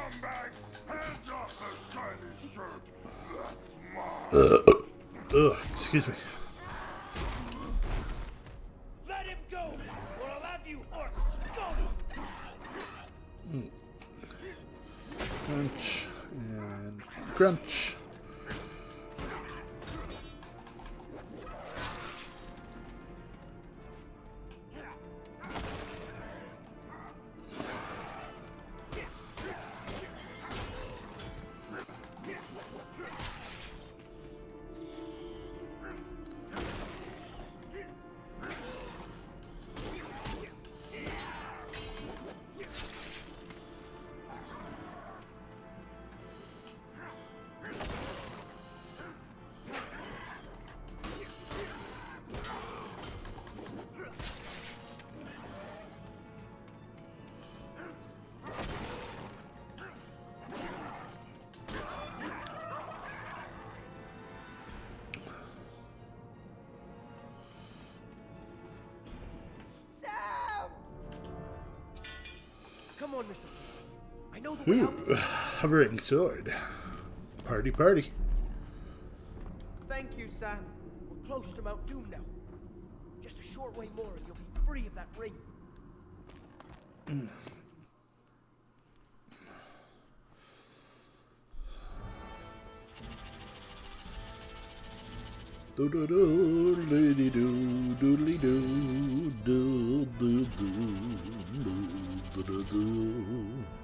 G: scumbag! Hands off the shiny shirt! That's mine!
A: Ugh, excuse me.
I: Let him go, or I'll have you orcs go!
A: Crunch and crunch.
I: Come on, Mr. I know the way out.
A: Ooh, hovering sword. Party, party.
I: Thank you, Sam. We're close to Mount Doom now. Just a short way more and you'll be free of that ring.
A: Do do do, doodly do, doodly do, do do do, do do do.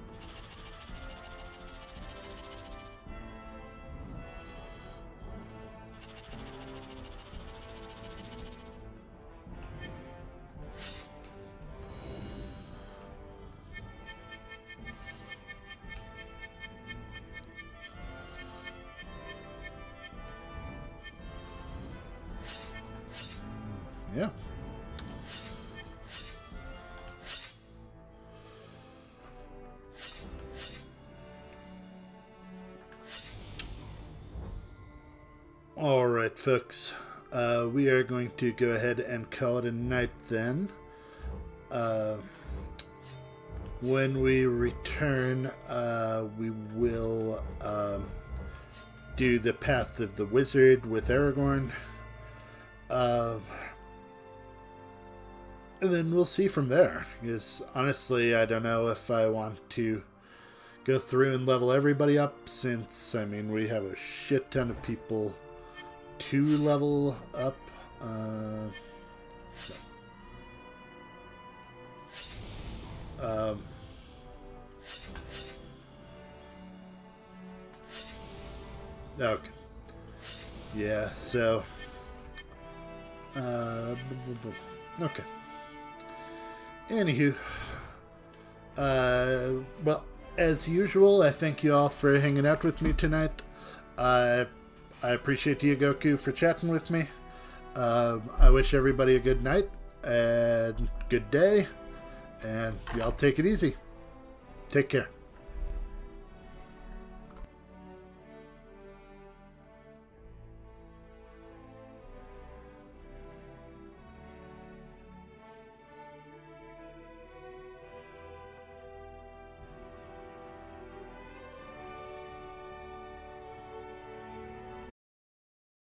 A: Yeah. All right, folks. We are going to go ahead and call it a night then. When we return, we will do the Path of the Wizard with Aragorn. And then we'll see from there. Because honestly, I don't know if I want to go through and level everybody up, since, I mean, we have a shit ton of people to level up. Okay. Yeah, so... okay. Anywho, well, as usual, I thank you all for hanging out with me tonight. I appreciate you, Goku, for chatting with me. I wish everybody a good night and good day, and y'all take it easy. Take care.